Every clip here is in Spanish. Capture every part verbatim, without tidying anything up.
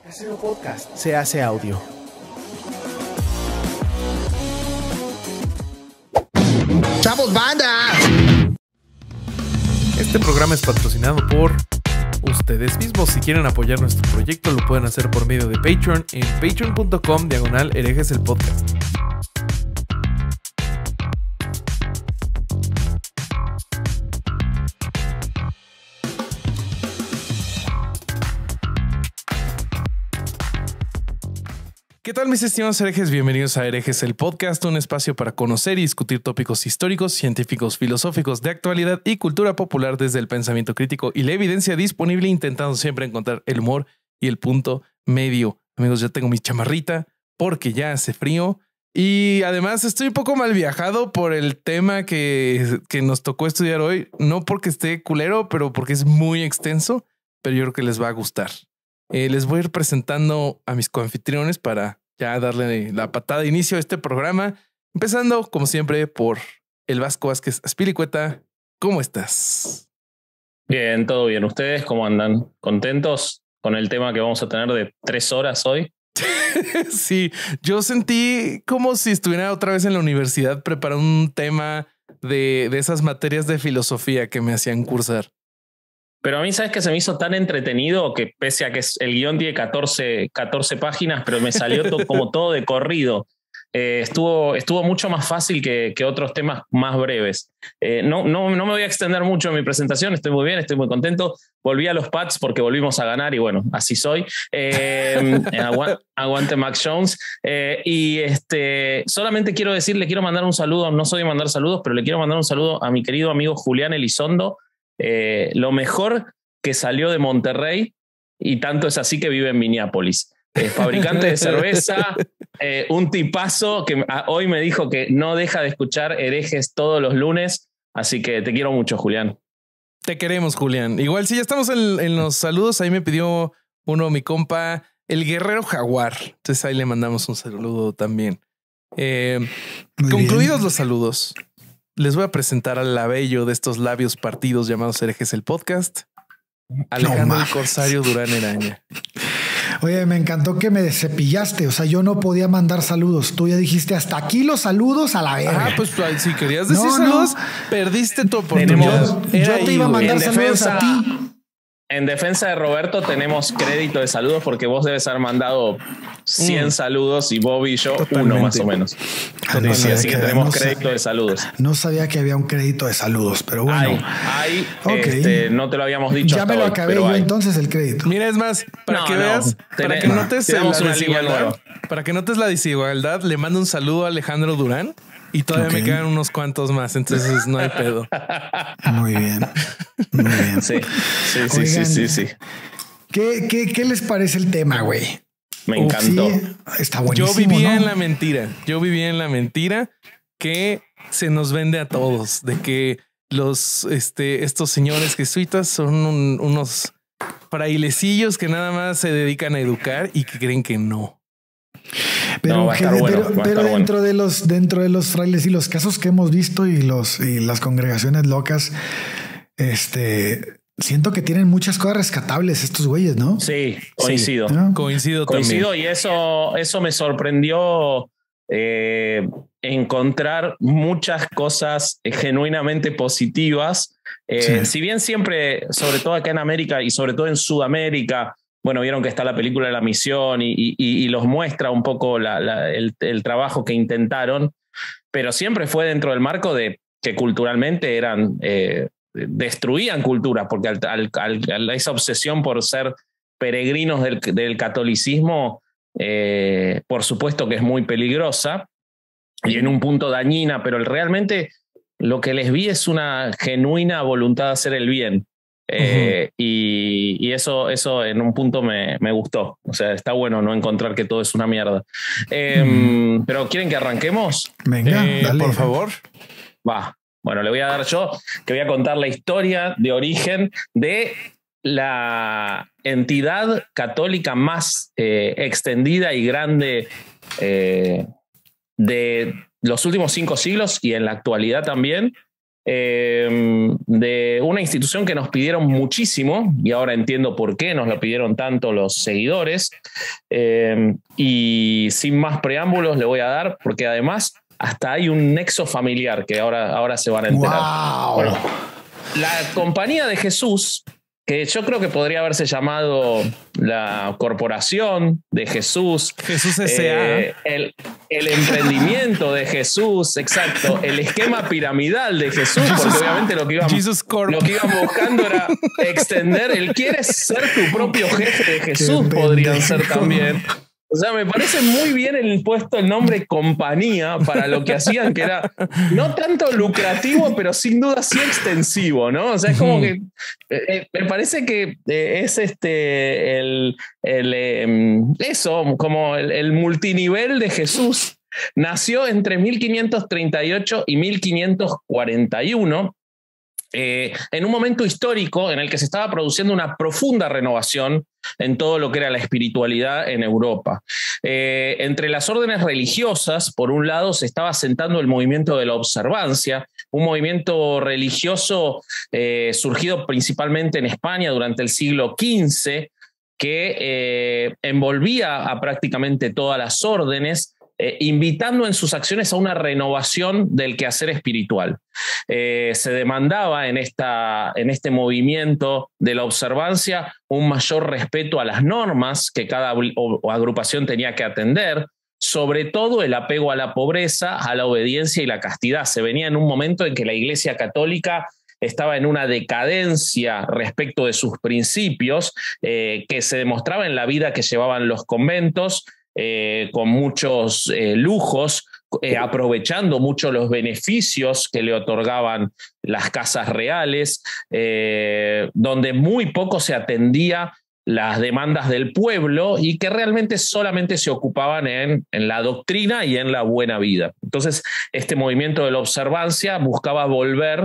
Casero Podcast se hace audio. ¡Chavos, banda! Este programa es patrocinado por ustedes mismos. Si quieren apoyar nuestro proyecto, lo pueden hacer por medio de Patreon en patreon punto com diagonal herejes el podcast. ¿Qué tal, mis estimados herejes? Bienvenidos a Herejes el Podcast, un espacio para conocer y discutir tópicos históricos, científicos, filosóficos, de actualidad y cultura popular desde el pensamiento crítico y la evidencia disponible, intentando siempre encontrar el humor y el punto medio. Amigos, yo tengo mi chamarrita porque ya hace frío y además estoy un poco mal viajado por el tema que, que nos tocó estudiar hoy. No porque esté culero, pero porque es muy extenso, pero yo creo que les va a gustar. Eh, les voy a ir presentando a mis coanfitriones para ya darle la patada de inicio a este programa. Empezando, como siempre, por el Vasco Vázquez Azpilicueta. ¿Cómo estás? Bien, todo bien. ¿Ustedes cómo andan? ¿Contentos con el tema que vamos a tener de tres horas hoy? Sí, yo sentí como si estuviera otra vez en la universidad preparando un tema de, de esas materias de filosofía que me hacían cursar. Pero a mí, ¿sabes qué? Se me hizo tan entretenido que pese a que el guión tiene catorce, catorce páginas, pero me salió to, como todo de corrido. Eh, estuvo, estuvo mucho más fácil que, que otros temas más breves. Eh, no, no, no me voy a extender mucho en mi presentación. Estoy muy bien, estoy muy contento. Volví a los Pats porque volvimos a ganar y bueno, así soy. Eh, agu aguante Mac Jones. Eh, y este, solamente quiero decir, le quiero mandar un saludo. No soy de mandar saludos, pero le quiero mandar un saludo a mi querido amigo Julián Elizondo. Eh, lo mejor que salió de Monterrey, y tanto es así que vive en Minneapolis. Eh, fabricante de cerveza, eh, un tipazo que a, hoy me dijo que no deja de escuchar herejes todos los lunes, así que te quiero mucho, Julián. Te queremos, Julián. Igual si ya estamos en, en los saludos, ahí me pidió uno mi compa, el Guerrero Jaguar. Entonces ahí le mandamos un saludo también. Eh, concluidos bien los saludos, les voy a presentar al labello de estos labios partidos llamados Herejes el Podcast, Alejandro no el Corsario Durán Eraña. Oye, me encantó que me cepillaste. O sea, yo no podía mandar saludos. Tú ya dijiste hasta aquí los saludos a la verga. Ah, pues si querías decir no, saludos, no. Perdiste tu oportunidad. Yo, yo te iba a mandar en saludos defensa, a ti. En defensa de Roberto tenemos crédito de saludos porque vos debes haber mandado cien mm. saludos y Bobby y yo totalmente. Uno más o menos. Ah, no sí, así que, que tenemos no crédito sabía, de saludos. No sabía que había un crédito de saludos, pero bueno. Hay, hay okay. este, no te lo habíamos dicho. Ya me lo hoy, acabé yo hay. Entonces el crédito. Mira, es más, para no, que no. veas, Ten para que no. notes la desigualdad, para que notes la desigualdad, le mando un saludo a Alejandro Durán. Y todavía okay. me quedan unos cuantos más, entonces no hay pedo. Muy bien. Muy bien. Sí, sí, sí, Oigan, sí, sí, sí. ¿Qué, qué, ¿Qué les parece el tema, güey? Me encantó. Sí, está buenísimo. Yo vivía ¿no? en la mentira. Yo vivía en la mentira que se nos vende a todos, de que los, este, estos señores jesuitas son un, unos frailecillos que nada más se dedican a educar y que creen que no. Pero, no, que, bueno, pero, pero dentro bueno. de los dentro de los frailes y los casos que hemos visto y los y las congregaciones locas, este siento que tienen muchas cosas rescatables estos güeyes, ¿no? Sí, coincido. Sí, ¿no? Coincido, coincido también. Y eso, eso me sorprendió eh, encontrar muchas cosas genuinamente positivas. Eh, sí. Si bien siempre, sobre todo acá en América y sobre todo en Sudamérica, bueno, vieron que está la película de La Misión y, y, y los muestra un poco la, la, el, el trabajo que intentaron, pero siempre fue dentro del marco de que culturalmente eran, eh, destruían cultura, porque al, al, al, esa obsesión por ser peregrinos del, del catolicismo, eh, por supuesto que es muy peligrosa y en un punto dañina, pero realmente lo que les vi es una genuina voluntad de hacer el bien. Eh, uh-huh. y, y eso, eso en un punto me, me gustó. O sea, está bueno no encontrar que todo es una mierda. Eh, uh-huh. Pero ¿quieren que arranquemos? Venga, eh, dale. Por favor. Va. Bueno, le voy a dar yo, que voy a contar la historia de origen de la entidad católica más eh, extendida y grande eh, de los últimos cinco siglos y en la actualidad también, eh, de una institución que nos pidieron muchísimo, y ahora entiendo por qué nos lo pidieron tanto los seguidores, eh, y sin más preámbulos le voy a dar, porque además hasta hay un nexo familiar que ahora, ahora se van a enterar. Wow. Bueno, la Compañía de Jesús, que yo creo que podría haberse llamado la Corporación de Jesús. Jesús S A Eh, el, el emprendimiento de Jesús, exacto. El esquema piramidal de Jesús, porque obviamente lo que iban, lo que iban buscando era extender el quieres ser tu propio jefe de Jesús, podrían ser también. O sea, me parece muy bien el puesto el nombre compañía para lo que hacían, que era no tanto lucrativo, pero sin duda sí extensivo, ¿no? O sea, es como que eh, me parece que eh, es este el, el eh, eso, como el, el multinivel de Jesús. Nació entre mil quinientos treinta y ocho y mil quinientos cuarenta y uno. Eh, en un momento histórico en el que se estaba produciendo una profunda renovación en todo lo que era la espiritualidad en Europa. Eh, entre las órdenes religiosas, por un lado, se estaba asentando el movimiento de la observancia, un movimiento religioso eh, surgido principalmente en España durante el siglo quince, que eh, envolvía a prácticamente todas las órdenes, Eh, invitando en sus acciones a una renovación del quehacer espiritual. Eh, se demandaba en, esta, en este movimiento de la observancia un mayor respeto a las normas que cada o, o agrupación tenía que atender, sobre todo el apego a la pobreza, a la obediencia y la castidad. Se venía en un momento en que la Iglesia Católica estaba en una decadencia respecto de sus principios, eh, que se demostraba en la vida que llevaban los conventos, Eh, con muchos eh, lujos, eh, aprovechando mucho los beneficios que le otorgaban las casas reales, eh, donde muy poco se atendía las demandas del pueblo y que realmente solamente se ocupaban en, en la doctrina y en la buena vida. Entonces, este movimiento de la observancia buscaba volver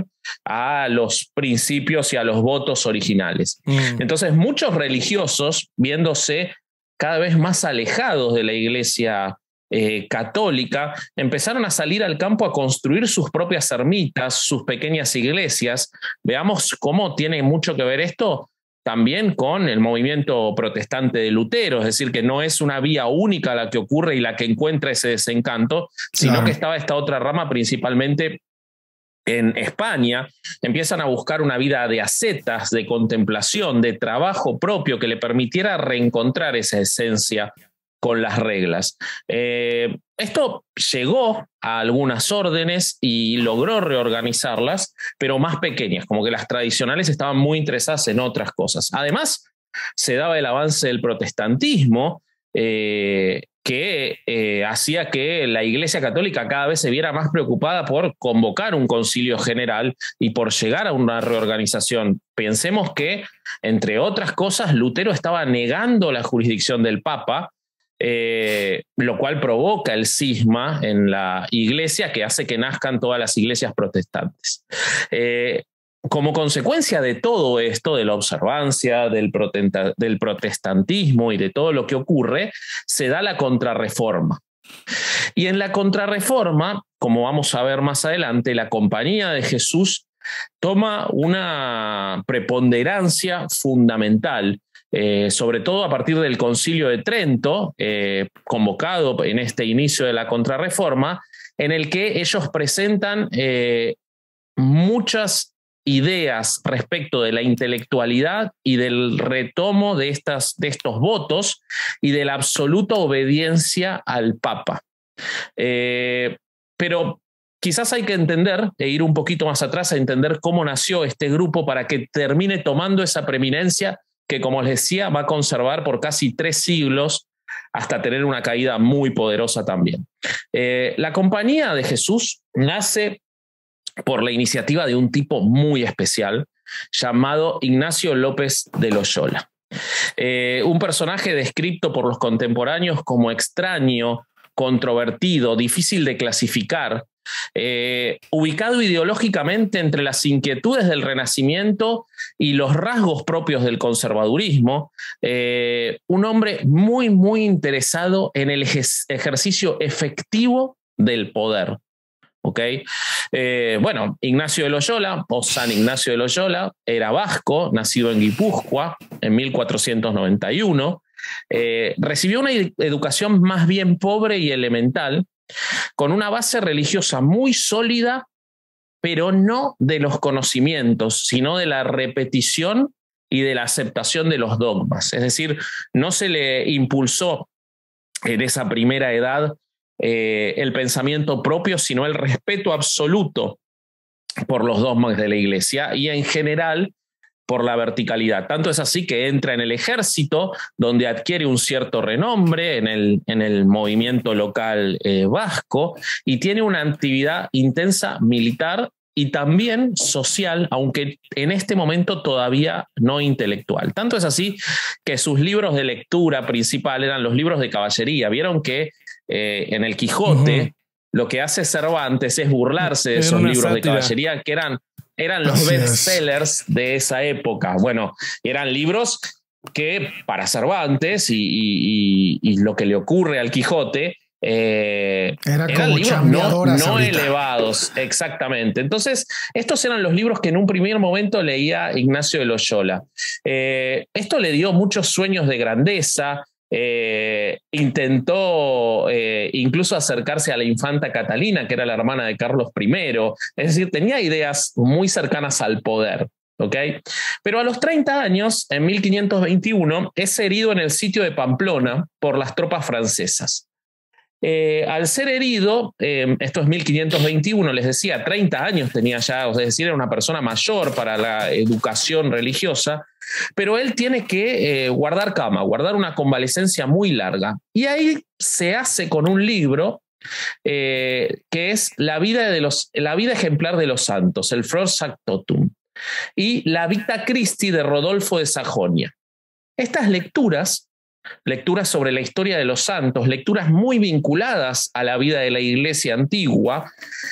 a los principios y a los votos originales. Mm. Entonces, muchos religiosos, viéndose cada vez más alejados de la Iglesia eh, católica, empezaron a salir al campo a construir sus propias ermitas, sus pequeñas iglesias. Veamos cómo tiene mucho que ver esto también con el movimiento protestante de Lutero, es decir, que no es una vía única la que ocurre y la que encuentra ese desencanto, sino claro, que estaba esta otra rama principalmente en España. Empiezan a buscar una vida de ascetas, de contemplación, de trabajo propio que le permitiera reencontrar esa esencia con las reglas. Eh, esto llegó a algunas órdenes y logró reorganizarlas, pero más pequeñas, como que las tradicionales estaban muy interesadas en otras cosas. Además, se daba el avance del protestantismo, eh, que eh, hacía que la Iglesia Católica cada vez se viera más preocupada por convocar un concilio general y por llegar a una reorganización. Pensemos que, entre otras cosas, Lutero estaba negando la jurisdicción del Papa, eh, lo cual provoca el cisma en la Iglesia que hace que nazcan todas las iglesias protestantes. Eh, Como consecuencia de todo esto, de la observancia, del, del protestantismo y de todo lo que ocurre, se da la Contrarreforma. Y en la Contrarreforma, como vamos a ver más adelante, la Compañía de Jesús toma una preponderancia fundamental, eh, sobre todo a partir del Concilio de Trento, eh, convocado en este inicio de la Contrarreforma, en el que ellos presentan eh, muchas ideas respecto de la intelectualidad y del retomo de, estas, de estos votos y de la absoluta obediencia al Papa. Eh, pero quizás hay que entender, e ir un poquito más atrás a entender cómo nació este grupo para que termine tomando esa preeminencia que, como les decía, va a conservar por casi tres siglos hasta tener una caída muy poderosa también. Eh, la Compañía de Jesús nace por la iniciativa de un tipo muy especial llamado Ignacio López de Loyola. Eh, un personaje descrito por los contemporáneos como extraño, controvertido, difícil de clasificar, eh, ubicado ideológicamente entre las inquietudes del Renacimiento y los rasgos propios del conservadurismo, eh, un hombre muy, muy interesado en el ejer- ejercicio efectivo del poder. ¿ok? Eh, bueno, Ignacio de Loyola, o San Ignacio de Loyola, era vasco, nacido en Guipúzcoa en mil cuatrocientos noventa y uno. Eh, recibió una educación más bien pobre y elemental, con una base religiosa muy sólida, pero no de los conocimientos, sino de la repetición y de la aceptación de los dogmas. Es decir, no se le impulsó en esa primera edad eh, el pensamiento propio, sino el respeto absoluto por los dogmas de la Iglesia y en general por la verticalidad. Tanto es así que entra en el ejército, donde adquiere un cierto renombre en el, en el movimiento local eh, vasco, y tiene una actividad intensa militar y también social, aunque en este momento todavía no intelectual. Tanto es así que sus libros de lectura principal eran los libros de caballería. Vieron que eh, en el Quijote uh-huh. lo que hace Cervantes es burlarse de esos libros sátira. de caballería que eran, eran los bestsellers de esa época. Bueno, eran libros que para Cervantes y, y, y, y lo que le ocurre al Quijote, Eh, Era eran como libros no, no ahorita. elevados, exactamente. Entonces, estos eran los libros que en un primer momento leía Ignacio de Loyola. Eh, esto le dio muchos sueños de grandeza. Eh, intentó eh, incluso acercarse a la infanta Catalina, que era la hermana de Carlos primero. Es decir, tenía ideas muy cercanas al poder. ¿Okay? Pero a los treinta años, en mil quinientos veintiuno, es herido en el sitio de Pamplona por las tropas francesas. Eh, al ser herido, eh, esto es mil quinientos veintiuno, les decía, treinta años tenía ya, es decir, era una persona mayor para la educación religiosa, pero él tiene que eh, guardar cama, guardar una convalecencia muy larga. Y ahí se hace con un libro eh, que es la vida, de los, la vida ejemplar de los santos, el Flor Sanctotum, y la Vita Christi de Rodolfo de Sajonia. Estas lecturas lecturas sobre la historia de los santos, lecturas muy vinculadas a la vida de la Iglesia antigua,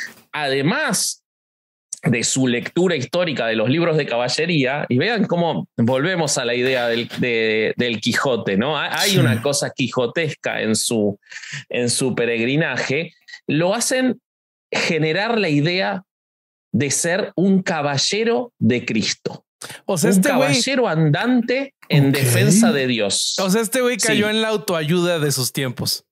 además de su lectura histórica de los libros de caballería, y vean cómo volvemos a la idea del, de, del Quijote, ¿no? Hay sí. una cosa quijotesca en su, en su peregrinaje, lo hacen generar la idea de ser un caballero de Cristo. O sea, un este caballero wey, andante en okay. defensa de Dios. O sea, este güey cayó sí. en la autoayuda de sus tiempos.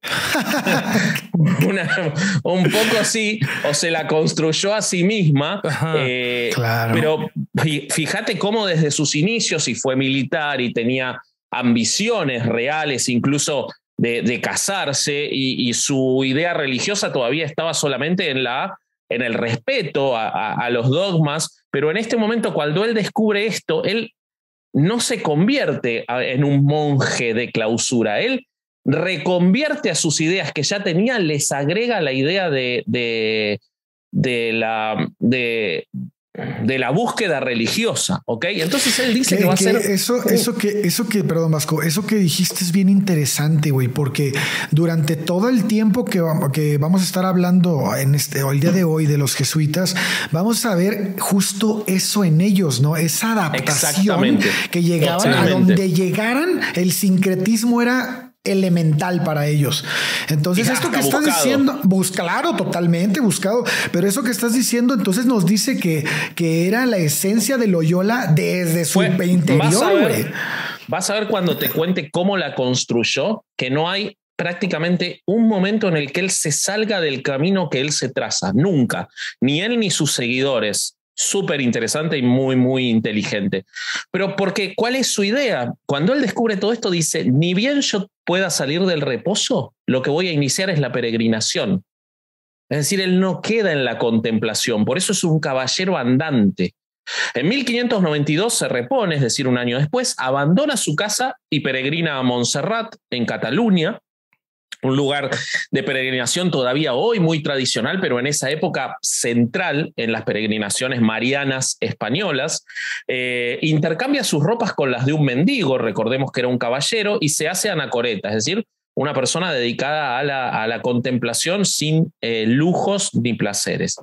Una, un poco así, o se la construyó a sí misma. Eh, claro. Pero fíjate cómo desde sus inicios, y fue militar y tenía ambiciones reales, incluso de, de casarse, y, y su idea religiosa todavía estaba solamente en la en el respeto a, a, a los dogmas, pero en este momento cuando él descubre esto, él no se convierte a, en un monje de clausura, él reconvierte a sus ideas que ya tenía, les agrega la idea de, de, de, la, de, de la búsqueda religiosa, ¿ok? Entonces él dice que, que va que a ser... Eso, eso que, eso que, perdón, Vasco, eso que dijiste es bien interesante, güey, porque durante todo el tiempo que, que vamos a estar hablando en este, el día de hoy de los jesuitas, vamos a ver justo eso en ellos, ¿no? Esa adaptación que llegaban a donde llegaran, el sincretismo era elemental para ellos. Entonces esto que estás buscado. diciendo, bus, claro, totalmente buscado, pero eso que estás diciendo entonces nos dice que, que era la esencia de Loyola desde su Fue, interior. Vas a, vas a ver cuando te cuente cómo la construyó, que no hay prácticamente un momento en el que él se salga del camino que él se traza, nunca, ni él ni sus seguidores. Súper interesante y muy, muy inteligente. Pero porque, ¿cuál es su idea? Cuando él descubre todo esto, dice, ni bien yo pueda salir del reposo, lo que voy a iniciar es la peregrinación. Es decir, él no queda en la contemplación, por eso es un caballero andante. En mil quinientos noventa y dos se repone, es decir, un año después, abandona su casa y peregrina a Montserrat, en Cataluña, un lugar de peregrinación todavía hoy muy tradicional, pero en esa época central en las peregrinaciones marianas españolas. Eh, intercambia sus ropas con las de un mendigo, recordemos que era un caballero, y se hace anacoreta, es decir, una persona dedicada a la, a la contemplación sin eh, lujos ni placeres.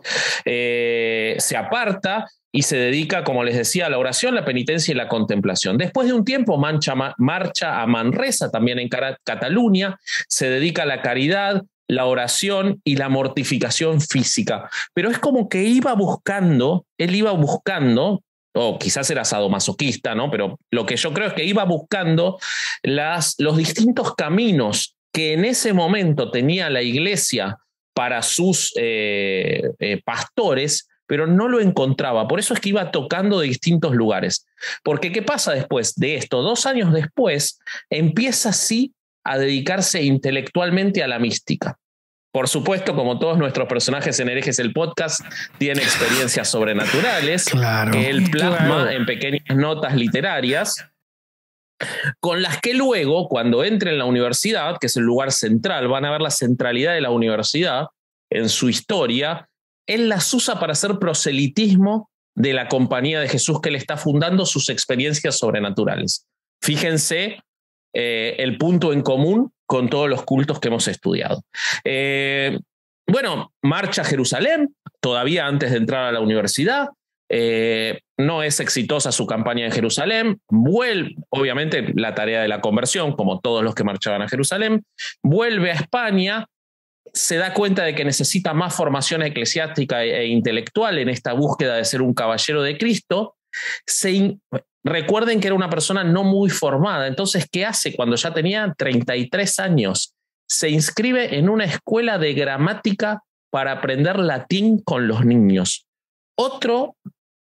Eh, se aparta y se dedica, como les decía, a la oración, la penitencia y la contemplación. Después de un tiempo marcha, marcha a Manresa, también en Cataluña, se dedica a la caridad la oración y la mortificación física. Pero es como que iba buscando, él iba buscando, o quizás era sadomasoquista, ¿no? Pero lo que yo creo es que iba buscando las, los distintos caminos que en ese momento tenía la iglesia para sus eh, eh, pastores, pero no lo encontraba. Por eso es que iba tocando de distintos lugares. Porque ¿qué pasa después de esto? Dos años después, empieza sí a dedicarse intelectualmente a la mística. Por supuesto, como todos nuestros personajes en Herejes el Podcast, tiene experiencias sobrenaturales, claro, que él plasma claro. en pequeñas notas literarias, con las que luego, cuando entre en la universidad, que es el lugar central, van a ver la centralidad de la universidad en su historia, él las usa para hacer proselitismo de la compañía de Jesús que él está fundando, sus experiencias sobrenaturales. Fíjense eh, el punto en común con todos los cultos que hemos estudiado. Eh, bueno, marcha a Jerusalén, todavía antes de entrar a la universidad. Eh, no es exitosa su campaña en Jerusalén. Vuelve, obviamente, la tarea de la conversión, como todos los que marchaban a Jerusalén. Vuelve a España. Se da cuenta de que necesita más formación eclesiástica e intelectual en esta búsqueda de ser un caballero de Cristo. Se in... Recuerden que era una persona no muy formada. Entonces, ¿qué hace cuando ya tenía treinta y tres años? Se inscribe en una escuela de gramática para aprender latín con los niños. Otro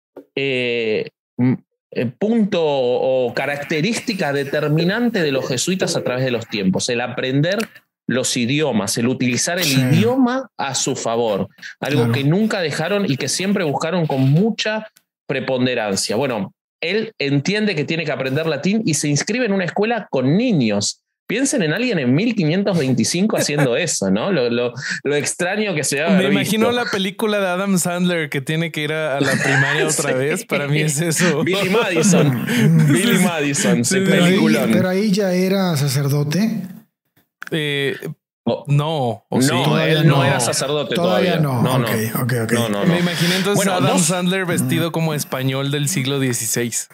eh, punto o característica determinante de los jesuitas a través de los tiempos, el aprender los idiomas, el utilizar el sí. idioma a su favor, algo claro. que nunca dejaron y que siempre buscaron con mucha preponderancia. Bueno, él entiende que tiene que aprender latín y se inscribe en una escuela con niños. Piensen en alguien en mil quinientos veinticinco haciendo eso, ¿no? Lo, lo, lo extraño que se ha Me imagino la película de Adam Sandler que tiene que ir a, a la primaria otra sí. vez. Para mí es eso. Billy Madison. Billy Madison. Sí, pero, ahí, pero ahí ya era sacerdote. Eh, no, o no, sí. él no, no era sacerdote todavía. todavía. No, no, okay, no. Okay, okay. no, no, no. Me imaginé entonces bueno, a Adam dos... Sandler vestido como español del siglo dieciséis.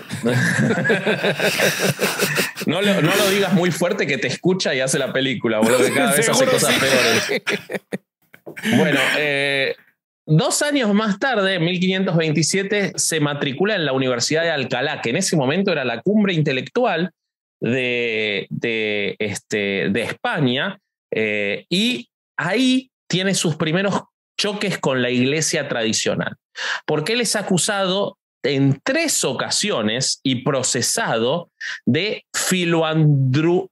no, lo, no lo digas muy fuerte que te escucha y hace la película, boludo, que cada vez hace cosas sí. peores. Bueno, eh, dos años más tarde, en mil quinientos veintisiete, se matricula en la Universidad de Alcalá, que en ese momento era la cumbre intelectual de, de, este, de España, eh, y ahí tiene sus primeros choques con la iglesia tradicional, porque él es acusado en tres ocasiones y procesado de filoandru,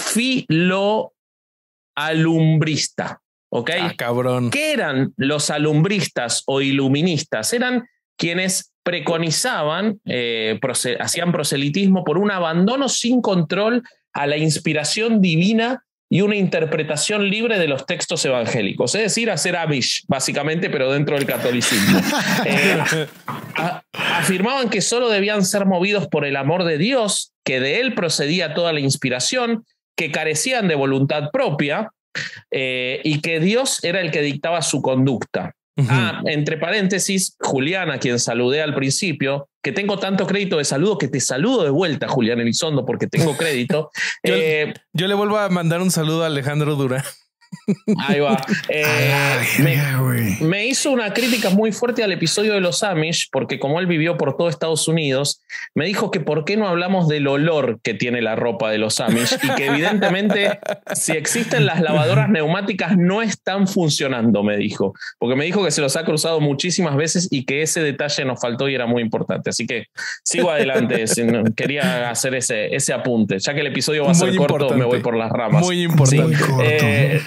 filoalumbrista. ¿Ok? Ah, cabrón. ¿Qué eran los alumbristas o iluministas? Eran quienes preconizaban, eh, proce- hacían proselitismo por un abandono sin control a la inspiración divina y una interpretación libre de los textos evangélicos, es decir, hacer Amish, básicamente, pero dentro del catolicismo. Eh, a, afirmaban que solo debían ser movidos por el amor de Dios, que de él procedía toda la inspiración, que carecían de voluntad propia, eh, y que Dios era el que dictaba su conducta. Uh-huh. Ah, entre paréntesis, Julián, a quien saludé al principio, que tengo tanto crédito de saludo que te saludo de vuelta, Julián Elizondo, porque tengo crédito. yo, eh, yo le vuelvo a mandar un saludo a Alejandro Durán. Ahí va. Eh, me, me hizo una crítica muy fuerte al episodio de los Amish, porque como él vivió por todo Estados Unidos, me dijo que por qué no hablamos del olor que tiene la ropa de los Amish y que evidentemente si existen las lavadoras neumáticas no están funcionando, me dijo, porque me dijo que se los ha cruzado muchísimas veces y que ese detalle nos faltó y era muy importante. Así que sigo adelante. Quería hacer ese, ese apunte. Ya que el episodio va a ser muy corto, importante. Me voy por las ramas. Muy importante. Sí, eh,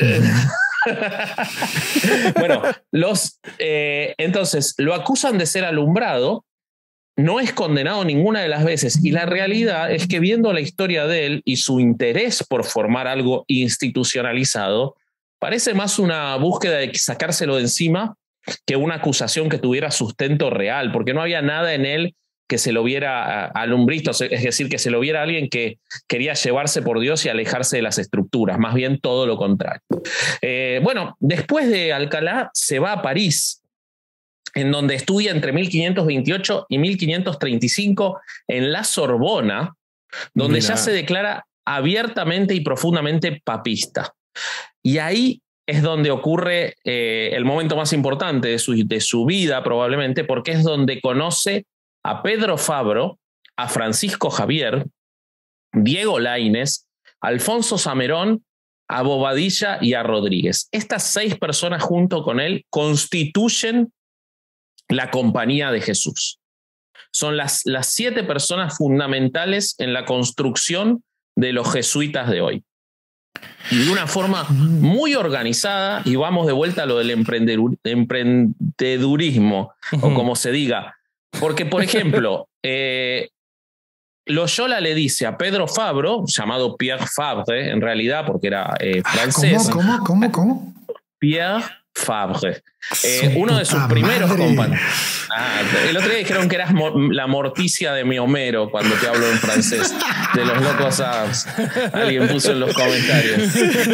bueno, los eh, entonces lo acusan de ser alumbrado, no es condenado ninguna de las veces, y la realidad es que viendo la historia de él y su interés por formar algo institucionalizado, parece más una búsqueda de sacárselo de encima que una acusación que tuviera sustento real, porque no había nada en él que se lo viera alumbrista, es decir, que se lo viera alguien que quería llevarse por Dios y alejarse de las estructuras, más bien todo lo contrario. Eh, bueno, después de Alcalá se va a París, en donde estudia entre mil quinientos veintiocho y mil quinientos treinta y cinco en la Sorbona, donde Mira. ya se declara abiertamente y profundamente papista. Y ahí es donde ocurre eh, el momento más importante de su, de su vida, probablemente, porque es donde conoce a Pedro Fabro, a Francisco Javier, Diego Laínez, Alfonso Samerón, a Bobadilla y a Rodríguez. Estas seis personas junto con él constituyen la Compañía de Jesús. Son las, las siete personas fundamentales en la construcción de los jesuitas de hoy. Y de una forma muy organizada, y vamos de vuelta a lo del emprendedurismo, uh-huh. o como se diga. Porque, por ejemplo, eh, Loyola le dice a Pedro Fabro, llamado Pierre Fabre, en realidad, porque era eh, francés. ¿Cómo, cómo, cómo, cómo? Pierre Fabre. Eh, uno de sus primeros compañeros. Ah, el otro día dijeron que eras mo- la Morticia de mi Homero cuando te hablo en francés. De los locos abs. Alguien puso en los comentarios.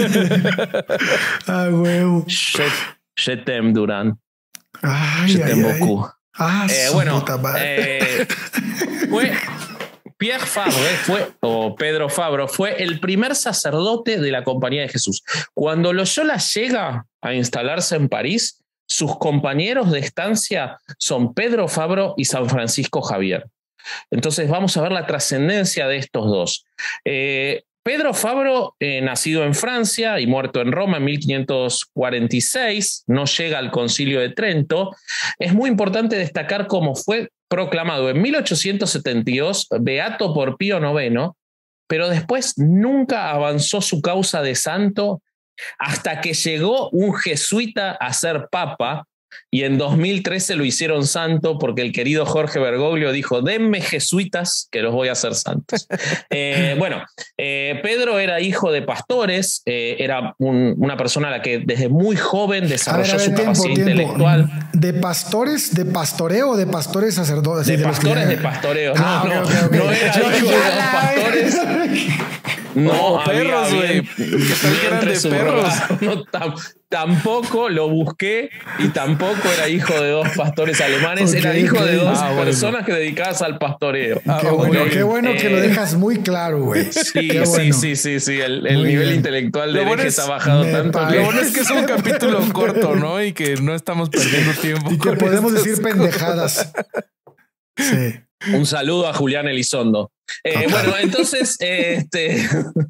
Ah, huevo. Je, je t'aime, Durán. Ay, je t'aime ay, beaucoup. Ah, eh, bueno, eh, fue Pierre Fabre, fue, o Pedro Fabro, fue el primer sacerdote de la Compañía de Jesús. Cuando Loyola llega a instalarse en París, sus compañeros de estancia son Pedro Fabro y San Francisco Javier. Entonces vamos a ver la trascendencia de estos dos. Eh, Pedro Fabro, eh, nacido en Francia y muerto en Roma en mil quinientos cuarenta y seis, no llega al Concilio de Trento. Es muy importante destacar cómo fue proclamado en mil ochocientos setenta y dos beato por Pío noveno, pero después nunca avanzó su causa de santo hasta que llegó un jesuita a ser papa, y en dos mil trece lo hicieron santo porque el querido Jorge Bergoglio dijo: denme jesuitas que los voy a hacer santos. eh, bueno, eh, Pedro era hijo de pastores, eh, era un, una persona a la que desde muy joven desarrolló a ver, a ver, su tiempo, capacidad tiempo. intelectual. ¿De pastores, de pastoreo o de pastores sacerdotes? De, de pastores que... de pastoreo. Ah, no, okay, okay, okay. no era hijo de los pastores. No, oh, perros, güey. ¿Qué tal que eran de perros? No, tam, tampoco lo busqué y tampoco era hijo de dos pastores alemanes, okay, era hijo okay. de dos ah, personas bueno. que dedicadas al pastoreo. Ah, qué bueno, okay. qué bueno eh, que lo dejas muy claro, güey. Sí, qué sí, bueno. sí, sí, sí. El, el nivel bien. intelectual de Herejes ha bajado tanto. Lo bueno es que es un capítulo corto, ¿no? Y que no estamos perdiendo tiempo. Y que podemos decir cosas. pendejadas. Sí. Un saludo a Julián Elizondo. Eh, bueno, entonces, este,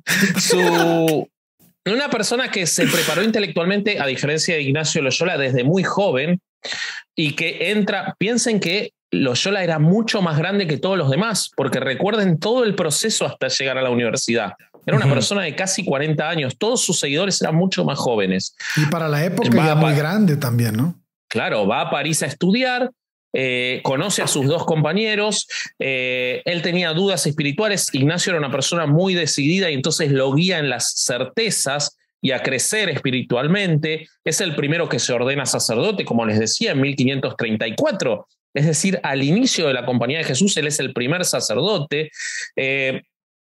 su, una persona que se preparó intelectualmente, a diferencia de Ignacio Loyola, desde muy joven, y que entra, piensen que Loyola era mucho más grande que todos los demás, porque recuerden todo el proceso hasta llegar a la universidad. Era una uh-huh. persona de casi cuarenta años, todos sus seguidores eran mucho más jóvenes. Y para la época va ya muy grande también, ¿no? Claro, va a París a estudiar. Eh, conoce a sus dos compañeros, eh, él tenía dudas espirituales, Ignacio era una persona muy decidida y entonces lo guía en las certezas y a crecer espiritualmente. Es el primero que se ordena sacerdote, como les decía, en mil quinientos treinta y cuatro, es decir, al inicio de la Compañía de Jesús, él es el primer sacerdote, eh,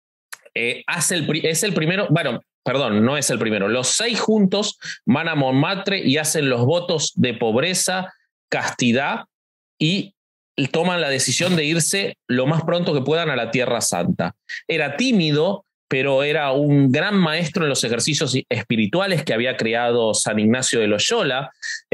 eh, hace el, es el primero, bueno, perdón, no es el primero, los seis juntos van a Montmartre y hacen los votos de pobreza, castidad, y toman la decisión de irse lo más pronto que puedan a la Tierra Santa. Era tímido, pero era un gran maestro en los ejercicios espirituales que había creado San Ignacio de Loyola.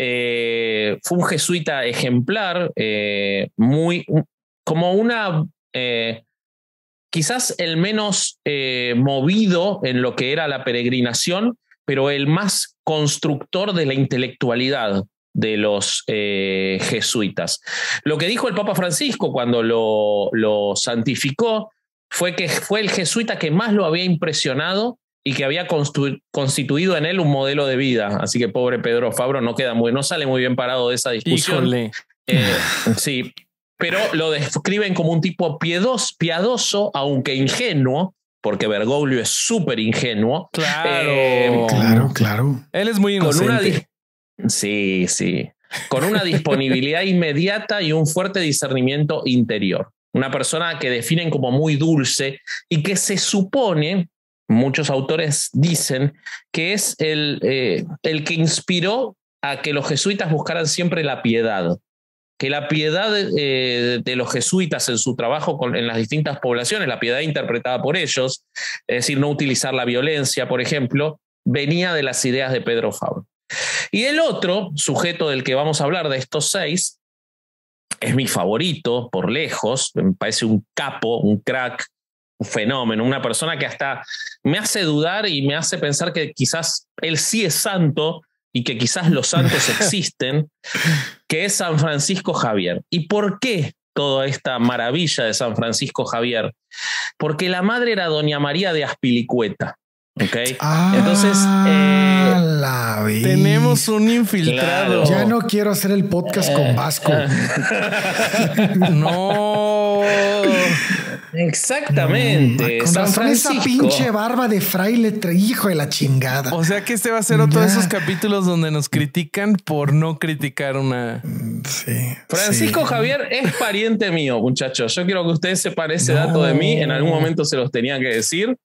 Eh, fue un jesuita ejemplar, eh, muy, como una, eh, quizás el menos eh, movido en lo que era la peregrinación, pero el más constructor de la intelectualidad de los eh, jesuitas. Lo que dijo el Papa Francisco cuando lo, lo santificó fue que fue el jesuita que más lo había impresionado y que había constitu- constituido en él un modelo de vida. Así que pobre Pedro Fabro no queda muy, no sale muy bien parado de esa discusión. Híjole. Eh, sí, pero lo describen como un tipo piedos, piadoso, aunque ingenuo, porque Bergoglio es súper ingenuo. Claro, eh, claro, claro. Él es muy inocente. Con una Sí, sí. Con una disponibilidad inmediata y un fuerte discernimiento interior. Una persona que definen como muy dulce y que se supone, muchos autores dicen, que es el, eh, el que inspiró a que los jesuitas buscaran siempre la piedad. Que la piedad eh, de los jesuitas en su trabajo con, en las distintas poblaciones, la piedad interpretada por ellos, es decir, no utilizar la violencia, por ejemplo, venía de las ideas de Pedro Fabro. Y el otro sujeto del que vamos a hablar, de estos seis, es mi favorito por lejos, me parece un capo, un crack, un fenómeno, una persona que hasta me hace dudar y me hace pensar que quizás él sí es santo y que quizás los santos existen, que es San Francisco Javier. ¿Y por qué toda esta maravilla de San Francisco Javier? Porque la madre era doña María de Azpilicueta. Okay. Ah, entonces eh, la tenemos un infiltrado. Claro. Ya no quiero hacer el podcast eh, con Vasco. No. Exactamente. No, con San razón Francisco. Esa pinche barba de fraile, hijo de la chingada. O sea que este va a ser otro ya. de esos capítulos donde nos critican por no criticar una. Sí. Francisco sí. Javier es pariente mío, muchachos. Yo quiero que ustedes sepan ese no. dato de mí. En algún momento se los tenía que decir.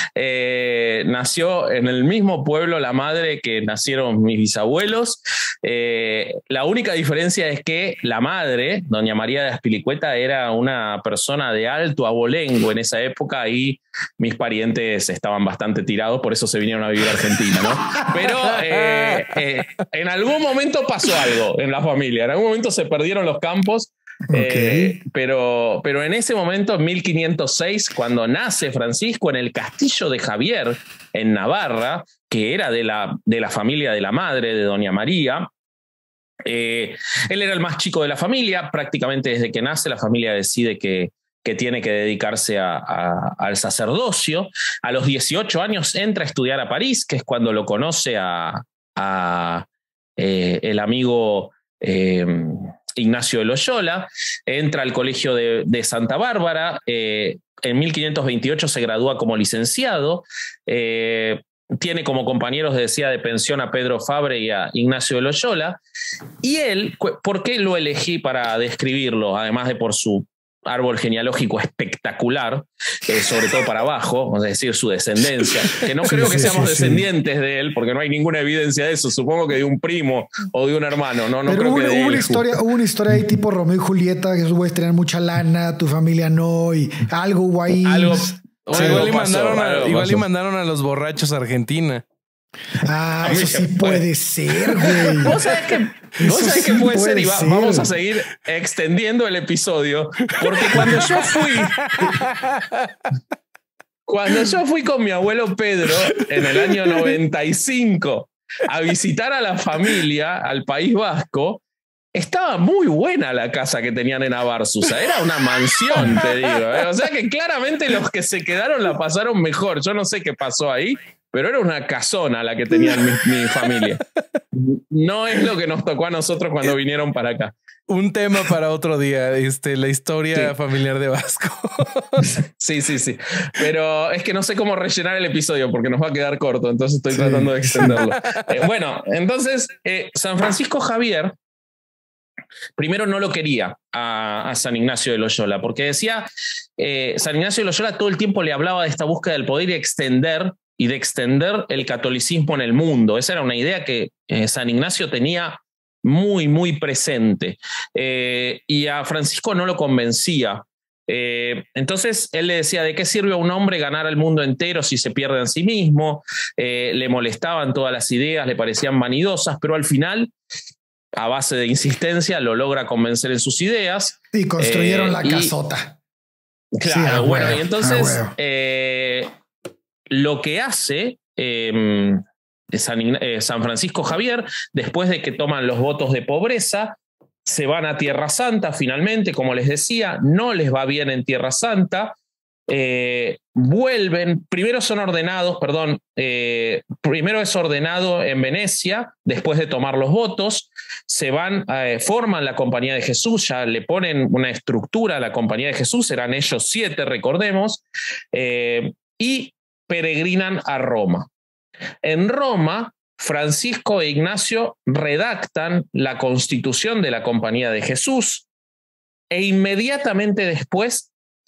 Eh, nació en el mismo pueblo la madre que nacieron mis bisabuelos. Eh, la única diferencia es que la madre, doña María de Azpilicueta, era una persona de alto abolengo en esa época y mis parientes estaban bastante tirados, por eso se vinieron a vivir a Argentina, ¿no? Pero eh, eh, en algún momento pasó algo en la familia, en algún momento se perdieron los campos. Okay. Eh, pero, pero en ese momento, en mil quinientos seis, cuando nace Francisco en el castillo de Javier, en Navarra, que era de la, de la familia de la madre de doña María, eh, él era el más chico de la familia. Prácticamente desde que nace la familia decide que, que tiene que dedicarse a, a, al sacerdocio. A los dieciocho años entra a estudiar a París, que es cuando lo conoce a, a eh, el amigo eh, Ignacio de Loyola. Entra al colegio de, de Santa Bárbara. Eh, en mil quinientos veintiocho se gradúa como licenciado. Eh, tiene como compañeros, decía, de pensión a Pedro Fabre y a Ignacio de Loyola. Y él, ¿por qué lo elegí para describirlo? Además de por su árbol genealógico espectacular, eh, sobre todo para abajo, es decir, su descendencia, que no sí, creo que sí, seamos sí, descendientes sí. de él, porque no hay ninguna evidencia de eso, supongo que de un primo o de un hermano, no, no Pero creo hubo, que de hubo él. Una historia, hubo una historia ahí tipo Romeo y Julieta, que esos güeyes tenían mucha lana, tu familia no, y algo hubo ahí. Algo, sí, igual, y pasó, mandaron a, algo igual y pasó. mandaron a los borrachos a Argentina. Ah, eso sí puede ser, güey. ¿Vos sabés que, ¿vos sabés que puede, puede ser? Y va, vamos a seguir extendiendo el episodio, porque cuando yo fui, cuando yo fui con mi abuelo Pedro en el año noventa y cinco a visitar a la familia al País Vasco, estaba muy buena la casa que tenían en Abarzuza. Era una mansión, te digo. ¿eh? O sea que claramente los que se quedaron la pasaron mejor. Yo no sé qué pasó ahí, pero era una casona la que tenía mi, mi familia. No es lo que nos tocó a nosotros cuando vinieron para acá. Un tema para otro día, este, la historia sí. familiar de Vasco. Sí, sí, sí. Pero es que no sé cómo rellenar el episodio porque nos va a quedar corto, entonces estoy sí. tratando de extenderlo. Eh, bueno, entonces, eh, San Francisco Javier, primero no lo quería a, a San Ignacio de Loyola, porque decía, eh, San Ignacio de Loyola todo el tiempo le hablaba de esta búsqueda del poder y extender y de extender el catolicismo en el mundo. Esa era una idea que eh, San Ignacio tenía muy, muy presente. Eh, y a Francisco no lo convencía. Eh, entonces él le decía, ¿de qué sirve a un hombre ganar al mundo entero si se pierde en sí mismo? Eh, le molestaban todas las ideas, le parecían vanidosas, pero al final, a base de insistencia, lo logra convencer en sus ideas. Y construyeron eh, la y, casota. Claro, sí, bueno, huevo, y entonces eh, lo que hace eh, San, eh, San Francisco Javier, después de que toman los votos de pobreza, se van a Tierra Santa finalmente, como les decía, no les va bien en Tierra Santa, eh, vuelven, primero son ordenados, perdón, eh, primero es ordenado en Venecia, después de tomar los votos, se van, eh, forman la Compañía de Jesús, ya le ponen una estructura a la Compañía de Jesús, eran ellos siete, recordemos, eh, y peregrinan a Roma. En Roma, Francisco e Ignacio redactan la Constitución de la Compañía de Jesús e inmediatamente después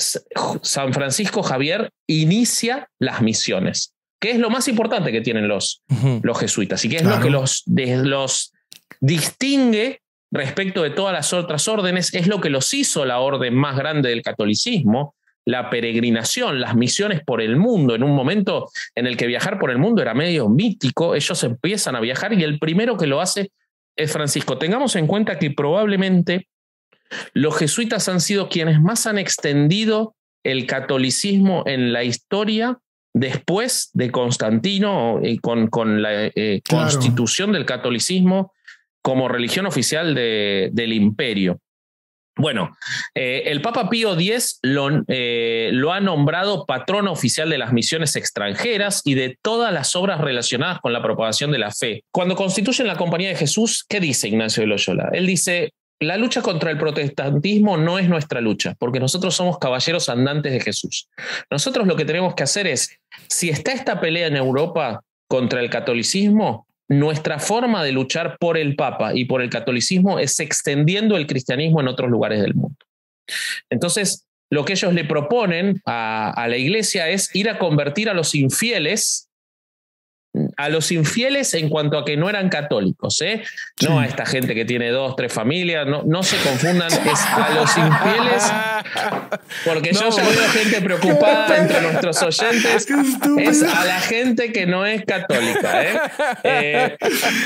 San Francisco Javier inicia las misiones, que es lo más importante que tienen los, uh-huh. los jesuitas y que es claro. lo que los, de, los distingue respecto de todas las otras órdenes, es lo que los hizo la orden más grande del catolicismo, la peregrinación, las misiones por el mundo, en un momento en el que viajar por el mundo era medio mítico. Ellos empiezan a viajar y el primero que lo hace es Francisco. Tengamos en cuenta que probablemente los jesuitas han sido quienes más han extendido el catolicismo en la historia después de Constantino, eh, con, con la eh, claro. constitución del catolicismo como religión oficial de, del imperio. Bueno, eh, el Papa Pío X lo, eh, lo ha nombrado patrono oficial de las misiones extranjeras y de todas las obras relacionadas con la propagación de la fe. Cuando constituyen la Compañía de Jesús, ¿qué dice Ignacio de Loyola? Él dice: la lucha contra el protestantismo no es nuestra lucha, porque nosotros somos caballeros andantes de Jesús. Nosotros lo que tenemos que hacer es, si está esta pelea en Europa contra el catolicismo, nuestra forma de luchar por el Papa y por el catolicismo es extendiendo el cristianismo en otros lugares del mundo. Entonces, lo que ellos le proponen a, a la iglesia es ir a convertir a los infieles, a los infieles en cuanto a que no eran católicos, ¿eh? Sí. No a esta gente que tiene dos, tres familias, no, no se confundan, es a los infieles, porque no, yo ya veo gente preocupada entre nuestros oyentes, es a la gente que no es católica, ¿eh? eh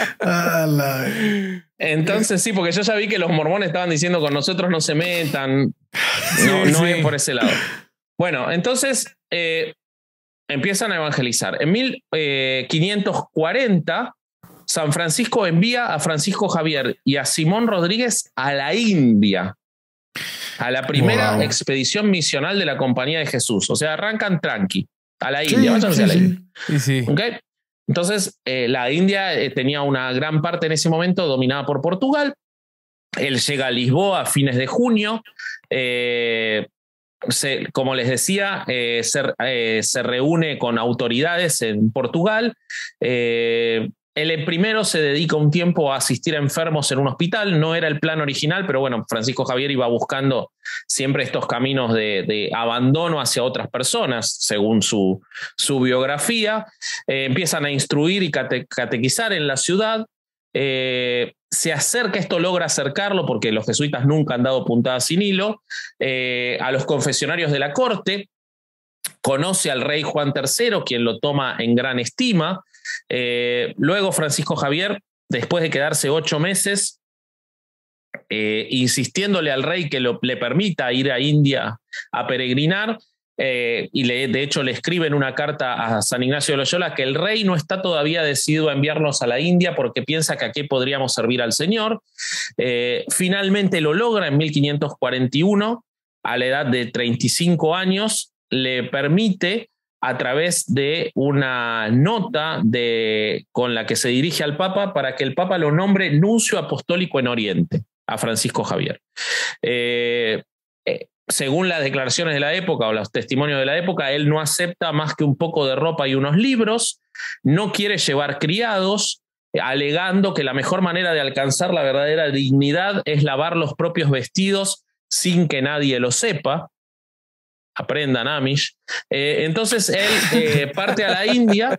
Entonces sí, porque yo ya vi que los mormones estaban diciendo con nosotros no se metan, no, sí, no sí. es por ese lado. Bueno, entonces eh, empiezan a evangelizar. En mil quinientos cuarenta, San Francisco envía a Francisco Javier y a Simón Rodríguez a la India, a la primera wow. expedición misional de la Compañía de Jesús. O sea, arrancan tranqui, a la India, sí, váyanse sí, a la India. Sí, sí. ¿Okay? Entonces, eh, la India eh, tenía una gran parte en ese momento dominada por Portugal. Él llega a Lisboa a fines de junio. Eh, Se, como les decía, eh, se, eh, se reúne con autoridades en Portugal. Eh, él primero se dedica un tiempo a asistir a enfermos en un hospital. No era el plan original, pero bueno, Francisco Javier iba buscando siempre estos caminos de, de abandono hacia otras personas, según su, su biografía. Eh, empiezan a instruir y cate, catequizar en la ciudad. Eh, se acerca, esto logra acercarlo porque los jesuitas nunca han dado puntadas sin hilo, eh, a los confesionarios de la corte. Conoce al rey Juan tercero, quien lo toma en gran estima. Eh, luego Francisco Javier, después de quedarse ocho meses eh, insistiéndole al rey que lo, le permita ir a India a peregrinar, Eh, y le, de hecho le escriben una carta a San Ignacio de Loyola que el rey no está todavía decidido a enviarnos a la India porque piensa que aquí podríamos servir al Señor. Eh, finalmente lo logra en mil quinientos cuarenta y uno, a la edad de treinta y cinco años, le permite, a través de una nota de, con la que se dirige al Papa, para que el Papa lo nombre nuncio apostólico en Oriente, a Francisco Javier. Eh, eh, Según las declaraciones de la época o los testimonios de la época, él no acepta más que un poco de ropa y unos libros, no quiere llevar criados, alegando que la mejor manera de alcanzar la verdadera dignidad es lavar los propios vestidos sin que nadie lo sepa. Aprendan Amish. Eh, entonces él eh, parte a la India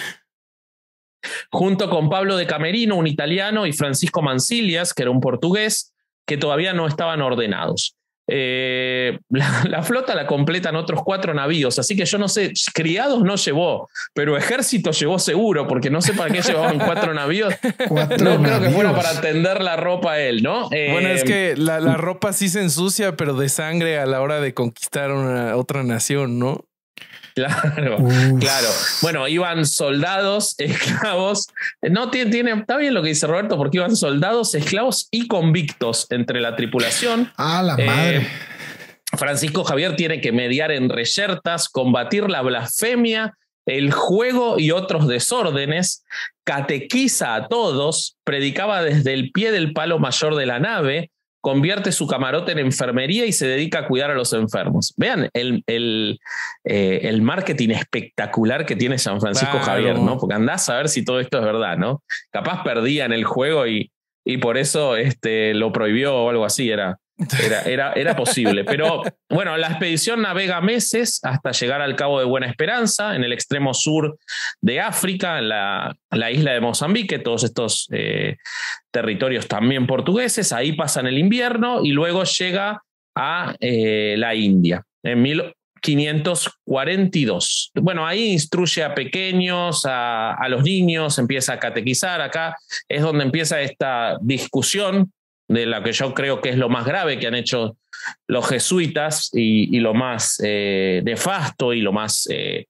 junto con Pablo de Camerino, un italiano, y Francisco Mansilias, que era un portugués, que todavía no estaban ordenados. Eh, la, la flota la completan otros cuatro navíos, así que yo no sé, criados no llevó, pero ejército llevó seguro, porque no sé para qué llevaban cuatro navíos. Cuatro no navíos. Creo que fuera para tender la ropa a él, ¿no? Eh, bueno, es que la, la ropa sí se ensucia, pero de sangre a la hora de conquistar una otra nación, ¿no? Claro, Uf. claro. Bueno, iban soldados, esclavos. No tiene, tiene, está bien lo que dice Roberto, porque iban soldados, esclavos y convictos entre la tripulación. Ah, la madre. Eh, Francisco Javier tiene que mediar en reyertas, combatir la blasfemia, el juego y otros desórdenes. Catequiza a todos, predicaba desde el pie del palo mayor de la nave, convierte su camarote en enfermería y se dedica a cuidar a los enfermos. Vean el, el, eh, el marketing espectacular que tiene San Francisco claro. Javier, ¿no? Porque andás a ver si todo esto es verdad, ¿no? Capaz perdía en el juego y, y por eso este, lo prohibió o algo así, era, era, era, era posible. Pero bueno, la expedición navega meses hasta llegar al Cabo de Buena Esperanza, en el extremo sur de África, en la, la isla de Mozambique, todos estos eh, territorios también portugueses. Ahí pasan el invierno y luego llega a eh, la India. En mil quinientos cuarenta y dos. Bueno, ahí instruye a pequeños, a, a los niños, empieza a catequizar. Acá es donde empieza esta discusión de la que yo creo que es lo más grave que han hecho los jesuitas y, y lo más eh, nefasto y lo más eh,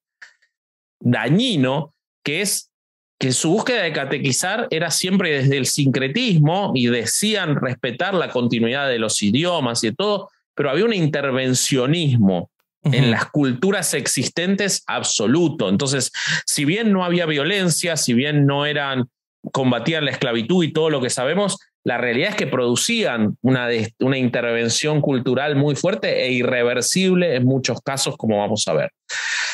dañino, que es que su búsqueda de catequizar era siempre desde el sincretismo y decían respetar la continuidad de los idiomas y de todo, pero había un intervencionismo uh-huh. en las culturas existentes absoluto. Entonces, si bien no había violencia, si bien no eran, combatían la esclavitud y todo lo que sabemos, la realidad es que producían una, de, una intervención cultural muy fuerte e irreversible en muchos casos, como vamos a ver.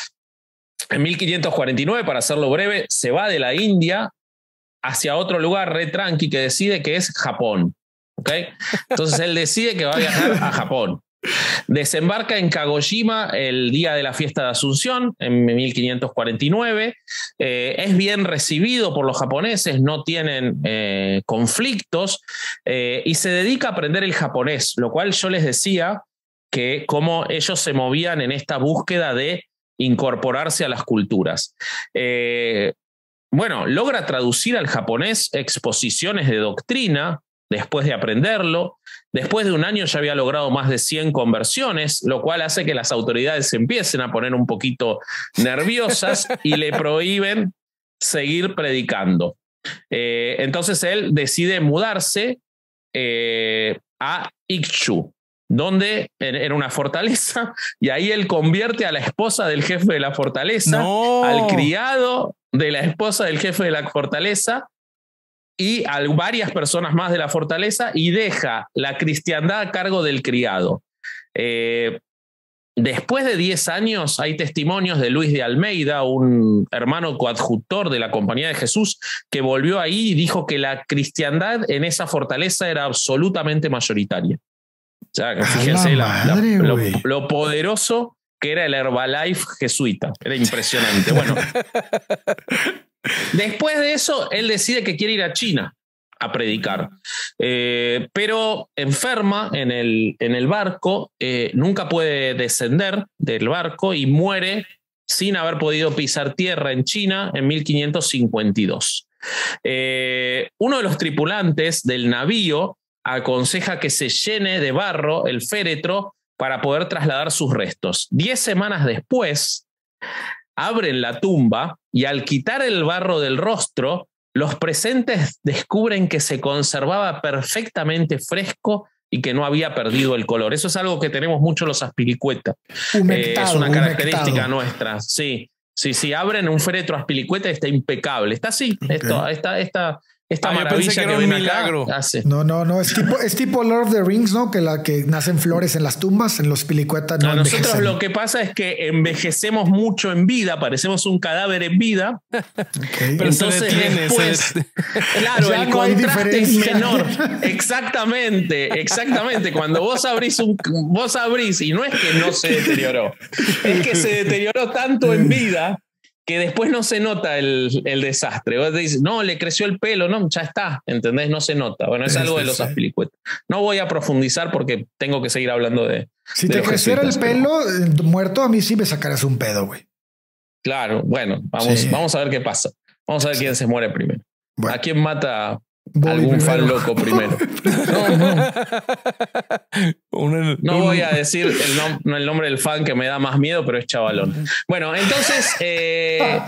En mil quinientos cuarenta y nueve, para hacerlo breve, se va de la India hacia otro lugar re tranqui que decide que es Japón. ¿Okay? Entonces él decide que va a viajar a Japón. Desembarca en Kagoshima el día de la fiesta de Asunción, en mil quinientos cuarenta y nueve. Eh, es bien recibido por los japoneses, no tienen eh, conflictos eh, y se dedica a aprender el japonés, lo cual yo les decía que cómo ellos se movían en esta búsqueda de incorporarse a las culturas. Eh, bueno, logra traducir al japonés exposiciones de doctrina después de aprenderlo. Después de un año ya había logrado más de cien conversiones, lo cual hace que las autoridades se empiecen a poner un poquito nerviosas y le prohíben seguir predicando. Eh, entonces él decide mudarse eh, a Ikchu, donde era una fortaleza, y ahí él convierte a la esposa del jefe de la fortaleza, no. al criado de la esposa del jefe de la fortaleza y a varias personas más de la fortaleza, y deja la cristiandad a cargo del criado. Eh, después de diez años hay testimonios de Luis de Almeida, un hermano coadjutor de la Compañía de Jesús, que volvió ahí y dijo que la cristiandad en esa fortaleza era absolutamente mayoritaria. O sea, fíjense la la, madre, lo, lo poderoso que era el Herbalife jesuita. Era impresionante. Bueno, después de eso, él decide que quiere ir a China a predicar. Eh, pero enferma en el, en el barco, eh, nunca puede descender del barco y muere sin haber podido pisar tierra en China en mil quinientos cincuenta y dos. Eh, uno de los tripulantes del navío aconseja que se llene de barro el féretro para poder trasladar sus restos. Diez semanas después, abren la tumba y al quitar el barro del rostro, los presentes descubren que se conservaba perfectamente fresco y que no había perdido el color. Eso es algo que tenemos mucho los Azpilicueta. Eh, es una característica humectado. nuestra. Sí, sí, sí. Abren un féretro Azpilicueta y está impecable. Está así. Okay. Esto, esta, esta, esta ah, maravilla que, que ven milagro. Acá. Hace. No, no, no. Es tipo, es tipo Lord of the Rings, ¿no? Que la que nacen flores en las tumbas, en los Azpilicueta no, no nosotros lo que pasa es que envejecemos mucho en vida, parecemos un cadáver en vida. Okay. Entonces después, claro, el no contraste es menor. Exactamente, exactamente. Cuando vos abrís un, vos abrís y no es que no se deterioró, es que se deterioró tanto en vida que después no se nota el, el desastre. Vos te dices, no, le creció el pelo, no, ya está, ¿entendés? No se nota. Bueno, es algo de los Azpilicueta. No voy a profundizar porque tengo que seguir hablando de... Si de te creciera el pelo pero... muerto, a mí sí me sacaras un pedo, güey. Claro, bueno, vamos, sí. vamos a ver qué pasa. Vamos a ver sí. quién se muere primero. Bueno. ¿A quién mata Voy algún primero. fan loco primero? No, no. Una, no voy a decir el, nom el nombre del fan que me da más miedo, pero es chavalón. Bueno, entonces eh,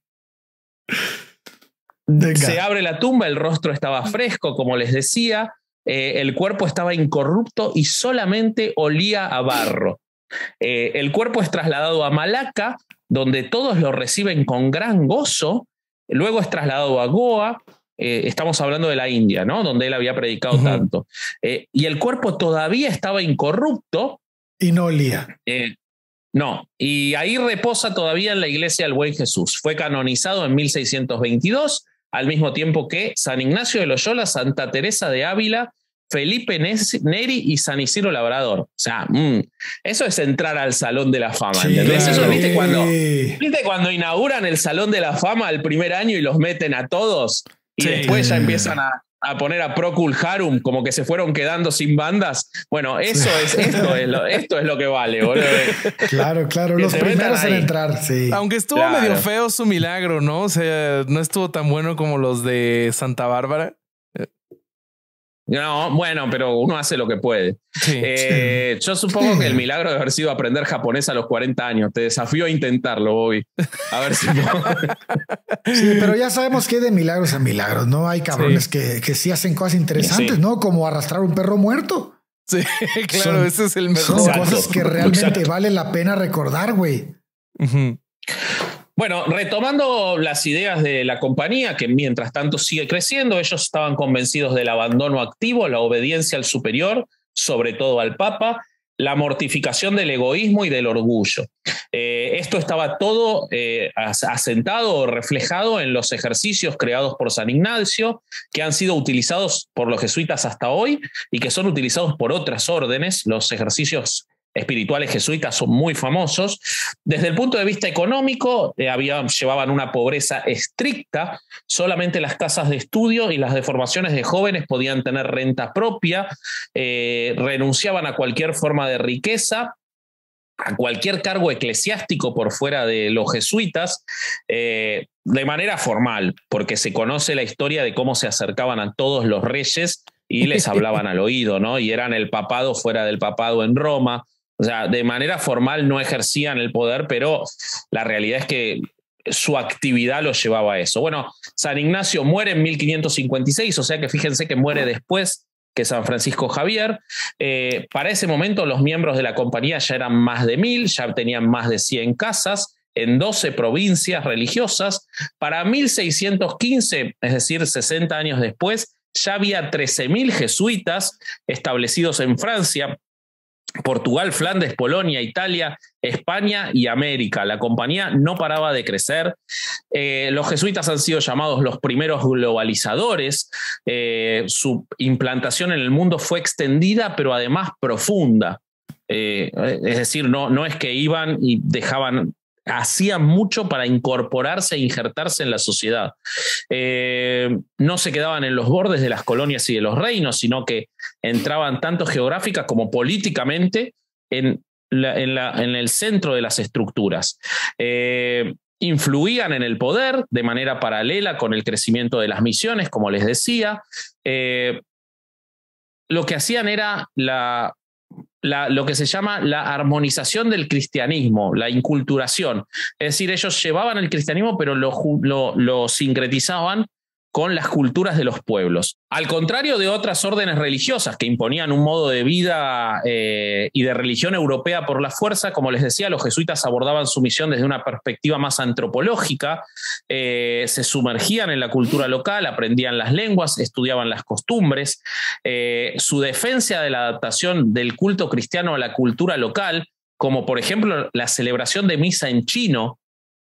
se abre la tumba, el rostro estaba fresco, como les decía, eh, el cuerpo estaba incorrupto y solamente olía a barro. Eh, el cuerpo es trasladado a Malaca, donde todos lo reciben con gran gozo. Luego es trasladado a Goa. Eh, estamos hablando de la India, ¿no? Donde él había predicado uh-huh. tanto. Eh, y el cuerpo todavía estaba incorrupto. Y no olía. Eh, no. Y ahí reposa todavía en la iglesia del Buen Jesús. Fue canonizado en mil seiscientos veintidós, al mismo tiempo que San Ignacio de Loyola, Santa Teresa de Ávila, Felipe Neri y San Isidro Labrador. O sea, mmm, eso es entrar al Salón de la Fama. Sí, ¿entendés? Claro. Eso, ¿viste cuando, ¿viste cuando inauguran el Salón de la Fama el primer año y los meten a todos? Y sí. después ya empiezan a, a poner a Procul Harum, como que se fueron quedando sin bandas. Bueno, eso es, esto es lo, esto es lo que vale, boludo. Claro, claro, que los primeros en entrar, sí. Aunque estuvo claro. medio feo su milagro, ¿no? O sea, no estuvo tan bueno como los de Santa Bárbara. No, bueno, pero uno hace lo que puede. Sí, eh, sí. Yo supongo sí. que el milagro de haber sido aprender japonés a los cuarenta años. Te desafío a intentarlo, Bobby. A ver si puedo. Sí, pero ya sabemos que hay de milagros a milagros, ¿no? Hay cabrones sí. Que, que sí hacen cosas interesantes, sí. ¿no? Como arrastrar un perro muerto. Sí, claro, son, ese es el mejor. Son cosas que realmente Exacto. vale la pena recordar, güey. Uh-huh. Bueno, retomando las ideas de la compañía, que mientras tanto sigue creciendo, ellos estaban convencidos del abandono activo, la obediencia al superior, sobre todo al Papa, la mortificación del egoísmo y del orgullo. Eh, esto estaba todo eh, asentado o reflejado en los ejercicios creados por San Ignacio, que han sido utilizados por los jesuitas hasta hoy y que son utilizados por otras órdenes. Los ejercicios espirituales jesuitas son muy famosos. Desde el punto de vista económico, eh, había, llevaban una pobreza estricta. Solamente las casas de estudio y las de formaciones de jóvenes podían tener renta propia, eh, renunciaban a cualquier forma de riqueza, a cualquier cargo eclesiástico por fuera de los jesuitas, eh, de manera formal, porque se conoce la historia de cómo se acercaban a todos los reyes y les hablaban al oído, ¿no? Y eran el papado fuera del papado en Roma. O sea, de manera formal no ejercían el poder, pero la realidad es que su actividad los llevaba a eso. Bueno, San Ignacio muere en mil quinientos cincuenta y seis, o sea que fíjense que muere después que San Francisco Javier. Eh, para ese momento los miembros de la compañía ya eran más de mil, ya tenían más de cien casas en doce provincias religiosas. Para mil seiscientos quince, es decir, sesenta años después, ya había trece mil jesuitas establecidos en Francia, Portugal, Flandes, Polonia, Italia, España y América. La compañía no paraba de crecer. Eh, los jesuitas han sido llamados los primeros globalizadores. Eh, su implantación en el mundo fue extendida, pero además profunda. Eh, es decir, no, no es que iban y dejaban... hacían mucho para incorporarse e injertarse en la sociedad. Eh, no se quedaban en los bordes de las colonias y de los reinos, sino que entraban tanto geográfica como políticamente en, la, en, la, en el centro de las estructuras. Eh, influían en el poder de manera paralela con el crecimiento de las misiones, como les decía. Eh, lo que hacían era la... La, lo que se llama la armonización del cristianismo, la inculturación. Es decir, ellos llevaban el cristianismo, pero lo, lo, lo sincretizaban con las culturas de los pueblos. Al contrario de otras órdenes religiosas que imponían un modo de vida eh, y de religión europea por la fuerza, como les decía, los jesuitas abordaban su misión desde una perspectiva más antropológica, eh, se sumergían en la cultura local, aprendían las lenguas, estudiaban las costumbres. Eh, su defensa de la adaptación del culto cristiano a la cultura local, como por ejemplo la celebración de misa en chino,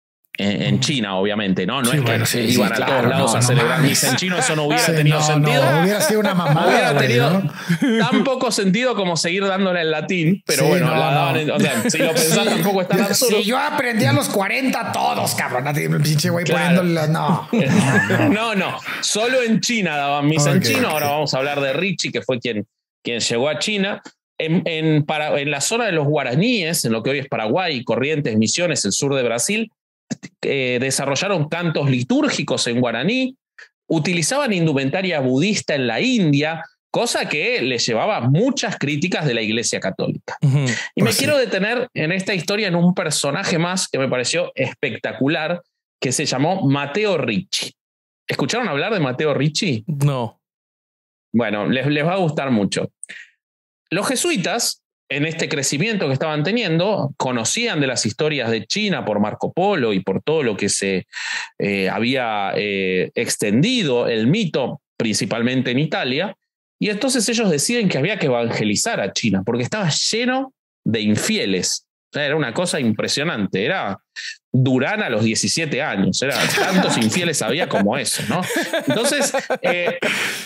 en China, obviamente, ¿no? No sí, es que bueno, sí, iban sí, a claro, todos lados no, a celebrar no, misa en chino, eso no hubiera sí, tenido no, sentido. No, hubiera sido una mamada. Hubiera tenido ¿no? tan poco sentido como seguir dándole en latín, pero sí, bueno, no, la daban en, o sea, si lo pensás sí, tampoco es tan absurdo. Si yo aprendí a los cuarenta todos, cabrón, pinche güey claro. poniéndole no. No, no, no, solo en China daban misa okay, en chino, okay. Ahora vamos a hablar de Ricci, que fue quien, quien llegó a China. En, en, para, en la zona de los guaraníes, en lo que hoy es Paraguay, Corrientes, Misiones, el sur de Brasil, Eh, desarrollaron cantos litúrgicos en guaraní, utilizaban indumentaria budista en la India, cosa que les llevaba muchas críticas de la Iglesia Católica. Uh-huh. Y me pues quiero sí. detener en esta historia en un personaje más que me pareció espectacular, que se llamó Matteo Ricci. ¿Escucharon hablar de Matteo Ricci? No. Bueno, les, les va a gustar mucho. Los jesuitas, en este crecimiento que estaban teniendo, conocían de las historias de China por Marco Polo y por todo lo que se eh, había eh, extendido el mito, principalmente en Italia, y entonces ellos deciden que había que evangelizar a China, porque estaba lleno de infieles. O sea, era una cosa impresionante, era Durán a los diecisiete años, era tantos infieles había como eso, ¿no? Entonces... Eh,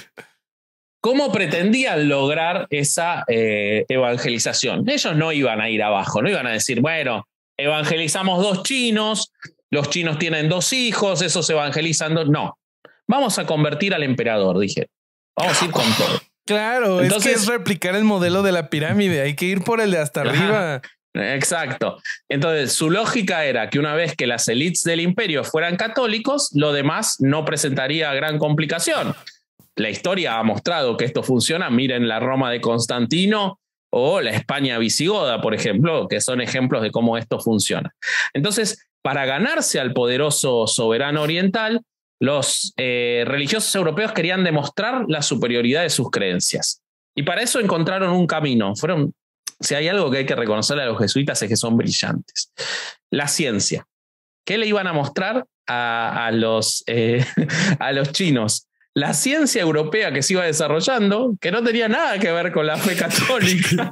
¿Cómo pretendían lograr esa eh, evangelización? Ellos no iban a ir abajo, no iban a decir, bueno, evangelizamos dos chinos, los chinos tienen dos hijos, esos evangelizan dos. No, vamos a convertir al emperador, dije. Vamos a ir con todo. Claro, entonces, es que es replicar el modelo de la pirámide. Hay que ir por el de hasta ajá, arriba. Exacto. Entonces, su lógica era que una vez que las élites del imperio fueran católicos, lo demás no presentaría gran complicación. La historia ha mostrado que esto funciona. Miren la Roma de Constantino o la España visigoda, por ejemplo, que son ejemplos de cómo esto funciona. Entonces, para ganarse al poderoso soberano oriental, los eh, religiosos europeos querían demostrar la superioridad de sus creencias. Y para eso encontraron un camino. Fueron, si hay algo que hay que reconocerle a los jesuitas es que son brillantes. La ciencia. ¿Qué le iban a mostrar a, a, los, eh, a los chinos? La ciencia europea que se iba desarrollando, que no tenía nada que ver con la fe católica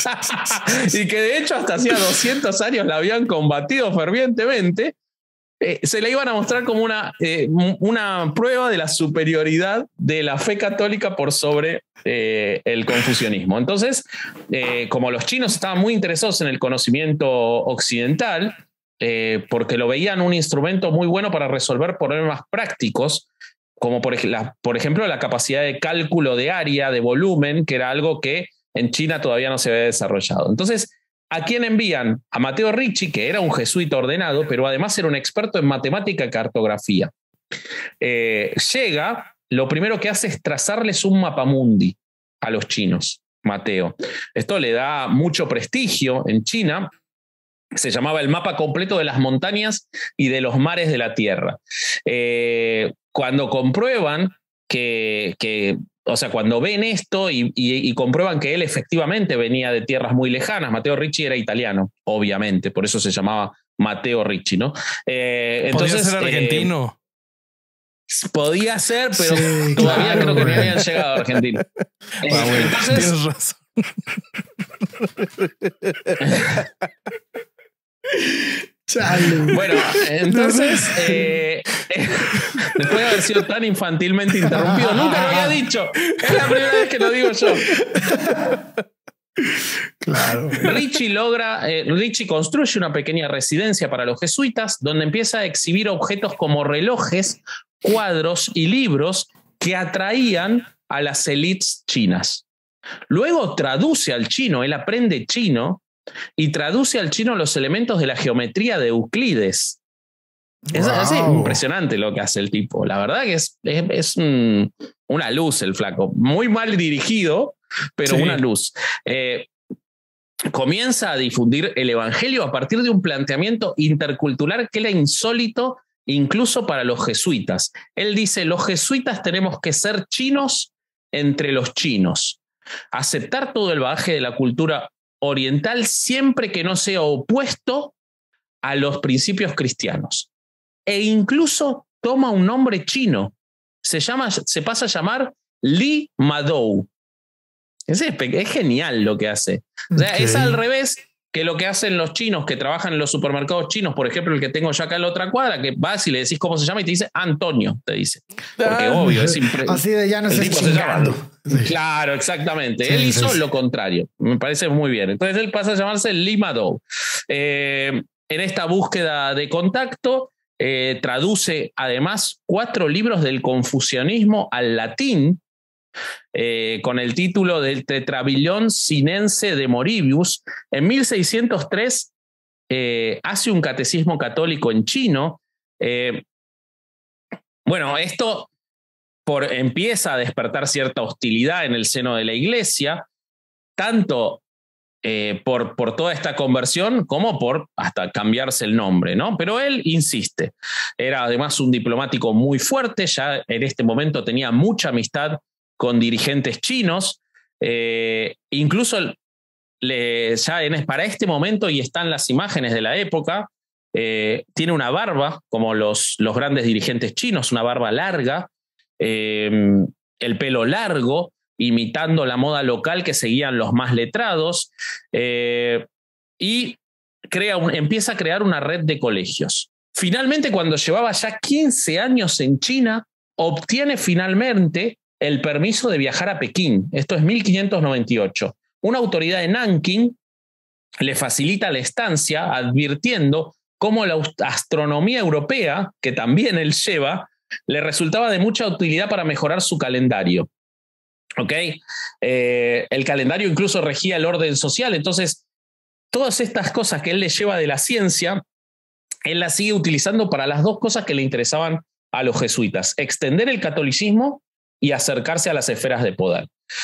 y que de hecho hasta hacía doscientos años la habían combatido fervientemente, eh, se le iban a mostrar como una, eh, una prueba de la superioridad de la fe católica por sobre eh, el confucianismo. Entonces, eh, como los chinos estaban muy interesados en el conocimiento occidental, eh, porque lo veían un instrumento muy bueno para resolver problemas prácticos, como por, ej- por ejemplo la capacidad de cálculo de área, de volumen, que era algo que en China todavía no se había desarrollado. Entonces, ¿a quién envían? A Matteo Ricci, que era un jesuita ordenado, pero además era un experto en matemática y cartografía. Eh, llega, lo primero que hace es trazarles un mapamundi a los chinos, Matteo. Esto le da mucho prestigio en China. Se llamaba el mapa completo de las montañas y de los mares de la Tierra. Eh, cuando comprueban que, que, o sea, cuando ven esto y, y, y comprueban que él efectivamente venía de tierras muy lejanas, Matteo Ricci era italiano, obviamente, por eso se llamaba Matteo Ricci, ¿no? Eh, entonces, podía ser argentino. Eh, podía ser, pero sí, todavía claro, creo que no habían llegado a Argentina. Ah, eh, bueno, entonces, tienes razón. Chale. Bueno, entonces, eh, eh, después de haber sido tan infantilmente interrumpido, nunca lo había dicho. Es la primera vez que lo digo yo. Claro. Ricci logra, eh, Ricci construye una pequeña residencia para los jesuitas, donde empieza a exhibir objetos como relojes, cuadros y libros que atraían a las élites chinas. Luego traduce al chino, él aprende chino y traduce al chino los elementos de la geometría de Euclides. Wow. Es, es impresionante lo que hace el tipo. La verdad que es, es, es un, una luz el flaco. Muy mal dirigido, pero sí. Una luz. Eh, comienza a difundir el evangelio a partir de un planteamiento intercultural que era insólito incluso para los jesuitas. Él dice, los jesuitas tenemos que ser chinos entre los chinos. Aceptar todo el bagaje de la cultura oriental siempre que no sea opuesto a los principios cristianos. E incluso toma un nombre chino. Se, llama, se pasa a llamar Li Madou. Es, es genial lo que hace. O sea, okay. Es al revés que lo que hacen los chinos que trabajan en los supermercados chinos, por ejemplo, el que tengo yo acá en la otra cuadra, que vas y le decís cómo se llama y te dice Antonio, te dice. Porque ah, obvio, es impre- así de ya no se chingando. Sí. Claro, exactamente. Sí, él hizo sí. Lo contrario. Me parece muy bien. Entonces él pasa a llamarse Li Madou. Eh, en esta búsqueda de contacto, eh, traduce además cuatro libros del confucianismo al latín, Eh, con el título del Tetrabillón Sinense de Moribius. En mil seiscientos tres eh, hace un catecismo católico en chino. Eh, bueno, esto por, empieza a despertar cierta hostilidad en el seno de la iglesia, tanto eh, por, por toda esta conversión como por hasta cambiarse el nombre, ¿no? Pero él insiste. Era además un diplomático muy fuerte, ya en este momento tenía mucha amistad con dirigentes chinos, eh, incluso le, ya en, para este momento, y están las imágenes de la época, eh, tiene una barba, como los, los grandes dirigentes chinos, una barba larga, eh, el pelo largo, imitando la moda local que seguían los más letrados, eh, y crea un, empieza a crear una red de colegios. Finalmente, cuando llevaba ya quince años en China, obtiene finalmente el permiso de viajar a Pekín. Esto es mil quinientos noventa y ocho. Una autoridad de Nankín le facilita la estancia, advirtiendo cómo la astronomía europea, que también él lleva, le resultaba de mucha utilidad para mejorar su calendario. ¿Ok? Eh, el calendario incluso regía el orden social. Entonces, todas estas cosas que él le lleva de la ciencia, él las sigue utilizando para las dos cosas que le interesaban a los jesuitas: extender el catolicismo y acercarse a las esferas de poder.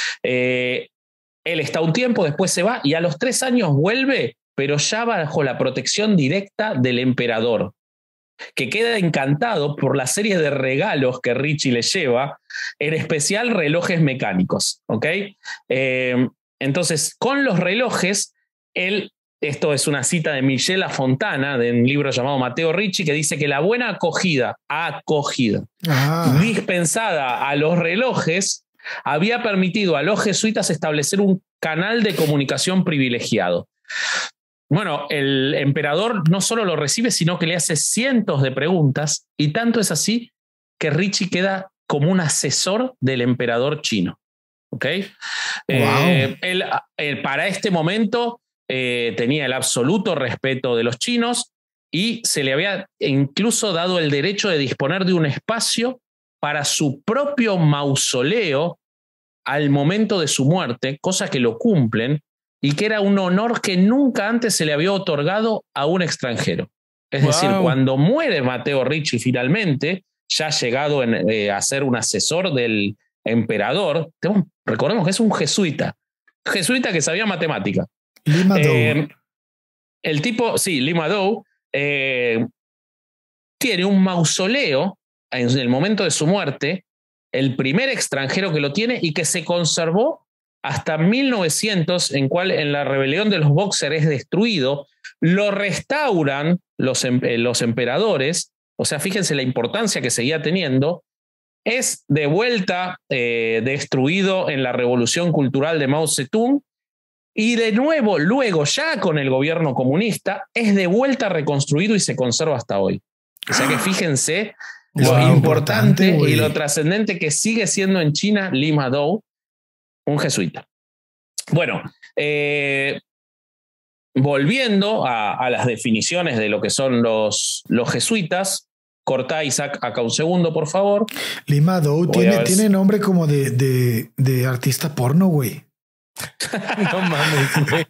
Eh, él está un tiempo, después se va y a los tres años vuelve, pero ya bajo la protección directa del emperador, que queda encantado por la serie de regalos que Ricci le lleva, en especial relojes mecánicos. ¿Ok? Eh, entonces, con los relojes, él, esto es una cita de Michela Fontana, de un libro llamado Matteo Ricci, que dice que la buena acogida, acogida ah. dispensada a los relojes había permitido a los jesuitas establecer un canal de comunicación privilegiado. Bueno, el emperador no solo lo recibe, sino que le hace cientos de preguntas, y tanto es así que Ricci queda como un asesor del emperador chino. ¿Ok? Wow. Eh, él, él para este momento eh, tenía el absoluto respeto de los chinos y se le había incluso dado el derecho de disponer de un espacio para su propio mausoleo al momento de su muerte, cosa que lo cumplen, y que era un honor que nunca antes se le había otorgado a un extranjero. Es wow. decir, cuando muere Matteo Ricci finalmente, ya llegado en, eh, a ser un asesor del emperador, tenemos, recordemos que es un jesuita, jesuita que sabía matemática. Lima Dou. Eh, el tipo, sí, Lima Dou, eh, tiene un mausoleo en el momento de su muerte, el primer extranjero que lo tiene y que se conservó hasta mil novecientos, en cual en la rebelión de los Bóxer es destruido, lo restauran los, los emperadores, o sea, fíjense la importancia que seguía teniendo, es de vuelta eh, destruido en la revolución cultural de Mao Zedong, y de nuevo, luego ya con el gobierno comunista, es de vuelta reconstruido y se conserva hasta hoy. O sea que fíjense lo wow, importante, importante y lo trascendente que sigue siendo en China Lima Dou, un jesuita. Bueno, eh, volviendo a, a las definiciones de lo que son los, los jesuitas, cortá, Isaac, acá un segundo, por favor. Lima Dou tiene, tiene nombre como de, de, de artista porno, güey. No mames, güey.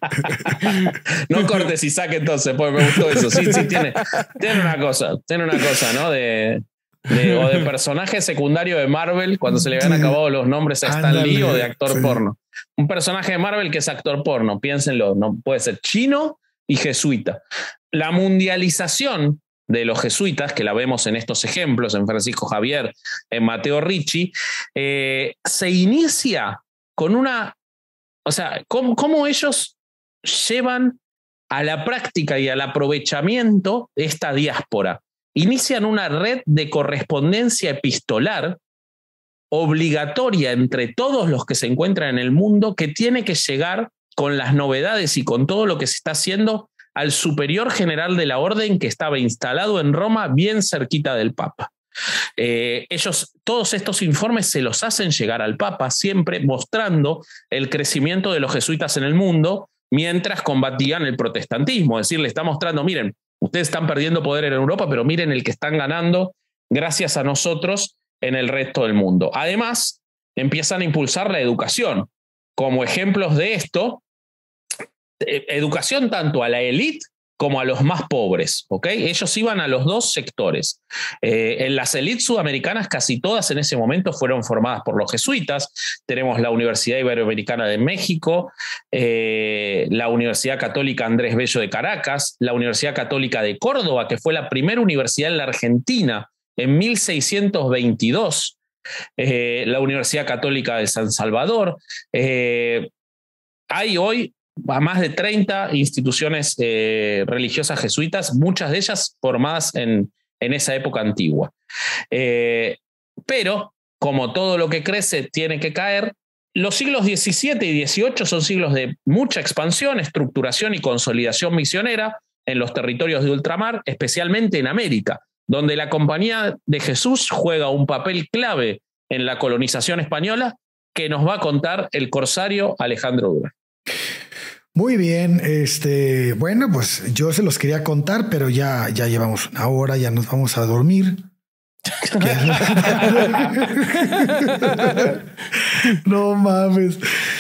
No cortes, Isaac, entonces, porque me gustó eso. Sí, sí, tiene, tiene una cosa, tiene una cosa, ¿no? De... De, o de personaje secundario de Marvel cuando se le habían acabado los nombres a Stan Lee, o de actor sí. porno. Un personaje de Marvel que es actor porno, piénsenlo, no puede ser chino y jesuita. La mundialización de los jesuitas, que la vemos en estos ejemplos, en Francisco Javier, en Matteo Ricci, eh, se inicia con una, o sea, cómo, cómo ellos llevan a la práctica y al aprovechamiento esta diáspora. Inician una red de correspondencia epistolar obligatoria entre todos los que se encuentran en el mundo, que tiene que llegar con las novedades y con todo lo que se está haciendo al superior general de la orden, que estaba instalado en Roma, bien cerquita del Papa. Eh, ellos, todos estos informes se los hacen llegar al Papa, siempre mostrando el crecimiento de los jesuitas en el mundo mientras combatían el protestantismo. Es decir, le está mostrando, miren, ustedes están perdiendo poder en Europa, pero miren el que están ganando gracias a nosotros en el resto del mundo. Además, empiezan a impulsar la educación. Como ejemplos de esto, educación tanto a la élite como a los más pobres. ¿Okay? Ellos iban a los dos sectores. Eh, en las élites sudamericanas, casi todas en ese momento fueron formadas por los jesuitas. Tenemos la Universidad Iberoamericana de México, eh, la Universidad Católica Andrés Bello de Caracas, la Universidad Católica de Córdoba, que fue la primera universidad en la Argentina en mil seiscientos veintidós, eh, la Universidad Católica de San Salvador. Eh, hay hoy a más de treinta instituciones eh, religiosas jesuitas, muchas de ellas formadas en, en esa época antigua. Eh, pero, como todo lo que crece tiene que caer, los siglos diecisiete y dieciocho son siglos de mucha expansión, estructuración y consolidación misionera en los territorios de ultramar, especialmente en América, donde la Compañía de Jesús juega un papel clave en la colonización española, que nos va a contar el corsario Alejandro Durán. Muy bien, este, bueno, pues yo se los quería contar, pero ya, ya llevamos una hora, ya nos vamos a dormir. No mames.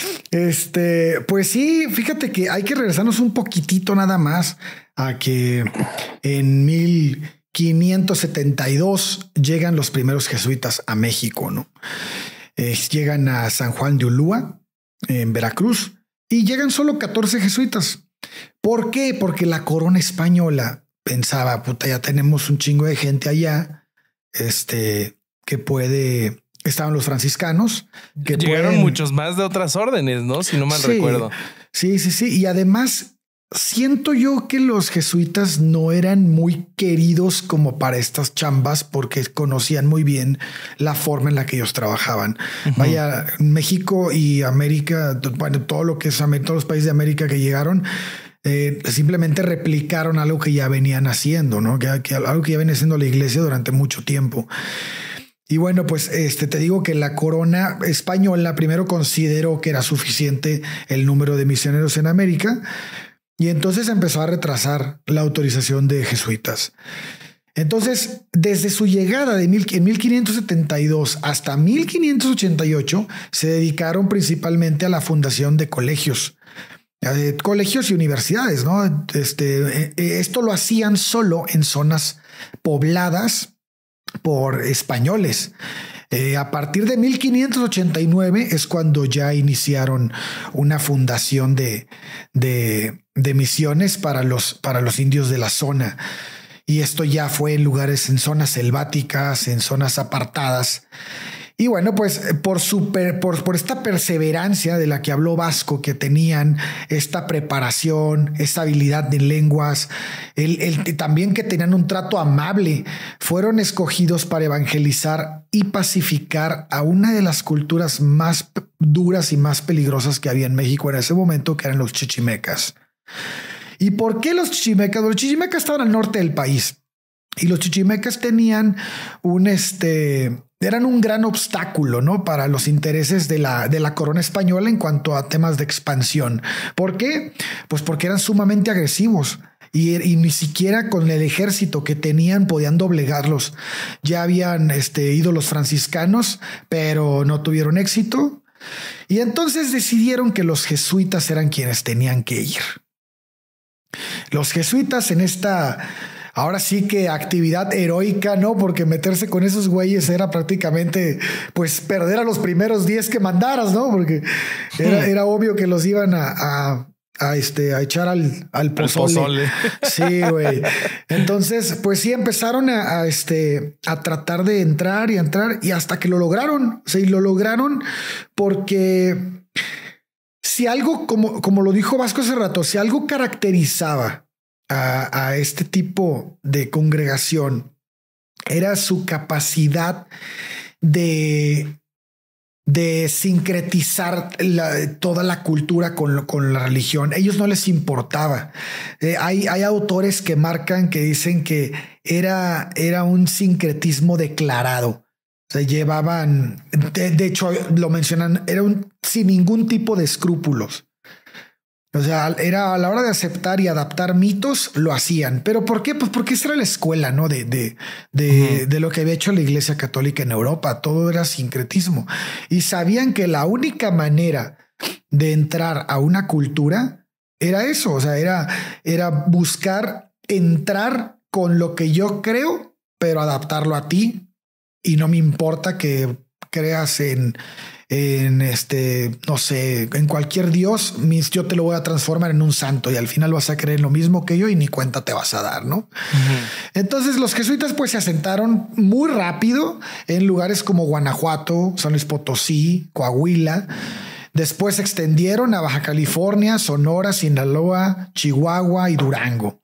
Este, pues sí, fíjate que hay que regresarnos un poquitito nada más a que en mil quinientos setenta y dos llegan los primeros jesuitas a México, ¿no? Eh, llegan a San Juan de Ulúa, en Veracruz, y llegan solo catorce jesuitas. ¿Por qué? Porque la corona española pensaba, puta, ya tenemos un chingo de gente allá, este, que puede... Estaban los franciscanos. Que Llegaron pueden... muchos más de otras órdenes, ¿no? Si no mal sí, recuerdo. Sí, sí, sí. Y además, siento yo que los jesuitas no eran muy queridos como para estas chambas porque conocían muy bien la forma en la que ellos trabajaban. Uh-huh. Vaya, México y América, bueno, todo lo que es América, todos los países de América que llegaron, eh, simplemente replicaron algo que ya venían haciendo, ¿no? Que, que algo que ya venía haciendo la iglesia durante mucho tiempo. Y bueno, pues este te digo que la corona española primero consideró que era suficiente el número de misioneros en América y entonces empezó a retrasar la autorización de jesuitas. Entonces, desde su llegada de mil, en mil quinientos setenta y dos hasta mil quinientos ochenta y ocho, se dedicaron principalmente a la fundación de colegios. De colegios y universidades, ¿no? Este, esto lo hacían solo en zonas pobladas por españoles. Eh, a partir de mil quinientos ochenta y nueve es cuando ya iniciaron una fundación de, de, de misiones para los, para los indios de la zona. Y esto ya fue en lugares, en zonas selváticas, en zonas apartadas. Y bueno, pues por, super, por, por esta perseverancia de la que habló Vasco, que tenían esta preparación, esta habilidad en lenguas, el, el, también que tenían un trato amable, fueron escogidos para evangelizar y pacificar a una de las culturas más duras y más peligrosas que había en México en ese momento, que eran los chichimecas. ¿Y por qué los chichimecas? Los chichimecas estaban al norte del país y los chichimecas tenían un este... eran un gran obstáculo, ¿no? Para los intereses de la, de la corona española en cuanto a temas de expansión. ¿Por qué? Pues porque eran sumamente agresivos y, y ni siquiera con el ejército que tenían podían doblegarlos. Ya habían este, ido los franciscanos, pero no tuvieron éxito. Y entonces decidieron que los jesuitas eran quienes tenían que ir. Los jesuitas en esta... ahora sí que actividad heroica, ¿no? Porque meterse con esos güeyes era prácticamente, pues, perder a los primeros diez que mandaras, ¿no? Porque era, era obvio que los iban a, a, a, este, a echar al, al pozole. pozole. Sí, güey. Entonces, pues sí, empezaron a, a, este, a tratar de entrar y entrar y hasta que lo lograron. O sea, y lo lograron porque si algo, como, como lo dijo Vasco hace rato, si algo caracterizaba A, a este tipo de congregación era su capacidad de, de sincretizar la, toda la cultura con, con la religión. A ellos no les importaba. Eh, hay, hay autores que marcan que dicen que era, era un sincretismo declarado. Se llevaban, de, de hecho lo mencionan, era un, sin ningún tipo de escrúpulos. O sea, era a la hora de aceptar y adaptar mitos, lo hacían. ¿Pero por qué? Pues porque esa era la escuela, ¿no? De, de, de, uh-huh. de lo que había hecho la Iglesia Católica en Europa. Todo era sincretismo. Y sabían que la única manera de entrar a una cultura era eso. O sea, era, era buscar entrar con lo que yo creo, pero adaptarlo a ti. Y no me importa que creas en... en este, no sé, en cualquier Dios, yo te lo voy a transformar en un santo y al final vas a creer lo mismo que yo y ni cuenta te vas a dar, ¿no? Uh-huh. Entonces los jesuitas pues se asentaron muy rápido en lugares como Guanajuato, San Luis Potosí, Coahuila. Después se extendieron a Baja California, Sonora, Sinaloa, Chihuahua y Durango.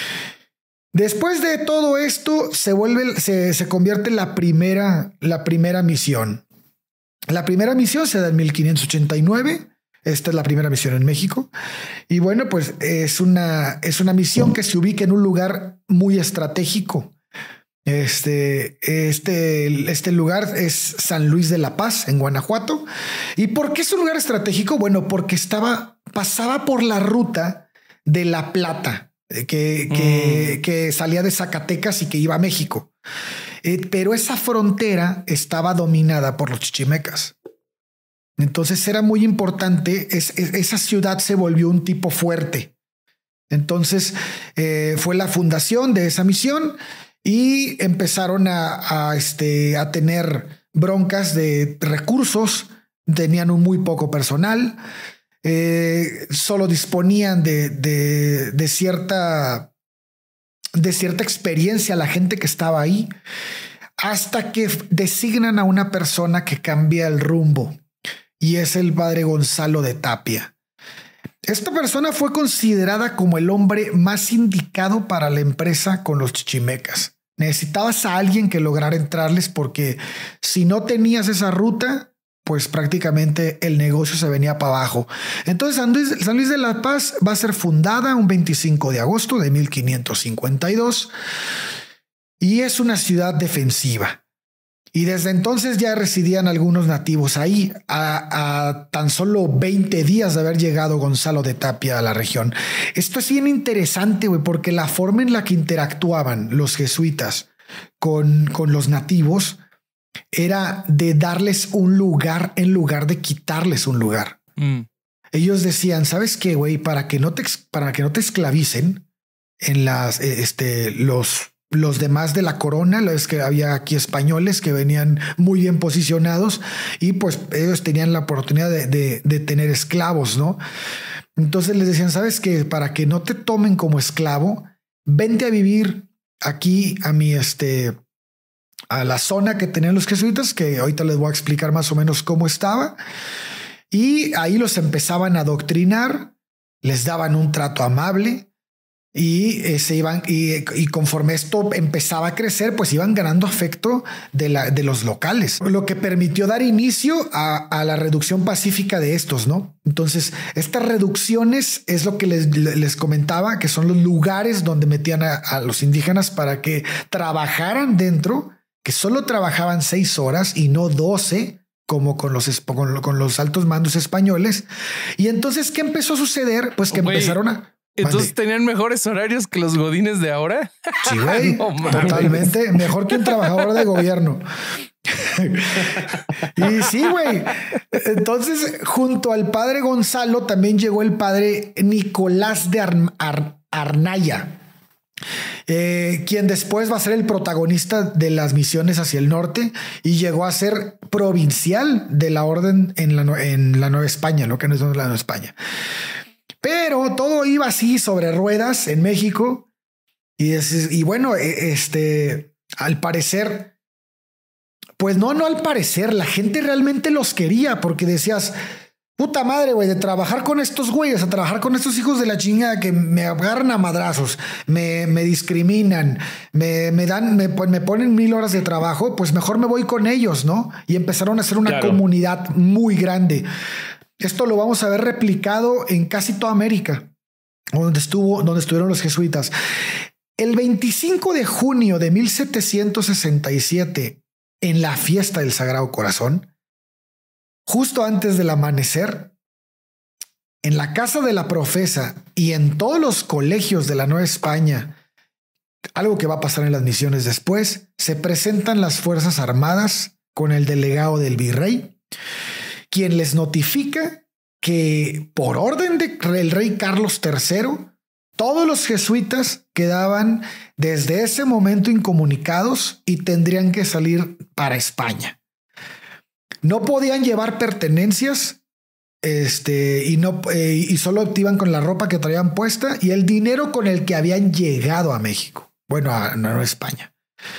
Después de todo esto se vuelve, se, se convierte en la primera, la primera misión. La primera misión se da en mil quinientos ochenta y nueve. Esta es la primera misión en México. Y bueno, pues es una, es una misión que se ubica en un lugar muy estratégico. Este, este, este lugar es San Luis de la Paz, en Guanajuato. ¿Y por qué es un lugar estratégico? Bueno, porque estaba, pasaba por la ruta de La Plata, que, que, mm. que salía de Zacatecas y que iba a México. Eh, pero esa frontera estaba dominada por los chichimecas. Entonces era muy importante. Es, es, esa ciudad se volvió un tipo fuerte. Entonces eh, fue la fundación de esa misión y empezaron a, a, este, a tener broncas de recursos. Tenían un muy poco personal. Eh, solo disponían de, de, de cierta de cierta experiencia la gente que estaba ahí, hasta que designan a una persona que cambia el rumbo, y es el padre Gonzalo de Tapia. Esta persona fue considerada como el hombre más indicado para la empresa con los chichimecas. Necesitabas a alguien que lograra entrarles, porque si no tenías esa ruta, pues prácticamente el negocio se venía para abajo. Entonces San Luis, San Luis de la Paz va a ser fundada un veinticinco de agosto de mil quinientos cincuenta y dos y es una ciudad defensiva. Y desde entonces ya residían algunos nativos ahí, a, a tan solo veinte días de haber llegado Gonzalo de Tapia a la región. Esto es bien interesante, güey, porque la forma en la que interactuaban los jesuitas con, con los nativos era de darles un lugar en lugar de quitarles un lugar. Mm. Ellos decían, ¿sabes qué, güey? Para que no te, para que no te esclavicen en las, este, los, los demás de la corona, es que había aquí españoles que venían muy bien posicionados y pues ellos tenían la oportunidad de, de, de tener esclavos, ¿no? Entonces les decían, ¿sabes qué? Para que no te tomen como esclavo, vente a vivir aquí a mi, este, a la zona que tenían los jesuitas, que ahorita les voy a explicar más o menos cómo estaba. Y ahí los empezaban a adoctrinar, les daban un trato amable y eh, se iban y, y conforme esto empezaba a crecer, pues iban ganando afecto de, la, de los locales, lo que permitió dar inicio a, a la reducción pacífica de estos, ¿no? Entonces, estas reducciones es lo que les, les comentaba, que son los lugares donde metían a, a los indígenas para que trabajaran dentro, que solo trabajaban seis horas y no doce, como con los, con, con los altos mandos españoles. Y entonces, ¿qué empezó a suceder? Pues que Wey, empezaron a... Entonces, ¿Mande? ¿Tenían mejores horarios que los godines de ahora? Sí, güey. No, totalmente. Mejor que un trabajador de gobierno. Y sí, güey. Entonces, junto al padre Gonzalo, también llegó el padre Nicolás de Ar Ar Arnaya. Eh, quien después va a ser el protagonista de las misiones hacia el norte y llegó a ser provincial de la orden en la, en la Nueva España, lo que no es la Nueva España. Pero todo iba así sobre ruedas en México y, es, y bueno, este, al parecer, pues no, no al parecer, la gente realmente los quería porque decías, puta madre, güey, de trabajar con estos güeyes, a trabajar con estos hijos de la chingada que me agarran a madrazos, me, me discriminan, me, me dan, me, me ponen mil horas de trabajo, pues mejor me voy con ellos, ¿no? Y empezaron a hacer una claro. comunidad muy grande. Esto lo vamos a ver replicado en casi toda América, donde estuvo, donde estuvieron los jesuitas. El veinticinco de junio de mil setecientos sesenta y siete, en la fiesta del Sagrado Corazón, justo antes del amanecer, en la casa de la profesa y en todos los colegios de la Nueva España, algo que va a pasar en las misiones después, se presentan las Fuerzas Armadas con el delegado del virrey, quien les notifica que por orden del rey Carlos tercero, todos los jesuitas quedaban desde ese momento incomunicados y tendrían que salir para España. No podían llevar pertenencias este, y, no, eh, y solo iban con la ropa que traían puesta y el dinero con el que habían llegado a México. Bueno, a, no, a España.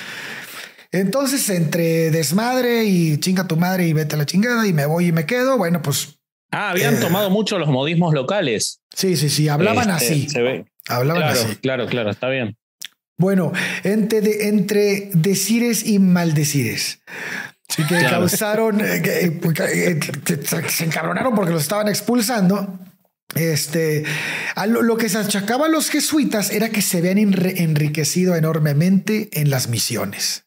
Entonces, entre desmadre y chinga tu madre y vete a la chingada y me voy y me quedo, bueno, pues... Ah, habían eh, tomado mucho los modismos locales. Sí, sí, sí, hablaban este, así. Se ve. Hablaban claro, así. Claro, claro, está bien. Bueno, entre, de, entre decires y maldecires. Así que claro. causaron, eh, que, que, que, se encabronaron porque los estaban expulsando. Este, a lo, lo que se achacaba a los jesuitas era que se habían enriquecido enormemente en las misiones.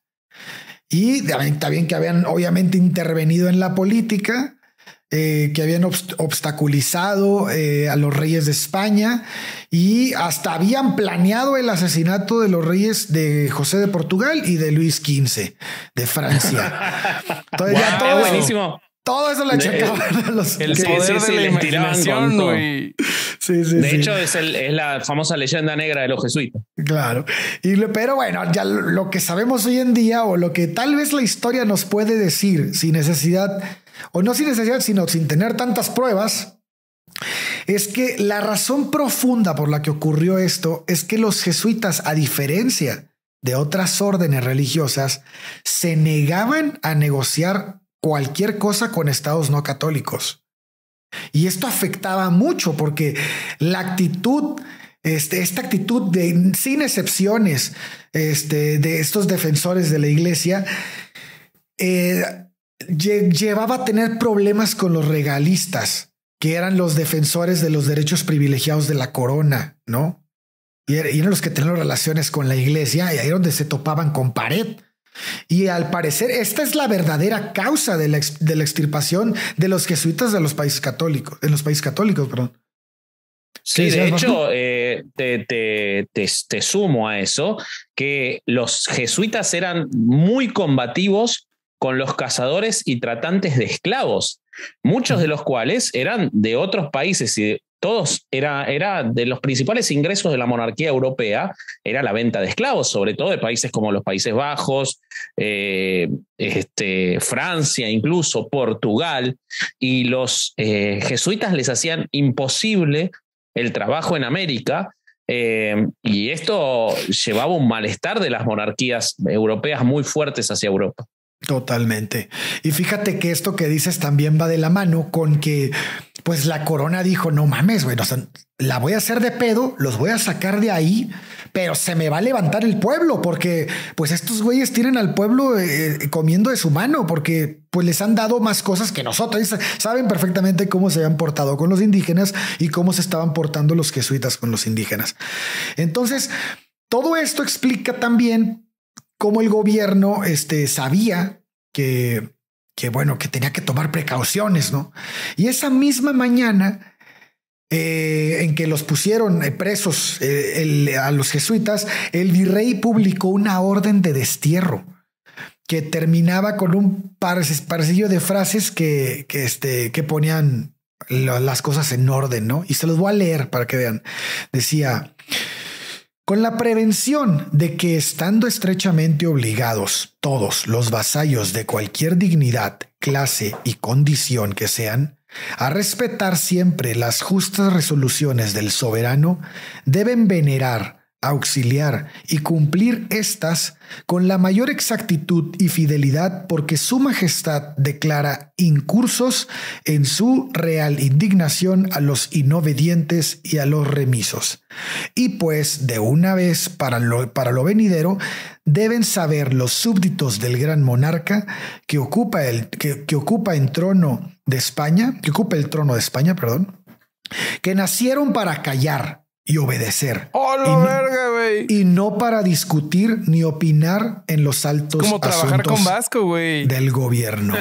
Y también que habían obviamente intervenido en la política, eh, que habían obst obstaculizado eh, a los reyes de España y hasta habían planeado el asesinato de los reyes de José de Portugal y de Luis quince de Francia. Entonces, wow, ya todo, es buenísimo. Todo eso le achacaban a los... El Sí, poder sí, de sí, la les tiraban con imaginación, todo. güey. Sí, sí, De sí. hecho, es, el, es la famosa leyenda negra de los jesuitas. Claro. Y lo- pero bueno, ya lo, lo que sabemos hoy en día o lo que tal vez la historia nos puede decir sin necesidad, o no sin necesidad, sino sin tener tantas pruebas, es que la razón profunda por la que ocurrió esto es que los jesuitas, a diferencia de otras órdenes religiosas, se negaban a negociar cualquier cosa con estados no católicos. Y esto afectaba mucho porque la actitud, este, esta actitud de sin excepciones, este, de estos defensores de la iglesia, eh, lle- llevaba a tener problemas con los regalistas, que eran los defensores de los derechos privilegiados de la corona, ¿no? Y er- y eran los que tenían relaciones con la iglesia, y ahí es donde se topaban con pared. Y al parecer esta es la verdadera causa de la, ex- de la extirpación de los jesuitas de los países católicos, en los países católicos, perdón. Sí, Sí, de ¿sabes, hecho, eh, te, te, te, te sumo a eso, que los jesuitas eran muy combativos con los cazadores y tratantes de esclavos, muchos de los cuales eran de otros países y de, todos era, era de los principales ingresos de la monarquía europea, era la venta de esclavos, sobre todo de países como los Países Bajos, eh, este, Francia, incluso Portugal, y los eh, jesuitas les hacían imposible el trabajo en América, eh, y esto llevaba un malestar de las monarquías europeas muy fuertes hacia Europa. Totalmente. Y fíjate que esto que dices también va de la mano con que pues la corona dijo, no mames, güey, o sea, la voy a hacer de pedo, los voy a sacar de ahí, pero se me va a levantar el pueblo porque pues estos güeyes tienen al pueblo eh, comiendo de su mano porque pues les han dado más cosas que nosotros. Saben perfectamente cómo se habían portado con los indígenas y cómo se estaban portando los jesuitas con los indígenas. Entonces, todo esto explica también cómo el gobierno este, sabía que, que, bueno, que tenía que tomar precauciones, ¿no? Y esa misma mañana eh, en que los pusieron eh, presos eh, el, a los jesuitas, el virrey publicó una orden de destierro que terminaba con un parcillo de frases que, que, este, que ponían lo, las cosas en orden, ¿no? Y se los voy a leer para que vean. Decía... Con la prevención de que estando estrechamente obligados todos los vasallos de cualquier dignidad, clase y condición que sean, a respetar siempre las justas resoluciones del soberano, deben venerar, auxiliar y cumplir estas con la mayor exactitud y fidelidad porque su majestad declara incursos en su real indignación a los inobedientes y a los remisos. Y pues de una vez para lo, para lo venidero deben saber los súbditos del gran monarca que ocupa el que, que ocupa el trono de España, que ocupa el trono de España, perdón, que nacieron para callar y obedecer. ¡Oh, la y, no, verga, güey! y no para discutir ni opinar en los altos como trabajar con Vasco, güey. Del gobierno.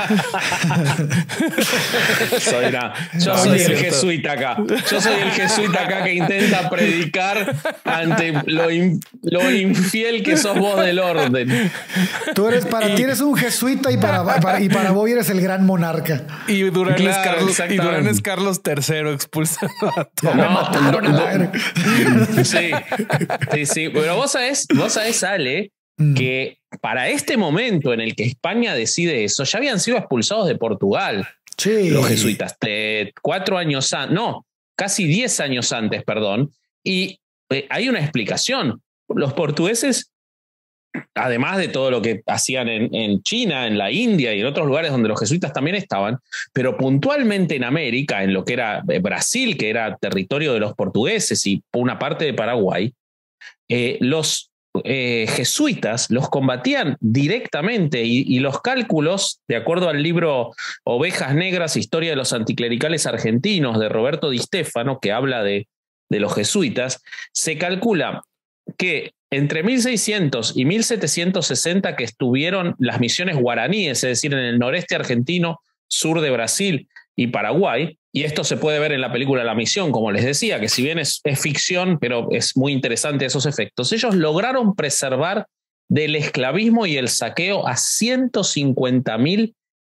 soy una, yo no, soy no el es jesuita acá. Yo soy el jesuita acá que intenta predicar ante lo, in, lo infiel que sos vos del orden. Tú eres para ti eres un jesuita y para, para y para vos eres el gran monarca. Y Durán, Claro, es, Carlos, y Durán es Carlos tercero expulsado a todos. No, mataron a la... Sí, sí, sí. Pero vos sabés, vos sabés, Ale, mm. que para este momento en el que España decide eso, ya habían sido expulsados de Portugal. Sí. Los jesuitas, eh, cuatro años antes, no, casi diez años antes, perdón. Y eh, hay una explicación. Los portugueses, además de todo lo que hacían en, en China, en la India y en otros lugares donde los jesuitas también estaban, pero puntualmente en América, en lo que era Brasil, que era territorio de los portugueses y una parte de Paraguay, eh, los eh, jesuitas los combatían directamente y, y los cálculos, de acuerdo al libro Ovejas Negras, Historia de los Anticlericales Argentinos de Roberto Di Stefano, que habla de, de los jesuitas, se calcula que entre mil seiscientos y mil setecientos sesenta que estuvieron las misiones guaraníes, es decir, en el noreste argentino, sur de Brasil y Paraguay, y esto se puede ver en la película La Misión, como les decía, que si bien es, es ficción, pero es muy interesante esos efectos, ellos lograron preservar del esclavismo y el saqueo a ciento cincuenta mil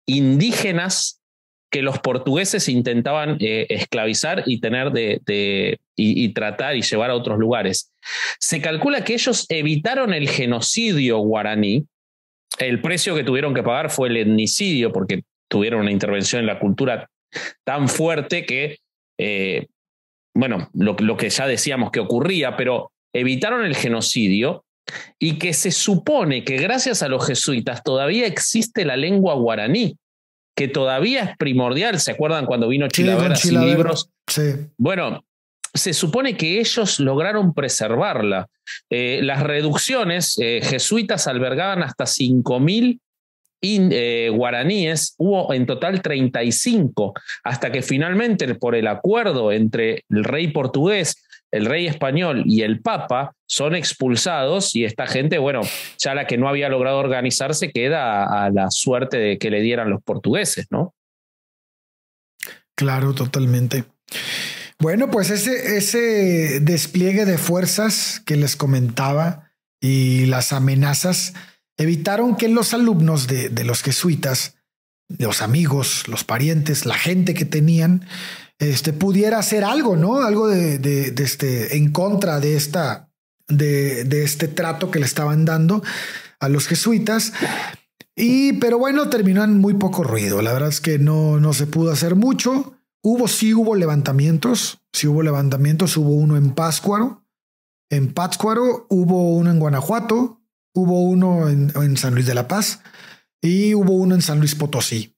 indígenas que los portugueses intentaban eh, esclavizar y tener de, de y, y tratar y llevar a otros lugares. Se calcula que ellos evitaron el genocidio guaraní. El precio que tuvieron que pagar fue el etnicidio, porque tuvieron una intervención en la cultura tan fuerte que, eh, bueno, lo, lo que ya decíamos que ocurría, pero evitaron el genocidio, y que se supone que gracias a los jesuitas todavía existe la lengua guaraní, que todavía es primordial. ¿Se acuerdan cuando vino Chilavera sí, sin libros? Sí. Bueno, se supone que ellos lograron preservarla. Eh, las reducciones eh, jesuitas albergaban hasta cinco mil eh, guaraníes, hubo en total treinta y cinco, hasta que finalmente por el acuerdo entre el rey portugués, el rey español y el papa son expulsados, y esta gente, bueno, ya la que no había logrado organizarse queda a, a la suerte de que le dieran los portugueses, ¿no? Claro, totalmente. Bueno, pues ese, ese despliegue de fuerzas que les comentaba y las amenazas evitaron que los alumnos de, de los jesuitas, los amigos, los parientes, la gente que tenían, este, pudiera hacer algo, ¿no? Algo de, de, de este, en contra de esta, de, de este trato que le estaban dando a los jesuitas. Y, pero bueno, terminó en muy poco ruido. La verdad es que no, no se pudo hacer mucho. Hubo, sí hubo levantamientos, sí hubo levantamientos. Hubo uno en Pátzcuaro, en Pátzcuaro, hubo uno en Guanajuato, hubo uno en, en San Luis de la Paz y hubo uno en San Luis Potosí.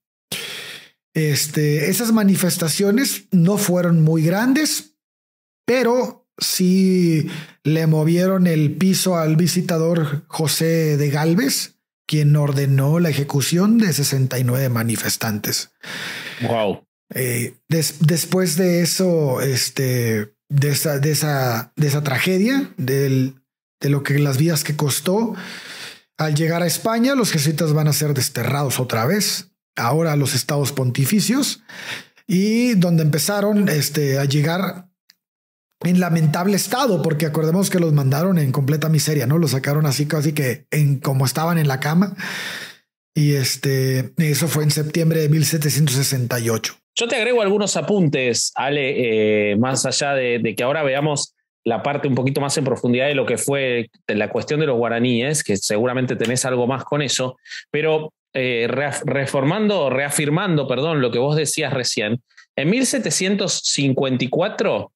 Este, esas manifestaciones no fueron muy grandes, pero sí le movieron el piso al visitador José de Gálvez, quien ordenó la ejecución de sesenta y nueve manifestantes. Wow. Eh, des, después de eso, este, de esa, de esa, de esa tragedia, del, de lo que las vidas que costó, al llegar a España, los jesuitas van a ser desterrados otra vez, ahora a los estados pontificios, y donde empezaron este, a llegar en lamentable estado, porque acordemos que los mandaron en completa miseria, ¿no? Los sacaron así, casi que en como estaban en la cama. Y este, eso fue en septiembre de mil setecientos sesenta y ocho. Yo te agrego algunos apuntes, Ale, eh, más allá de, de que ahora veamos la parte un poquito más en profundidad de lo que fue la cuestión de los guaraníes, que seguramente tenés algo más con eso, pero eh, reformando, reafirmando, perdón, lo que vos decías recién, en mil setecientos cincuenta y cuatro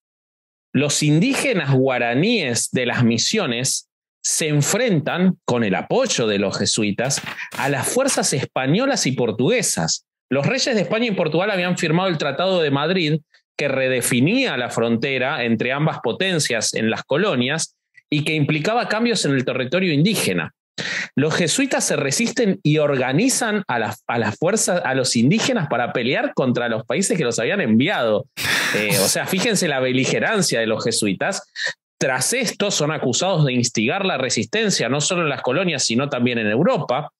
los indígenas guaraníes de las misiones se enfrentan, con el apoyo de los jesuitas, a las fuerzas españolas y portuguesas. Los reyes de España y Portugal habían firmado el Tratado de Madrid, que redefinía la frontera entre ambas potencias en las colonias y que implicaba cambios en el territorio indígena. Los jesuitas se resisten y organizan a las a las fuerzas, a los indígenas, para pelear contra los países que los habían enviado. Eh, o sea, fíjense la beligerancia de los jesuitas. Tras esto son acusados de instigar la resistencia, no solo en las colonias, sino también en Europa.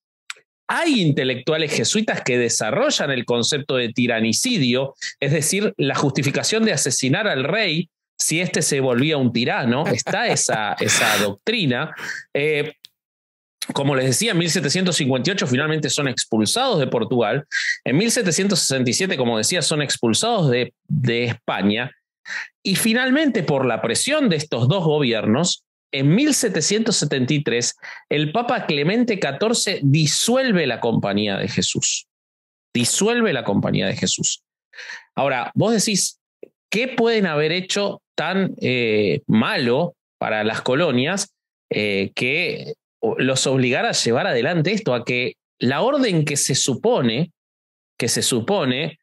Hay intelectuales jesuitas que desarrollan el concepto de tiranicidio, es decir, la justificación de asesinar al rey si éste se volvía un tirano. Está esa, esa doctrina. Eh, como les decía, en mil setecientos cincuenta y ocho finalmente son expulsados de Portugal. En mil setecientos sesenta y siete, como decía, son expulsados de, de España. Y finalmente, por la presión de estos dos gobiernos, en mil setecientos setenta y tres, el Papa Clemente catorce disuelve la Compañía de Jesús. Disuelve la Compañía de Jesús. Ahora, vos decís, ¿qué pueden haber hecho tan eh, malo para las colonias eh, que los obligara a llevar adelante esto? A que la orden que se supone, que se supone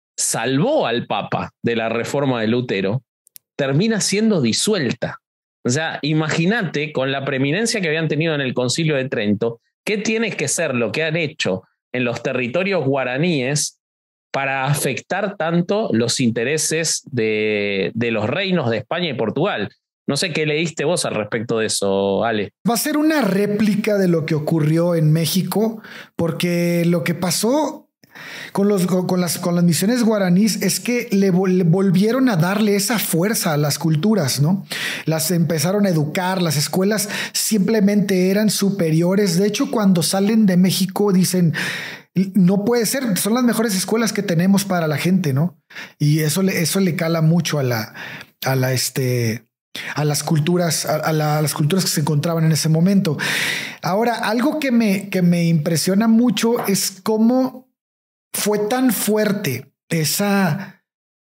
salvó al Papa de la reforma de Lutero, termina siendo disuelta. O sea, imagínate, con la preeminencia que habían tenido en el Concilio de Trento, ¿qué tiene que ser lo que han hecho en los territorios guaraníes para afectar tanto los intereses de, de los reinos de España y Portugal? No sé qué leíste vos al respecto de eso, Ale. Va a ser una réplica de lo que ocurrió en México, porque lo que pasó con, los, con, las, con las misiones guaraníes es que le, le volvieron a darle esa fuerza a las culturas, ¿no? Las empezaron a educar, las escuelas simplemente eran superiores. De hecho, cuando salen de México dicen, no puede ser, son las mejores escuelas que tenemos para la gente, ¿no? Y eso le, eso le cala mucho a la, a la, este, a las culturas, a, a, la, a las culturas que se encontraban en ese momento. Ahora, algo que me, que me impresiona mucho es cómo fue tan fuerte esa...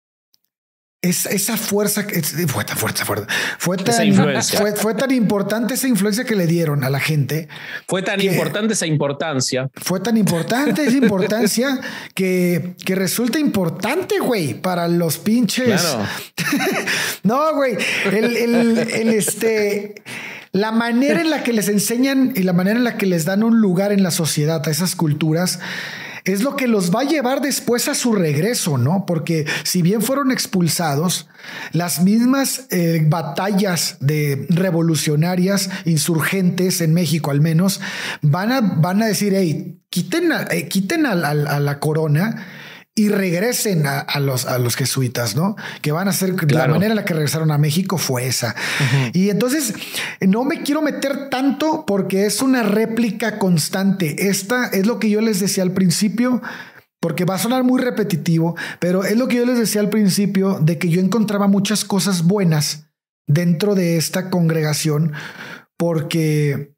Es, esa fuerza, es, fue tan fuerte, fuerte, fue tan, fue, fue tan importante esa influencia que le dieron a la gente. Fue tan importante esa importancia. Fue tan importante esa importancia que, que resulta importante, güey, para los pinches. Claro. No, güey, el, el, el este... La manera en la que les enseñan y la manera en la que les dan un lugar en la sociedad a esas culturas es lo que los va a llevar después a su regreso, ¿no? Porque si bien fueron expulsados, las mismas eh, batallas de revolucionarias, insurgentes en México al menos, van a, van a decir, hey, quiten, a, eh, quiten a, a, a la corona y regresen a, a, los, a los jesuitas, ¿no? Que van a ser, claro. La manera en la que regresaron a México fue esa. Uh-huh. Y entonces no me quiero meter tanto porque es una réplica constante. Esta es lo que yo les decía al principio, porque va a sonar muy repetitivo, pero es lo que yo les decía al principio de que yo encontraba muchas cosas buenas dentro de esta congregación porque...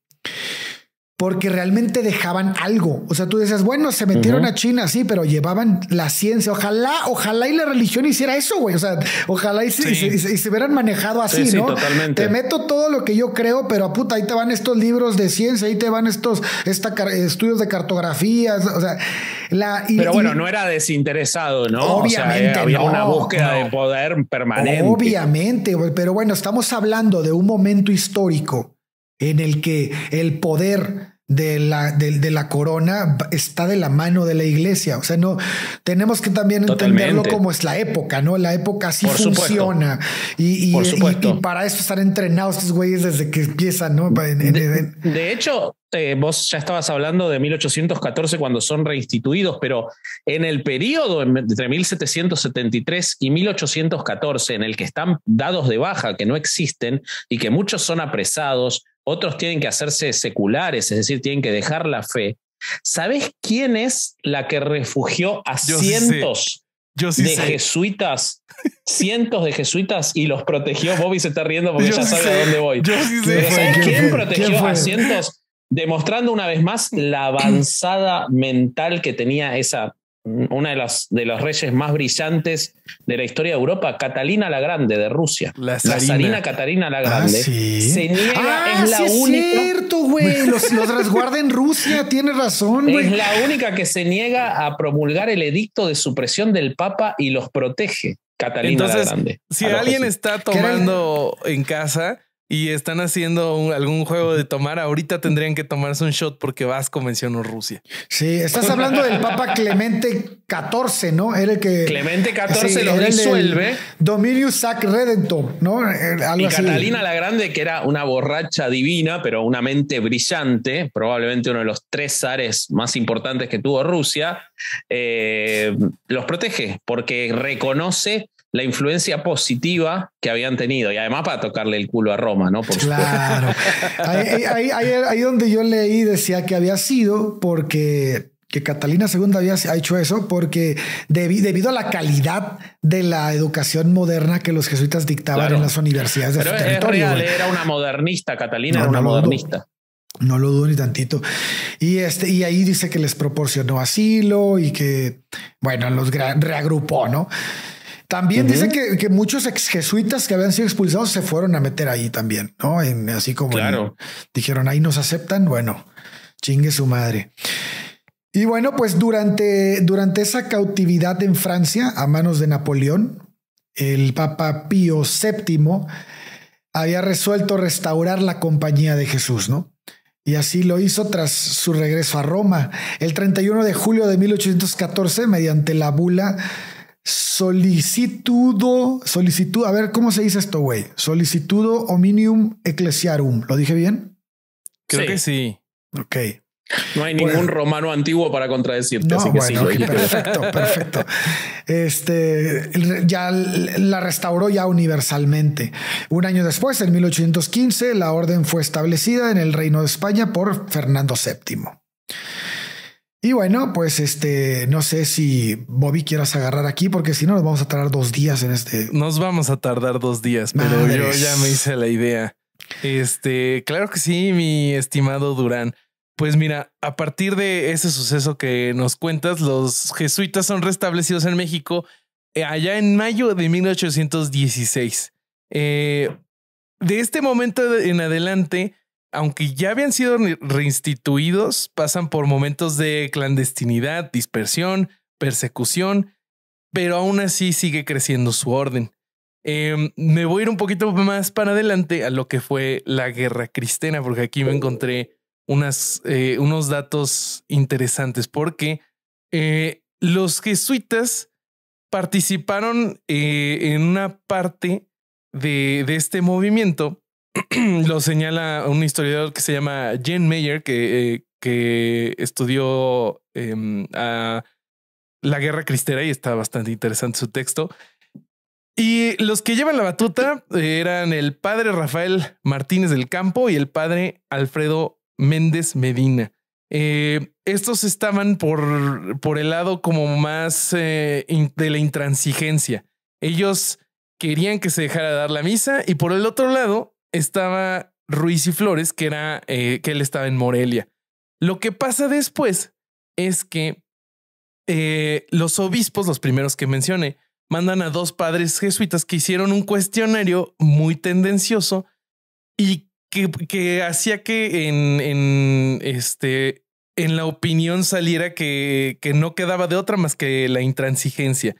porque realmente dejaban algo. O sea, tú decías, bueno, se metieron uh-huh. a China, sí, pero llevaban la ciencia. Ojalá, ojalá y la religión hiciera eso, güey. O sea, ojalá y, sí. se, y, se, y se hubieran manejado así, sí, ¿no? Sí, totalmente. Te meto todo lo que yo creo, pero puta, ahí te van estos libros de ciencia, ahí te van estos esta, estudios de cartografías. O sea, la... Y, pero bueno, y, no era desinteresado, ¿no? Obviamente, o sea, había no, una búsqueda no. de poder permanente. Obviamente, güey. Pero bueno, estamos hablando de un momento histórico en el que el poder de la, de, de la corona está de la mano de la iglesia. O sea, no tenemos que también Totalmente. entenderlo como es la época, ¿no? La época así Por funciona. Y, y, y, y para eso están entrenados estos güeyes desde que empiezan, ¿no? En, en, de, en... de hecho, eh, vos ya estabas hablando de mil ochocientos catorce cuando son reinstituidos, pero en el periodo entre mil setecientos setenta y tres y mil ochocientos catorce, en el que están dados de baja, que no existen y que muchos son apresados, otros tienen que hacerse seculares, es decir, tienen que dejar la fe. ¿Sabés quién es la que refugió a Yo cientos sí Yo sí de sé. jesuitas? Cientos de jesuitas y los protegió. Bobby se está riendo porque Yo ya sí sabe sé. a dónde voy. Yo sí sé. ¿Sabés quién, quién protegió ¿Quién a cientos? Demostrando una vez más la avanzada mental que tenía esa... una de las de los reyes más brillantes de la historia de Europa, Catalina la Grande de Rusia. La zarina, la zarina Catalina la Grande. Ah, ¿sí? Se niega, ah, es la sí única. Es cierto, güey. Los, los resguarda en Rusia, tienes razón, güey. Es la única que se niega a promulgar el edicto de supresión del Papa y los protege. Catalina Entonces, la Grande. Si alguien está tomando en casa y están haciendo un, algún juego de tomar, ahorita tendrían que tomarse un shot porque Vasco mencionó Rusia. Sí, estás hablando del Papa Clemente catorce, ¿no? Era el que... Clemente catorce sí, lo disuelve. Dominius Sac Redentor, ¿no? Algo y así. Catalina la Grande, que era una borracha divina, pero una mente brillante, probablemente uno de los tres zares más importantes que tuvo Rusia, eh, los protege porque reconoce la influencia positiva que habían tenido y además para tocarle el culo a Roma, ¿no? Por claro. ahí, ahí, ahí, ahí donde yo leí decía que había sido porque que Catalina segunda había hecho eso porque debi, debido a la calidad de la educación moderna que los jesuitas dictaban claro. en las universidades de Pero su es territorio. Real, era una modernista, Catalina no, era una no modernista. No lo dudo ni tantito. Y este, y ahí dice que les proporcionó asilo y que, bueno, los reagrupó, ¿no? También uh-huh. dice que, que muchos ex jesuitas que habían sido expulsados se fueron a meter ahí también, ¿no? En, así como claro. en, dijeron, ahí nos aceptan, bueno, chingue su madre. Y bueno, pues durante, durante esa cautividad en Francia a manos de Napoleón, el Papa Pío séptimo había resuelto restaurar la Compañía de Jesús, ¿no? Y así lo hizo tras su regreso a Roma. El treinta y uno de julio de mil ochocientos catorce, mediante la bula Solicitudo, solicitud, a ver, ¿cómo se dice esto, güey? Solicitudo Omnium Ecclesiarum. ¿Lo dije bien? Creo sí. que sí. Ok. No hay ningún bueno, romano antiguo para contradecirte, no, así que bueno, sí. Perfecto, perfecto. Este ya la restauró ya universalmente. Un año después, en mil ochocientos quince, la orden fue establecida en el Reino de España por Fernando séptimo. Y bueno, pues este, no sé si Bobby quieras agarrar aquí, porque si no nos vamos a tardar dos días en este. Nos vamos a tardar dos días, pero Madres. Yo ya me hice la idea. Este, claro que sí, mi estimado Durán. Pues mira, a partir de ese suceso que nos cuentas, los jesuitas son restablecidos en México eh, allá en mayo de mil ochocientos dieciséis. Eh, de este momento en adelante, aunque ya habían sido reinstituidos, pasan por momentos de clandestinidad, dispersión, persecución, pero aún así sigue creciendo su orden. Eh, me voy a ir un poquito más para adelante a lo que fue la Guerra Cristera, porque aquí me encontré unas, eh, unos datos interesantes, porque eh, los jesuitas participaron eh, en una parte de, de este movimiento. Lo señala un historiador que se llama Jen Meyer, que, eh, que estudió eh, a la Guerra Cristera y está bastante interesante su texto. Y los que llevan la batuta eran el padre Rafael Martínez del Campo y el padre Alfredo Méndez Medina. Eh, estos estaban por, por el lado como más eh, de la intransigencia. Ellos querían que se dejara dar la misa y por el otro lado estaba Ruiz y Flores, que era eh, que él estaba en Morelia. Lo que pasa después es que eh, los obispos, los primeros que mencioné, mandan a dos padres jesuitas que hicieron un cuestionario muy tendencioso y que, que hacía que en, en, este, en la opinión saliera que, que no quedaba de otra más que la intransigencia.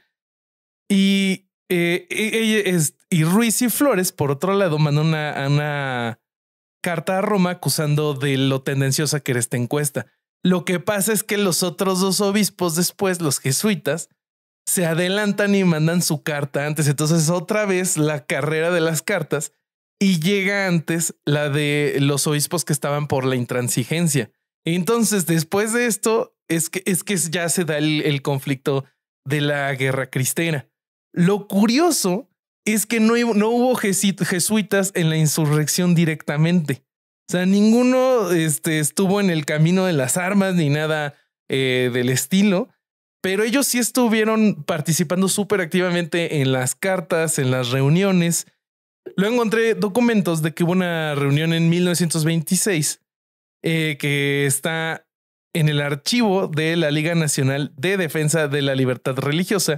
Y Eh, ella es, y Ruiz y Flores, por otro lado, mandó una, una carta a Roma acusando de lo tendenciosa que era esta encuesta. Lo que pasa es que los otros dos obispos después, los jesuitas, se adelantan y mandan su carta antes. Entonces otra vez la carrera de las cartas y llega antes la de los obispos que estaban por la intransigencia. Entonces después de esto es que, es que ya se da el, el conflicto de la Guerra Cristera. Lo curioso es que no, no hubo jesuitas en la insurrección directamente. O sea, ninguno este, estuvo en el camino de las armas ni nada eh, del estilo, pero ellos sí estuvieron participando súper activamente en las cartas, en las reuniones. Luego encontré documentos de que hubo una reunión en mil novecientos veintiséis eh, que está en el archivo de la Liga Nacional de Defensa de la Libertad Religiosa,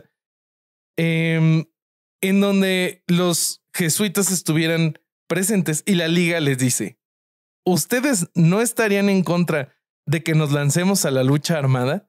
Eh, en donde los jesuitas estuvieran presentes y la liga les dice: ¿ustedes no estarían en contra de que nos lancemos a la lucha armada?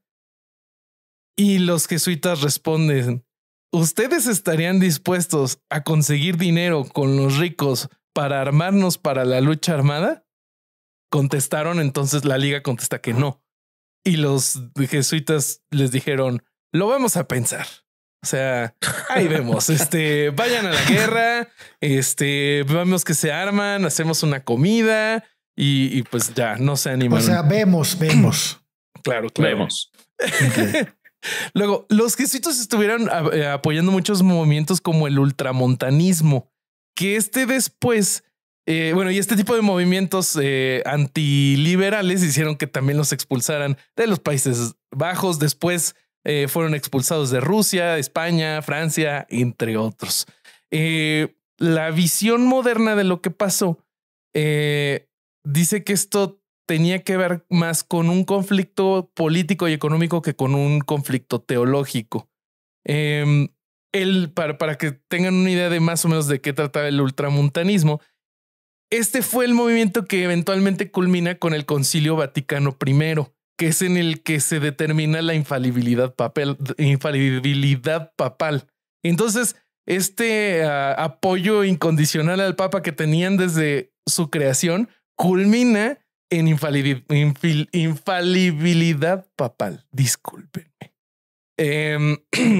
Y los jesuitas responden: ¿ustedes estarían dispuestos a conseguir dinero con los ricos para armarnos para la lucha armada? Contestaron, entonces la liga contesta que no. Y los jesuitas les dijeron: lo vamos a pensar. O sea, ahí vemos, este, vayan a la guerra, este, vemos que se arman, hacemos una comida y, y pues ya, no se animan. O sea, vemos, vemos. Claro, claro. Vemos. Okay. Luego, los jesuitas estuvieron eh, apoyando muchos movimientos como el ultramontanismo, que este después, eh, bueno, y este tipo de movimientos eh, antiliberales hicieron que también los expulsaran de los Países Bajos. Después Eh, fueron expulsados de Rusia, España, Francia, entre otros. Eh, la visión moderna de lo que pasó eh, dice que esto tenía que ver más con un conflicto político y económico que con un conflicto teológico. Eh, el, para, para que tengan una idea de más o menos de qué trataba el ultramontanismo, este fue el movimiento que eventualmente culmina con el Concilio Vaticano primero, que es en el que se determina la infalibilidad papal. Infalibilidad papal. Entonces, este uh, apoyo incondicional al Papa que tenían desde su creación culmina en infalibil, infil, infalibilidad papal. Discúlpenme. Eh,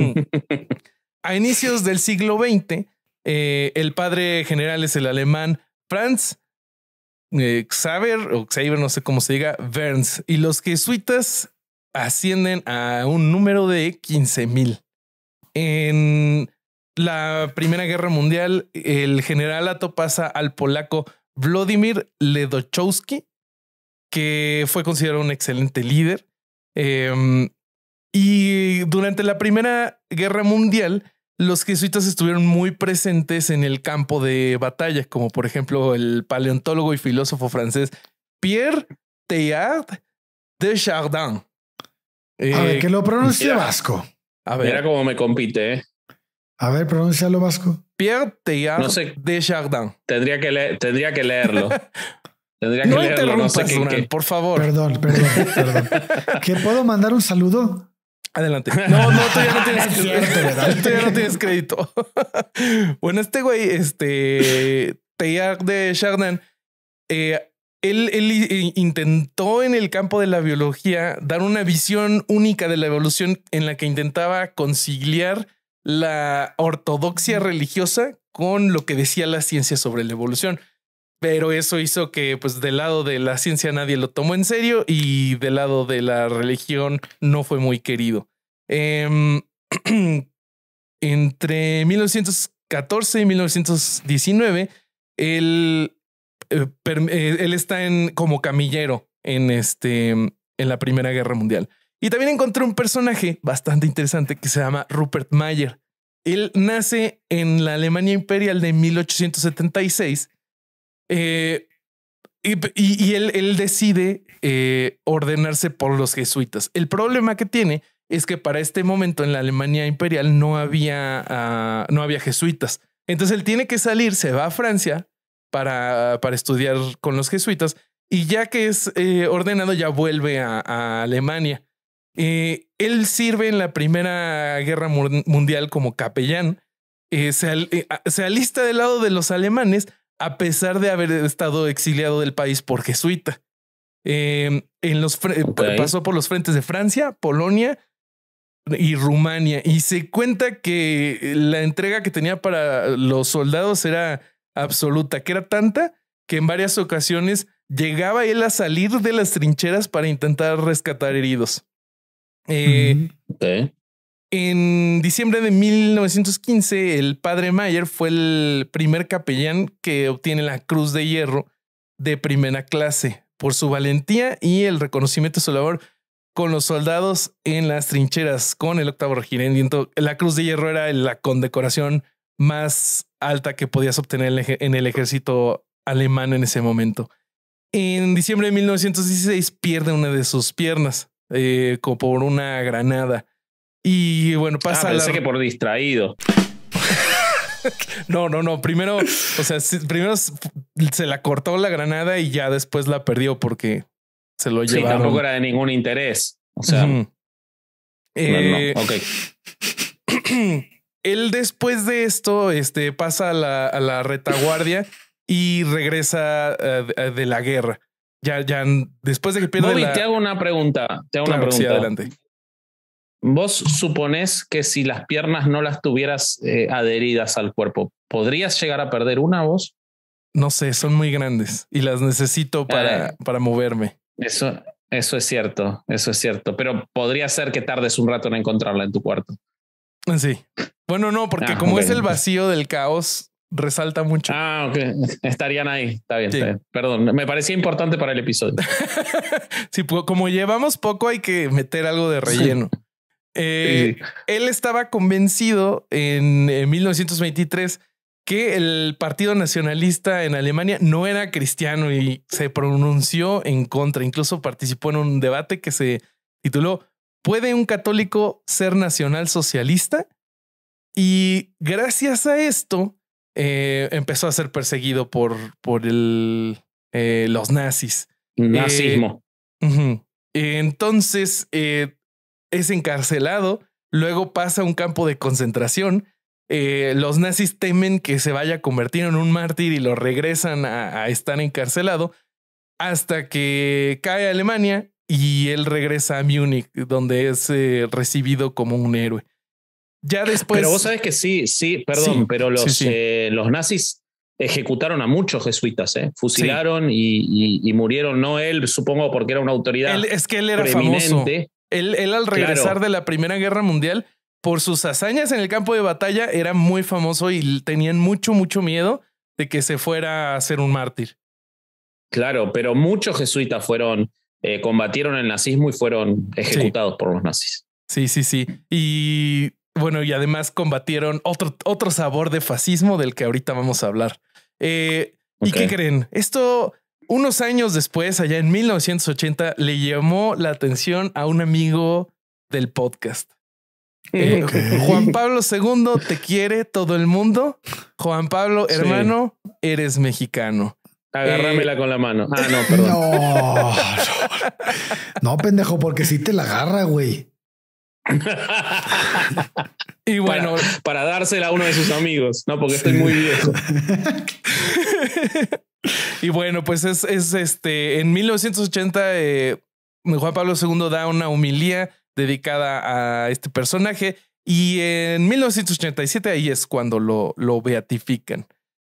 a inicios del siglo veinte, eh, el padre general es el alemán Franz Eh, Xaver o Xaver, no sé cómo se diga, Werns, y los jesuitas ascienden a un número de quince mil. En la Primera Guerra Mundial, el generalato pasa al polaco Władimir Ledochowski, que fue considerado un excelente líder. Eh, y durante la Primera Guerra Mundial, los jesuitas estuvieron muy presentes en el campo de batalla, como por ejemplo el paleontólogo y filósofo francés Pierre Teilhard de Chardin. Eh, a ver, que lo pronuncie mira, vasco. A ver. Mira cómo me compite, ¿eh? A ver, pronúncialo vasco. Pierre Teilhard no sé, de Chardin. Tendría que, le tendría que leerlo. Tendría que no leerlo. No sé qué, Durán, qué. Por favor. Perdón, perdón, perdón. ¿Que puedo mandar un saludo? Adelante. No, no, tú ya no tienes crédito. Tú ya no tienes crédito. Bueno, este güey, este Teilhard de Chardin, eh, él, él intentó en el campo de la biología dar una visión única de la evolución en la que intentaba conciliar la ortodoxia religiosa con lo que decía la ciencia sobre la evolución. Pero eso hizo que, pues, del lado de la ciencia nadie lo tomó en serio y del lado de la religión no fue muy querido. Eh, entre mil novecientos catorce y mil novecientos diecinueve, él, eh, él está en, como camillero en, este, en la Primera Guerra Mundial. Y también encontré un personaje bastante interesante que se llama Rupert Mayer. Él nace en la Alemania imperial de mil ochocientos setenta y seis. Eh, y, y, y él, él decide eh, ordenarse por los jesuitas. El problema que tiene es que para este momento en la Alemania imperial no había, uh, no había jesuitas. Entonces él tiene que salir, se va a Francia para, para estudiar con los jesuitas y ya que es eh, ordenado ya vuelve a, a Alemania. Eh, él sirve en la Primera Guerra Mundial como capellán. Eh, se, al, eh, se alista del lado de los alemanes a pesar de haber estado exiliado del país por jesuita. Eh, en los okay. Pasó por los frentes de Francia, Polonia y Rumania. Y se cuenta que la entrega que tenía para los soldados era absoluta, que era tanta que en varias ocasiones llegaba él a salir de las trincheras para intentar rescatar heridos. Eh, okay. En diciembre de mil novecientos quince, el padre Mayer fue el primer capellán que obtiene la Cruz de Hierro de primera clase por su valentía y el reconocimiento de su labor con los soldados en las trincheras con el octavo regimiento. La Cruz de Hierro era la condecoración más alta que podías obtener en el ejército alemán en ese momento. En diciembre de mil novecientos dieciséis pierde una de sus piernas eh, como por una granada. Y bueno, pasa. Ah, pensé la... que por distraído. No, no, no. Primero, o sea, primero se la cortó la granada y ya después la perdió porque se lo llevaron. Sí, tampoco era de ningún interés. O sea, uh-huh. eh, no, no. Ok. Él después de esto, este, pasa a la, a la retaguardia y regresa uh, de la guerra. Ya, ya después de que pierde Bobby, la... te hago una pregunta. Te hago claro, una pregunta. Sí, adelante. ¿Vos suponés que si las piernas no las tuvieras eh, adheridas al cuerpo, ¿podrías llegar a perder una vos? No sé, son muy grandes y las necesito para, eh, para moverme. Eso, eso es cierto, eso es cierto. Pero podría ser que tardes un rato en encontrarla en tu cuarto. Sí. Bueno, no, porque ah, como okay. es el vacío del caos, resalta mucho. Ah, ok. Estarían ahí. Está bien, sí. está bien. Perdón, me parecía importante para el episodio. Sí, pues como llevamos poco, hay que meter algo de relleno. Sí. Eh, sí. Él estaba convencido en, en mil novecientos veintitrés que el Partido Nacionalista en Alemania no era cristiano y se pronunció en contra. Incluso participó en un debate que se tituló ¿Puede un católico ser nacional socialista? Y gracias a esto eh, empezó a ser perseguido por, por el, eh, los nazis. Nazismo. Eh, uh-huh. Entonces... Eh, es encarcelado, luego pasa a un campo de concentración. Eh, los nazis temen que se vaya a convertir en un mártir y lo regresan a, a estar encarcelado hasta que cae a Alemania y él regresa a Múnich, donde es eh, recibido como un héroe. Ya después... Pero vos sabés que sí, sí, perdón, sí, pero los, sí, sí. Eh, los nazis ejecutaron a muchos jesuitas, eh, fusilaron sí. y, y, y murieron, no él, supongo, porque era una autoridad él, es que él era preeminente. famoso. Él, él al regresar claro. de la Primera Guerra Mundial, por sus hazañas en el campo de batalla, era muy famoso y tenían mucho, mucho miedo de que se fuera a ser un mártir. Claro, pero muchos jesuitas fueron eh, combatieron el nazismo y fueron ejecutados sí. por los nazis. Sí, sí, sí. Y bueno, y además combatieron otro, otro sabor de fascismo del que ahorita vamos a hablar. Eh, okay. ¿Y qué creen? Esto, unos años después, allá en mil novecientos ochenta, le llamó la atención a un amigo del podcast. Eh, okay. Juan Pablo segundo, te quiere todo el mundo. Juan Pablo, hermano, sí. eres mexicano. Agárramela eh, con la mano. Ah, no, perdón. No, no, no, pendejo, porque sí te la agarra, güey. Y bueno, para, para dársela a uno de sus amigos, no, porque sí. estoy muy viejo. Y bueno, pues es, es este en mil novecientos ochenta, eh, Juan Pablo segundo da una homilía dedicada a este personaje y en mil novecientos ochenta y siete ahí es cuando lo, lo beatifican.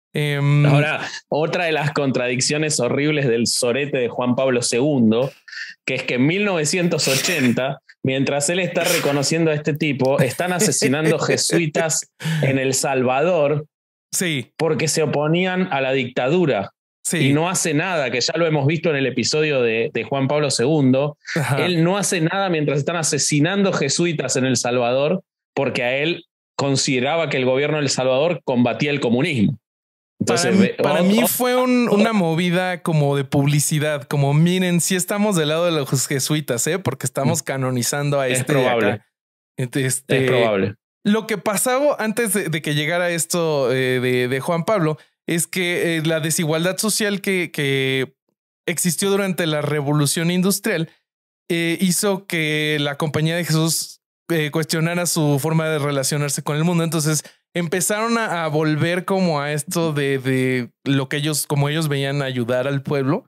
Um, Ahora, otra de las contradicciones horribles del sorete de Juan Pablo segundo, que es que en mil novecientos ochenta, mientras él está reconociendo a este tipo, están asesinando jesuitas en El Salvador sí. porque se oponían a la dictadura. Sí. Y no hace nada, que ya lo hemos visto en el episodio de, de Juan Pablo segundo. Ajá. Él no hace nada mientras están asesinando jesuitas en El Salvador porque a él consideraba que el gobierno de El Salvador combatía el comunismo. Entonces, para, para oh, mí oh, fue un, oh, una movida como de publicidad, como miren, sí estamos del lado de los jesuitas, ¿eh? Porque estamos canonizando a es este. Probable. Este, es probable. Lo que pasaba antes de, de que llegara esto eh, de, de Juan Pablo es que eh, la desigualdad social que, que existió durante la Revolución Industrial eh, hizo que la Compañía de Jesús eh, cuestionara su forma de relacionarse con el mundo. Entonces empezaron a, a volver como a esto de, de lo que ellos, como ellos veían ayudar al pueblo,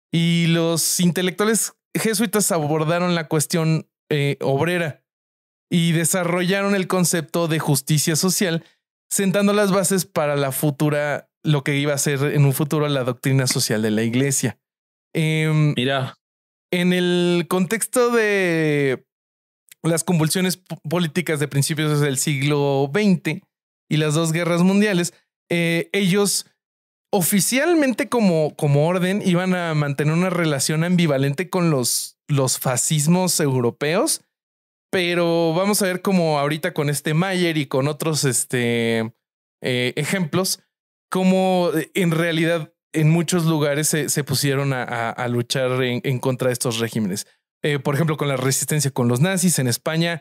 y los intelectuales jesuitas abordaron la cuestión eh, obrera y desarrollaron el concepto de justicia social, sentando las bases para la futura, lo que iba a ser en un futuro la doctrina social de la iglesia. Eh, Mira, en el contexto de las convulsiones políticas de principios del siglo veinte y las dos guerras mundiales, eh, ellos oficialmente como, como orden iban a mantener una relación ambivalente con los, los fascismos europeos, pero vamos a ver cómo ahorita con este Mayer y con otros este, eh, ejemplos, cómo en realidad en muchos lugares se, se pusieron a, a, a luchar en, en contra de estos regímenes. Eh, por ejemplo, con la resistencia con los nazis en España,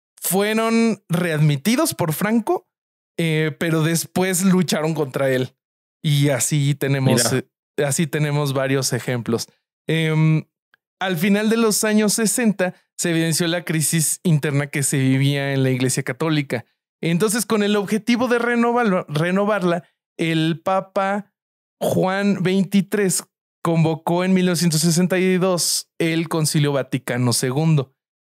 fueron readmitidos por Franco, eh, pero después lucharon contra él. Y así tenemos, eh, así tenemos varios ejemplos. Eh, al final de los años sesenta se evidenció la crisis interna que se vivía en la Iglesia Católica. Entonces, con el objetivo de renovarlo, renovarla, el Papa Juan veintitrés convocó en mil novecientos sesenta y dos el Concilio Vaticano segundo.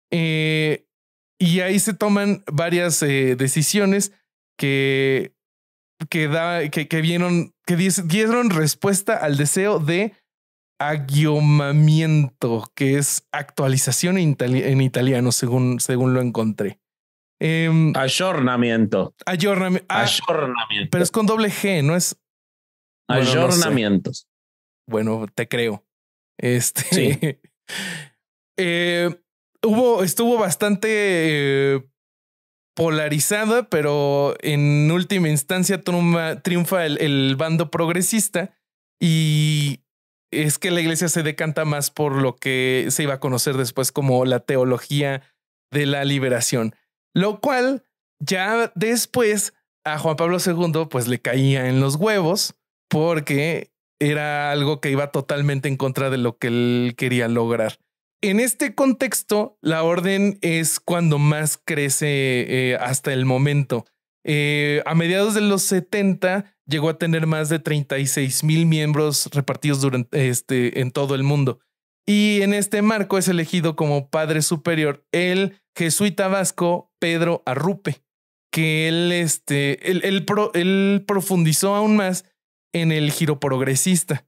Eh, y ahí se toman varias eh, decisiones que, que, da, que, que, vieron, que dieron respuesta al deseo de aggiornamiento, que es actualización en, itali en italiano, según, según lo encontré. Eh, Ayornamiento. Ayornami ah, Ayornamiento. Pero es con doble G, no es. Ayornamientos. Bueno, no sé. Bueno, te creo. Este. Sí. eh, hubo, estuvo bastante eh, polarizada, pero en última instancia triunfa, triunfa el, el bando progresista, y es que la iglesia se decanta más por lo que se iba a conocer después como la teología de la liberación, lo cual ya después a Juan Pablo segundo pues le caía en los huevos porque era algo que iba totalmente en contra de lo que él quería lograr. En este contexto, la orden es cuando más crece eh, hasta el momento. Eh, a mediados de los setenta llegó a tener más de treinta y seis mil miembros repartidos durante este, en todo el mundo. Y en este marco es elegido como padre superior el jesuita vasco Pedro Arrupe, que él, este, él, él, pro, él profundizó aún más en el giro progresista.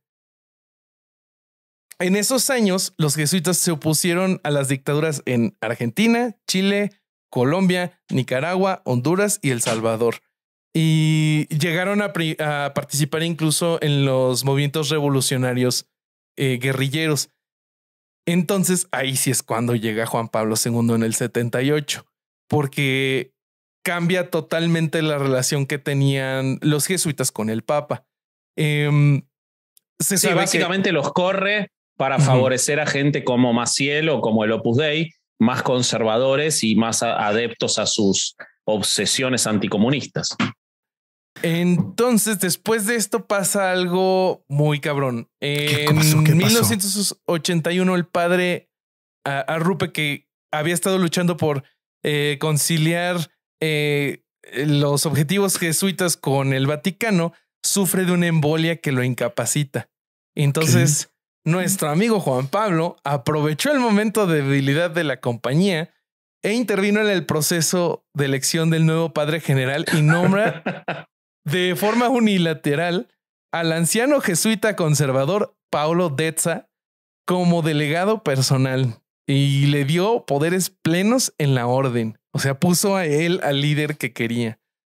En esos años, los jesuitas se opusieron a las dictaduras en Argentina, Chile, Colombia, Nicaragua, Honduras y El Salvador. Y llegaron a, a participar incluso en los movimientos revolucionarios eh, guerrilleros. Entonces ahí sí es cuando llega Juan Pablo segundo en el setenta y ocho, porque cambia totalmente la relación que tenían los jesuitas con el Papa. Eh, se sí, sabe básicamente que... los corre para uh-huh. favorecer a gente como Maciel o como el Opus Dei, más conservadores y más a- adeptos a sus obsesiones anticomunistas. Entonces, después de esto pasa algo muy cabrón. En ¿Qué pasó? ¿Qué pasó? mil novecientos ochenta y uno, el padre uh, Arrupe, que había estado luchando por eh, conciliar eh, los objetivos jesuitas con el Vaticano, sufre de una embolia que lo incapacita. Entonces, ¿qué? Nuestro amigo Juan Pablo aprovechó el momento de debilidad de la compañía e intervino en el proceso de elección del nuevo padre general y nombra de forma unilateral al anciano jesuita conservador Paulo Dezza como delegado personal y le dio poderes plenos en la orden. O sea, puso a él al líder que quería.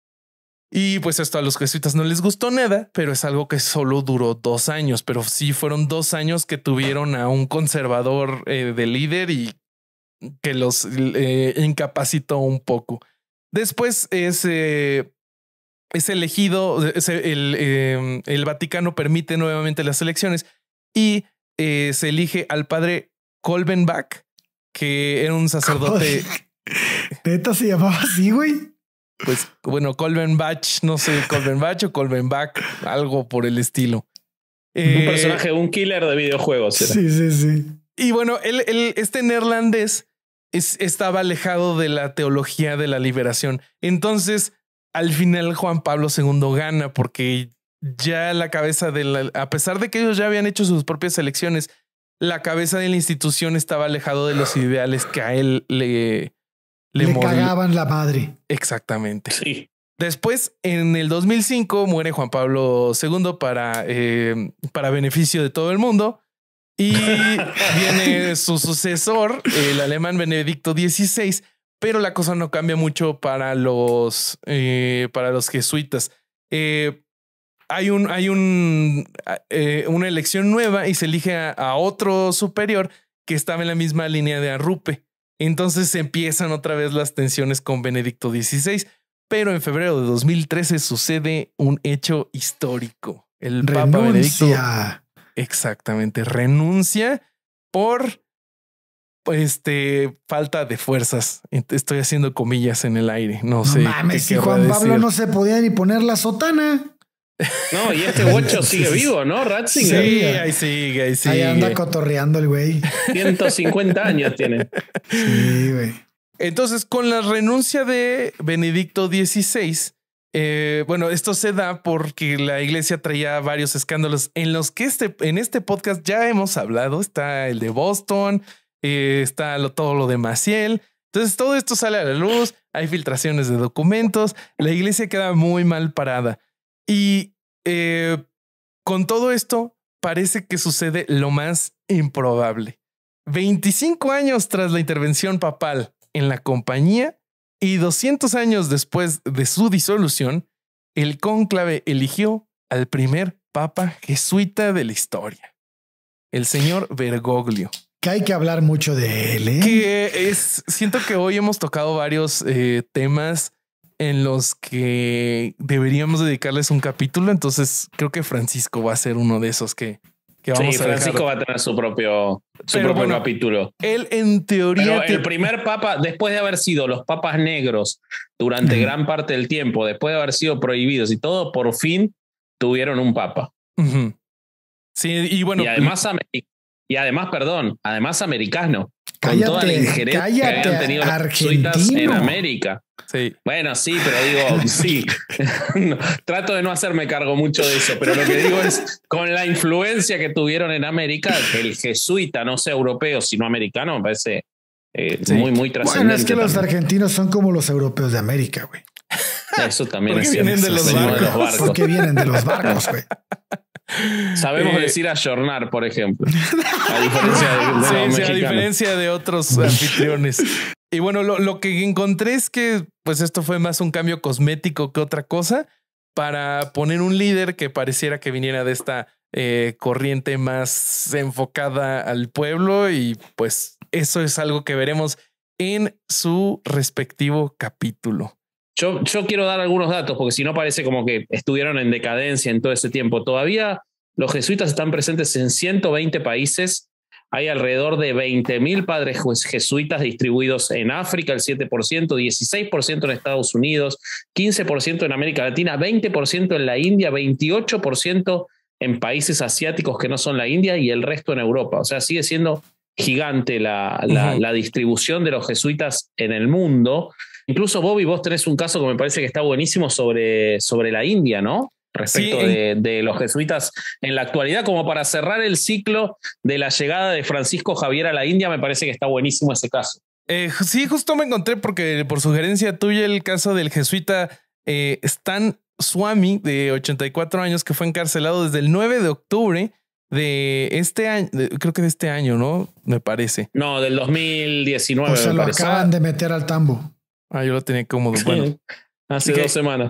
Y pues esto a los jesuitas no les gustó nada, pero es algo que solo duró dos años. Pero sí fueron dos años que tuvieron a un conservador eh, de líder y que los eh, incapacitó un poco. Después es... Eh, Es elegido, es el, eh, el Vaticano permite nuevamente las elecciones y eh, se elige al padre Kolbenbach, que era un sacerdote. ¿Neta se llamaba así, güey? Pues bueno, Kolbenbach, no sé, Kolbenbach o Kolbenbach, algo por el estilo. Eh, un personaje, un killer de videojuegos. ¿Era? Sí, sí, sí. Y bueno, él, él, este neerlandés es, estaba alejado de la teología de la liberación. Entonces, al final Juan Pablo segundo gana porque ya la cabeza de la, a pesar de que ellos ya habían hecho sus propias elecciones, la cabeza de la institución estaba alejado de los ideales que a él le le, le cagaban la madre. Exactamente. Sí. Después, en el dos mil cinco, muere Juan Pablo segundo para, eh, para beneficio de todo el mundo. Y viene su sucesor, el alemán Benedicto dieciséis. Pero la cosa no cambia mucho para los, eh, para los jesuitas. Eh, hay un, hay un, eh, una elección nueva y se elige a, a otro superior que estaba en la misma línea de Arrupe. Entonces empiezan otra vez las tensiones con Benedicto dieciséis. Pero en febrero de dos mil trece sucede un hecho histórico. El renuncia. Papa Benedicto exactamente renuncia por este falta de fuerzas. Estoy haciendo comillas en el aire. No, no sé. Mames, si Juan Pablo decir. No se podía ni poner la sotana. No, y este guacho sigue vivo, ¿no? Ratzinger. Sí, ahí sigue, ahí sigue. Ahí anda cotorreando el güey. ciento cincuenta años tiene. Sí, güey. Entonces, con la renuncia de Benedicto dieciséis, eh, bueno, esto se da porque la iglesia traía varios escándalos en los que este, en este podcast ya hemos hablado. Está el de Boston, eh, está lo, todo lo de Maciel. Entonces, todo esto sale a la luz. Hay filtraciones de documentos. La iglesia queda muy mal parada. Y eh, con todo esto, parece que sucede lo más improbable. veinticinco años tras la intervención papal en la compañía y doscientos años después de su disolución, el cónclave eligió al primer papa jesuita de la historia, el señor Bergoglio. Que hay que hablar mucho de él, ¿eh? Que es, siento que hoy hemos tocado varios eh, temas en los que deberíamos dedicarles un capítulo. Entonces creo que Francisco va a ser uno de esos que, que vamos sí, a dejar. Francisco va a tener su propio, su Pero propio bueno, capítulo. Él en teoría... Pero te... el primer papa, después de haber sido los papas negros durante mm. gran parte del tiempo, después de haber sido prohibidos y todo, por fin tuvieron un papa. Uh-huh. Sí, y bueno... Y además, y además perdón, además americano. Cállate, con toda la injerencia cállate, que habían tenido los jesuitas en América. Sí. Bueno, sí, pero digo, sí. no, trato de no hacerme cargo mucho de eso, pero lo que digo es, con la influencia que tuvieron en América, que el jesuita no sea europeo, sino americano, me parece eh, sí. muy, muy trascendente. Bueno, es que los también. argentinos son como los europeos de América, güey. Eso también Porque es vienen de los, de los barcos. Porque vienen de los barcos, güey. Sabemos eh, decir ayornar, por ejemplo. A diferencia de, de, sí, sí, a diferencia de otros anfitriones. Y bueno, lo, lo que encontré es que pues esto fue más un cambio cosmético que otra cosa para poner un líder que pareciera que viniera de esta eh, corriente más enfocada al pueblo y pues eso es algo que veremos en su respectivo capítulo. Yo, yo quiero dar algunos datos porque si no parece como que estuvieron en decadencia en todo ese tiempo. Todavía los jesuitas están presentes en ciento veinte países. Hay alrededor de veinte mil padres jesuitas distribuidos en África, el siete por ciento, dieciséis por ciento en Estados Unidos, quince por ciento en América Latina, veinte por ciento en la India, veintiocho por ciento en países asiáticos que no son la India y el resto en Europa. O sea, sigue siendo gigante la, la, uh-huh. la distribución de los jesuitas en el mundo. Incluso, Bobby, vos tenés un caso que me parece que está buenísimo sobre, sobre la India, ¿no? Respecto sí, de, de los jesuitas en la actualidad, como para cerrar el ciclo de la llegada de Francisco Javier a la India, me parece que está buenísimo ese caso. Eh, sí, justo me encontré porque por sugerencia tuya el caso del jesuita eh, Stan Swami, de ochenta y cuatro años, que fue encarcelado desde el nueve de octubre de este año, de, creo que de este año, ¿no? Me parece. No, del dos mil diecinueve. O sea, lo parece. Acaban de meter al tambo. Ah, yo lo tenía como, bueno. Hace dos semanas.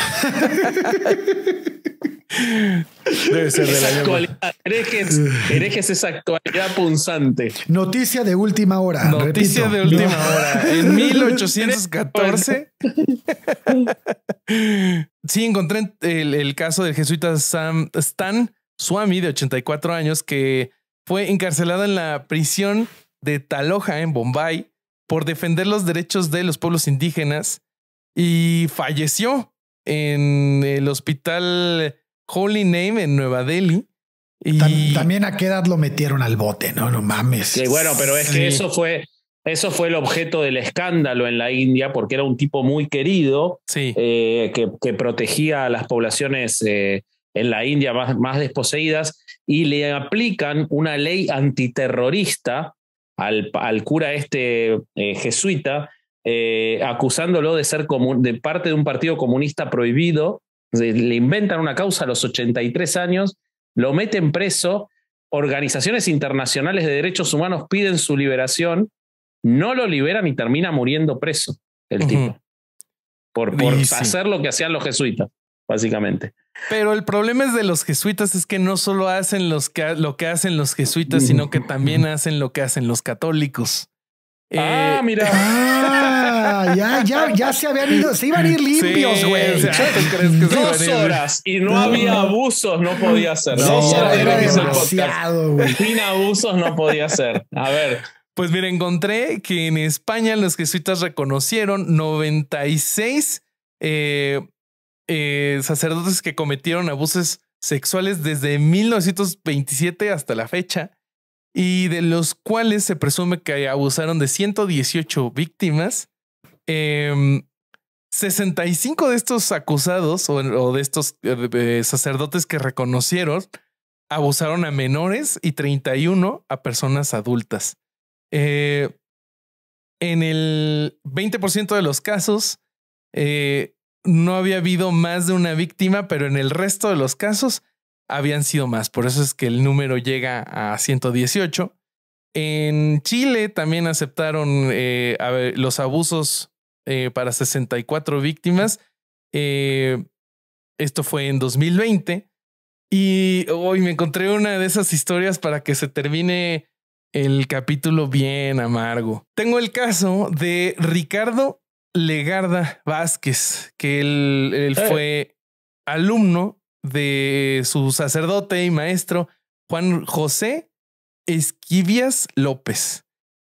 Debe ser de la actualidad. Herejes, herejes esa actualidad punzante. Noticia de última hora. Noticia repito. de última no. hora. En mil ochocientos catorce. Sí, encontré el, el caso del jesuita Sam, Stan Swami, de ochenta y cuatro años, que fue encarcelado en la prisión de Taloja, en Bombay, por defender los derechos de los pueblos indígenas y falleció en el hospital Holy Name en Nueva Delhi. Y Tam, también a qué edad lo metieron al bote, no, no mames. Sí, bueno, pero es sí. que eso fue, eso fue el objeto del escándalo en la India, porque era un tipo muy querido, sí. eh, que, que protegía a las poblaciones eh, en la India más, más desposeídas, y le aplican una ley antiterrorista al, al cura este eh, jesuita, eh, acusándolo de ser comun, de parte de un partido comunista prohibido. Le inventan una causa a los ochenta y tres años, lo meten preso, organizaciones internacionales de derechos humanos piden su liberación, no lo liberan y termina muriendo preso el uh-huh. tipo, por, por sí. hacer lo que hacían los jesuitas, básicamente. Pero el problema es de los jesuitas es que no solo hacen los que, lo que hacen los jesuitas, sino que también hacen lo que hacen los católicos. Ah, eh, mira. Ah, ya, ya, ya se habían ido, se iban a ir limpios, güey. Sí, o sea, ¿tú crees que Dos se horas y no, no había abusos, no podía ser. No, Dos horas era demasiado, güey. Sin abusos no podía ser. A ver. Pues mira, encontré que en España los jesuitas reconocieron noventa y seis eh, eh, sacerdotes que cometieron abusos sexuales desde mil novecientos veintisiete hasta la fecha, y de los cuales se presume que abusaron de ciento dieciocho víctimas. Eh, sesenta y cinco de estos acusados o, o de estos eh, sacerdotes que reconocieron abusaron a menores y treinta y uno a personas adultas. Eh, en el veinte por ciento de los casos eh, no había habido más de una víctima, pero en el resto de los casos habían sido más. Por eso es que el número llega a ciento dieciocho. En Chile también aceptaron eh, a ver, los abusos eh, para sesenta y cuatro víctimas. Eh, esto fue en dos mil veinte. Y hoy me encontré una de esas historias para que se termine el capítulo bien amargo. Tengo el caso de Ricardo Legarda Vázquez, que él, él fue alumno de su sacerdote y maestro Juan José Esquivias López.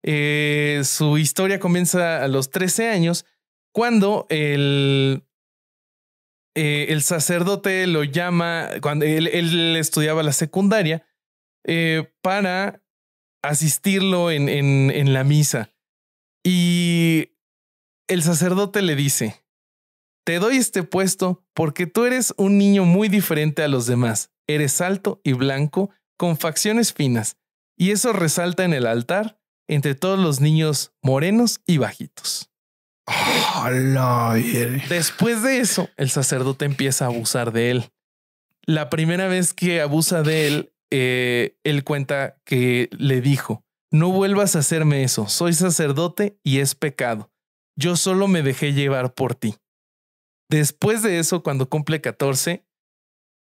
Eh, su historia comienza a los trece años, cuando el, eh, el sacerdote lo llama, cuando él, él estudiaba la secundaria, eh, para asistirlo en, en, en la misa. Y el sacerdote le dice: te doy este puesto porque tú eres un niño muy diferente a los demás. Eres alto y blanco, con facciones finas, y eso resalta en el altar entre todos los niños morenos y bajitos. Oh, no. Después de eso, el sacerdote empieza a abusar de él. La primera vez que abusa de él, eh, él cuenta que le dijo: no vuelvas a hacerme eso, soy sacerdote y es pecado. Yo solo me dejé llevar por ti. Después de eso, cuando cumple catorce,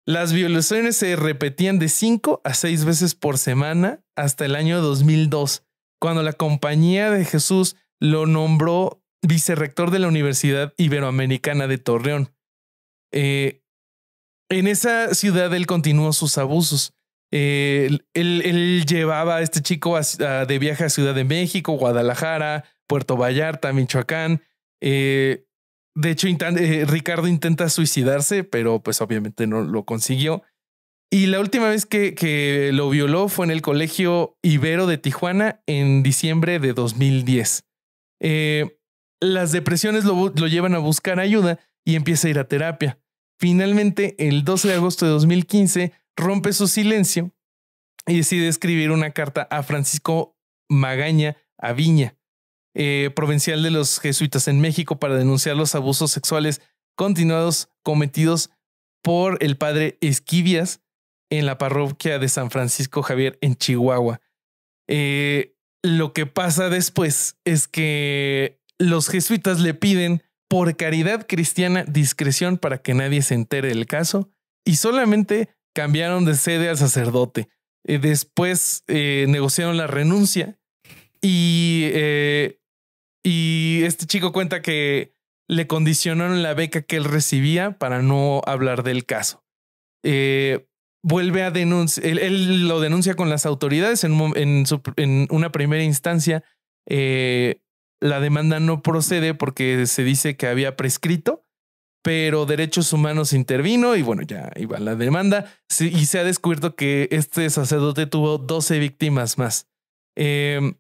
Las violaciones se repetían de cinco a seis veces por semana hasta el año dos mil dos, cuando la Compañía de Jesús lo nombró vicerrector de la Universidad Iberoamericana de Torreón. Eh, en esa ciudad él continuó sus abusos. Eh, él, él llevaba a este chico a, a, de viaje a Ciudad de México, Guadalajara, Puerto Vallarta, Michoacán. Eh, de hecho, intan, eh, Ricardo intenta suicidarse, pero pues obviamente no lo consiguió. Y la última vez que, que lo violó fue en el Colegio Ibero de Tijuana en diciembre de dos mil diez. Eh, las depresiones lo, lo llevan a buscar ayuda y empieza a ir a terapia. Finalmente, el doce de agosto de dos mil quince, rompe su silencio y decide escribir una carta a Francisco Magaña Aviña, eh, provincial de los jesuitas en México, para denunciar los abusos sexuales continuados cometidos por el padre Esquivias en la parroquia de San Francisco Javier en Chihuahua. Eh, lo que pasa después es que los jesuitas le piden por caridad cristiana discreción para que nadie se entere del caso y solamente cambiaron de sede al sacerdote. Eh, después eh, negociaron la renuncia y, eh, y este chico cuenta que le condicionaron la beca que él recibía para no hablar del caso. Eh, vuelve a denunciar, él, él lo denuncia con las autoridades en, en, su, en una primera instancia. Eh, la demanda no procede porque se dice que había prescrito, pero Derechos Humanos intervino y bueno, ya iba la demanda. Sí, y se ha descubierto que este sacerdote tuvo doce víctimas más. Eh,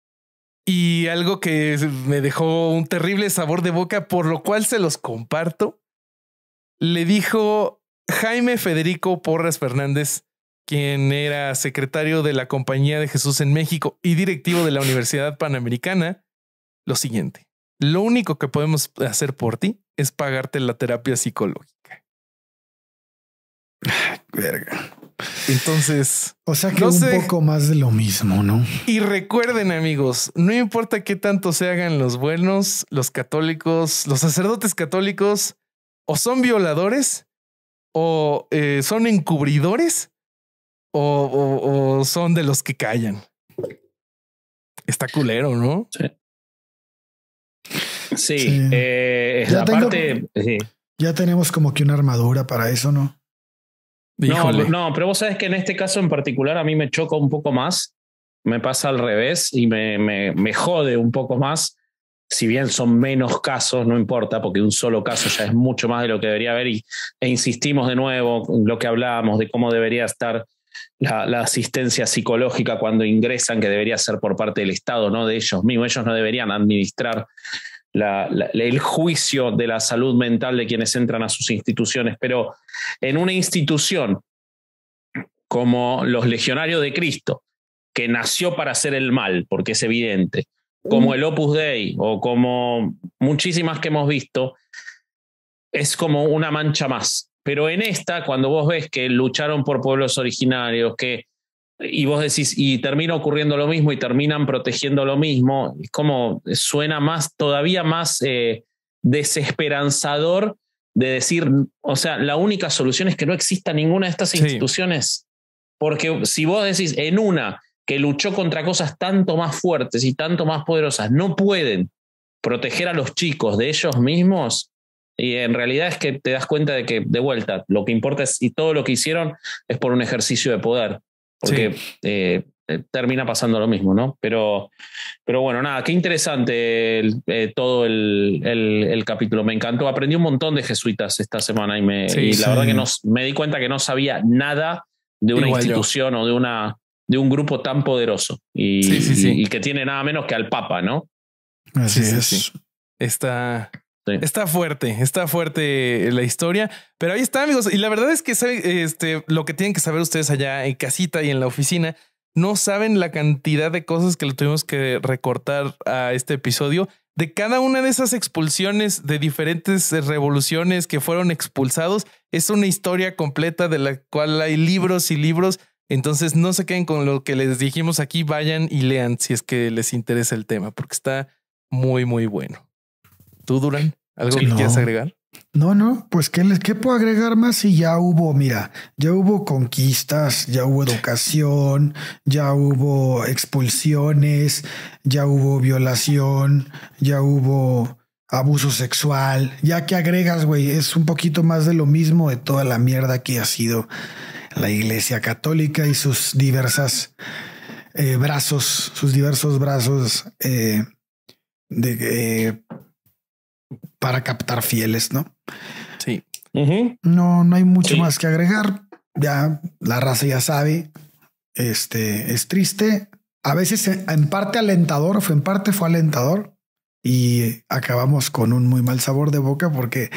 y algo que me dejó un terrible sabor de boca, por lo cual se los comparto. Le dijo Jaime Federico Porras Fernández, quien era secretario de la Compañía de Jesús en México y directivo de la Universidad Panamericana, lo siguiente: lo único que podemos hacer por ti es pagarte la terapia psicológica. Verga. Entonces, o sea que no un sé. poco más de lo mismo, ¿no? Y recuerden, amigos, no importa qué tanto se hagan los buenos, los católicos, los sacerdotes católicos, o son violadores, o eh, son encubridores, o, o, o son de los que callan. Está culero, ¿no? Sí. Sí, sí. Eh, ya la tengo, parte. Sí. Ya tenemos como que una armadura para eso, ¿no? No, no, pero vos sabés que en este caso en particular a mí me choca un poco más. Me pasa al revés y me, me, me jode un poco más. Si bien son menos casos, no importa, porque un solo caso ya es mucho más de lo que debería haber. Y, e insistimos de nuevo en lo que hablábamos de cómo debería estar la, la asistencia psicológica cuando ingresan, que debería ser por parte del Estado, no de ellos mismos. Ellos no deberían administrar La, la, el juicio de la salud mental de quienes entran a sus instituciones, pero en una institución como los Legionarios de Cristo, que nació para hacer el mal, porque es evidente, como el Opus Dei o como muchísimas que hemos visto, es como una mancha más. Pero en esta, cuando vos ves que lucharon por pueblos originarios, que y vos decís, y termina ocurriendo lo mismo y terminan protegiendo lo mismo, es como suena más, todavía más eh, desesperanzador de decir, o sea, la única solución es que no exista ninguna de estas sí. instituciones. Porque si vos decís, en una que luchó contra cosas tanto más fuertes y tanto más poderosas, no pueden proteger a los chicos de ellos mismos, y en realidad es que te das cuenta de que, de vuelta, lo que importa es, y todo lo que hicieron es por un ejercicio de poder. Porque sí. eh, eh, termina pasando lo mismo, ¿no? Pero, pero bueno, nada, qué interesante el, eh, todo el, el, el capítulo. Me encantó. Aprendí un montón de jesuitas esta semana y, me, sí, y la sí. verdad que no, me di cuenta que no sabía nada de una Igual institución yo. o de, una, de un grupo tan poderoso y, sí, sí, sí. Y, y que tiene nada menos que al Papa, ¿no? Así sí, es. Sí, sí. Está... Sí. Está fuerte, está fuerte la historia, pero ahí está, amigos. Y la verdad es que este, lo que tienen que saber ustedes allá en casita y en la oficina, no saben la cantidad de cosas que le tuvimos que recortar a este episodio. De cada una de esas expulsiones de diferentes revoluciones que fueron expulsados, es una historia completa de la cual hay libros y libros. Entonces no se queden con lo que les dijimos aquí, vayan y lean si es que les interesa el tema, porque está muy, muy bueno. ¿Tú, Durán? ¿Algo sí, que no. quieras agregar? No, no, pues ¿qué, les, ¿qué puedo agregar más? Si ya hubo, mira, ya hubo conquistas, ya hubo educación, ya hubo expulsiones, ya hubo violación, ya hubo abuso sexual. Ya que agregas, güey, es un poquito más de lo mismo de toda la mierda que ha sido la Iglesia Católica y sus diversas eh, brazos, sus diversos brazos eh, de eh, para captar fieles, ¿no? Sí. Uh-huh. No, no hay mucho Sí. más que agregar. Ya la raza ya sabe. Este es triste. A veces en parte alentador, fue en parte fue alentador y acabamos con un muy mal sabor de boca porque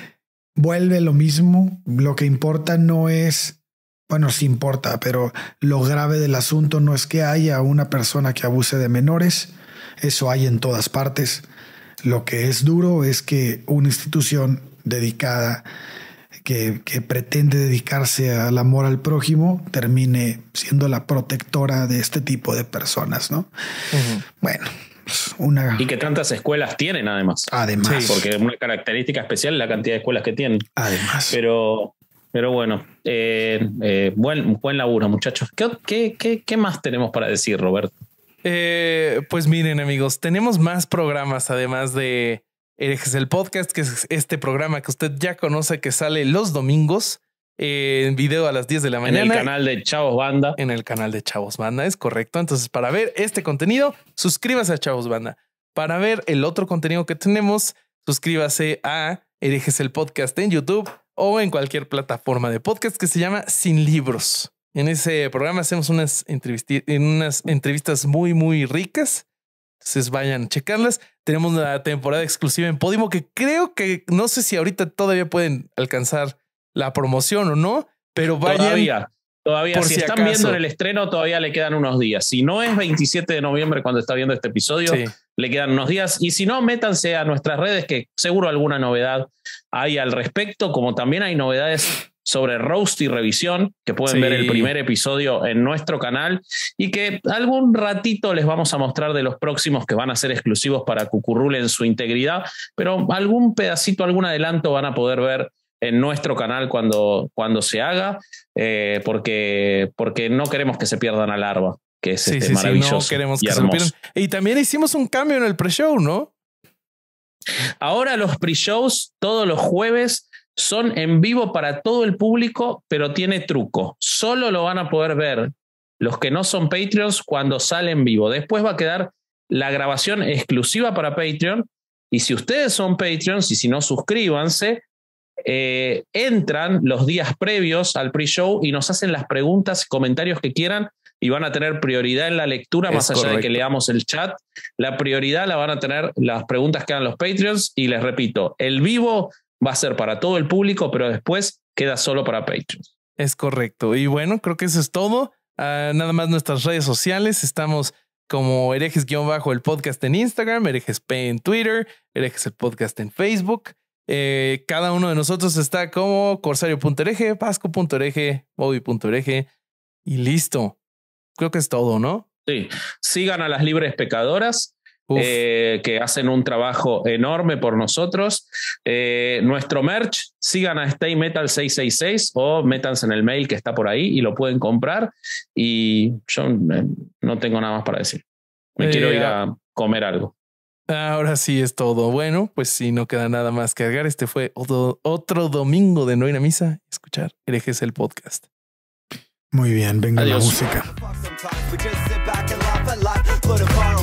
vuelve lo mismo. Lo que importa no es, bueno, sí importa, pero lo grave del asunto no es que haya una persona que abuse de menores. Eso hay en todas partes. Lo que es duro es que una institución dedicada, que, que pretende dedicarse al amor al prójimo, termine siendo la protectora de este tipo de personas, ¿no? Uh-huh. Bueno, pues una... Y que tantas escuelas tienen, además. Además. Sí, porque una característica especial es la cantidad de escuelas que tienen. Además. Pero, pero bueno, eh, eh, buen, buen laburo, muchachos. ¿Qué, qué, qué, ¿Qué más tenemos para decir, Roberto? Eh, pues miren, amigos, tenemos más programas además de Herejes el Podcast, que es este programa que usted ya conoce, que sale los domingos eh, en video a las diez de la mañana. En el canal de Chavos Banda. En el canal de Chavos Banda, es correcto. Entonces, para ver este contenido, suscríbase a Chavos Banda. Para ver el otro contenido que tenemos, suscríbase a Herejes el Podcast en YouTube o en cualquier plataforma de podcast que se llama Sin Libros. En ese programa hacemos unas, unas entrevistas muy, muy ricas. Entonces vayan a checarlas. Tenemos una temporada exclusiva en Podimo que creo que no sé si ahorita todavía pueden alcanzar la promoción o no, pero vayan. Todavía, todavía. Por si, si están acaso. viendo en el estreno, todavía le quedan unos días. Si no es veintisiete de noviembre cuando está viendo este episodio, sí. le quedan unos días. Y si no, métanse a nuestras redes, que seguro alguna novedad hay al respecto, como también hay novedades sobre roast y revisión, que pueden sí. ver el primer episodio en nuestro canal y que algún ratito les vamos a mostrar de los próximos que van a ser exclusivos para Cucurrul en su integridad, pero algún pedacito, algún adelanto van a poder ver en nuestro canal cuando, cuando se haga, eh, porque, porque no queremos que se pierdan a Larva, que es sí, este sí, maravilloso sí, no queremos y que hermoso. Se lo pierdan. Y también hicimos un cambio en el pre-show, ¿no? Ahora los pre-shows todos los jueves son en vivo para todo el público, pero tiene truco. Solo lo van a poder ver los que no son Patreons cuando sale en vivo. Después va a quedar la grabación exclusiva para Patreon. Y si ustedes son Patreons y si no, suscríbanse, eh, entran los días previos al pre-show y nos hacen las preguntas y comentarios que quieran y van a tener prioridad en la lectura, es más allá correcto. de que leamos el chat. La prioridad la van a tener las preguntas que hagan los Patreons. Y les repito, el vivo va a ser para todo el público, pero después queda solo para Patreons. Es correcto. Y bueno, creo que eso es todo. Uh, nada más nuestras redes sociales. Estamos como herejes-el podcast en Instagram, herejes P en Twitter, herejes el podcast en Facebook. Eh, cada uno de nosotros está como corsario punto hereje, pasco punto hereje, moby punto hereje y listo. Creo que es todo, ¿no? Sí. Sigan a las libres pecadoras. Eh, que hacen un trabajo enorme por nosotros. Eh, nuestro merch, sigan a Stay Metal seiscientos sesenta y seis o métanse en el mail que está por ahí y lo pueden comprar. Y yo eh, no tengo nada más para decir. Me eh, quiero ir a comer algo. Ahora sí es todo. Bueno, pues si no queda nada más que agregar, este fue otro, otro domingo de No ir a misa. Escuchar Herejes el Podcast. Muy bien, venga. Adiós. La música.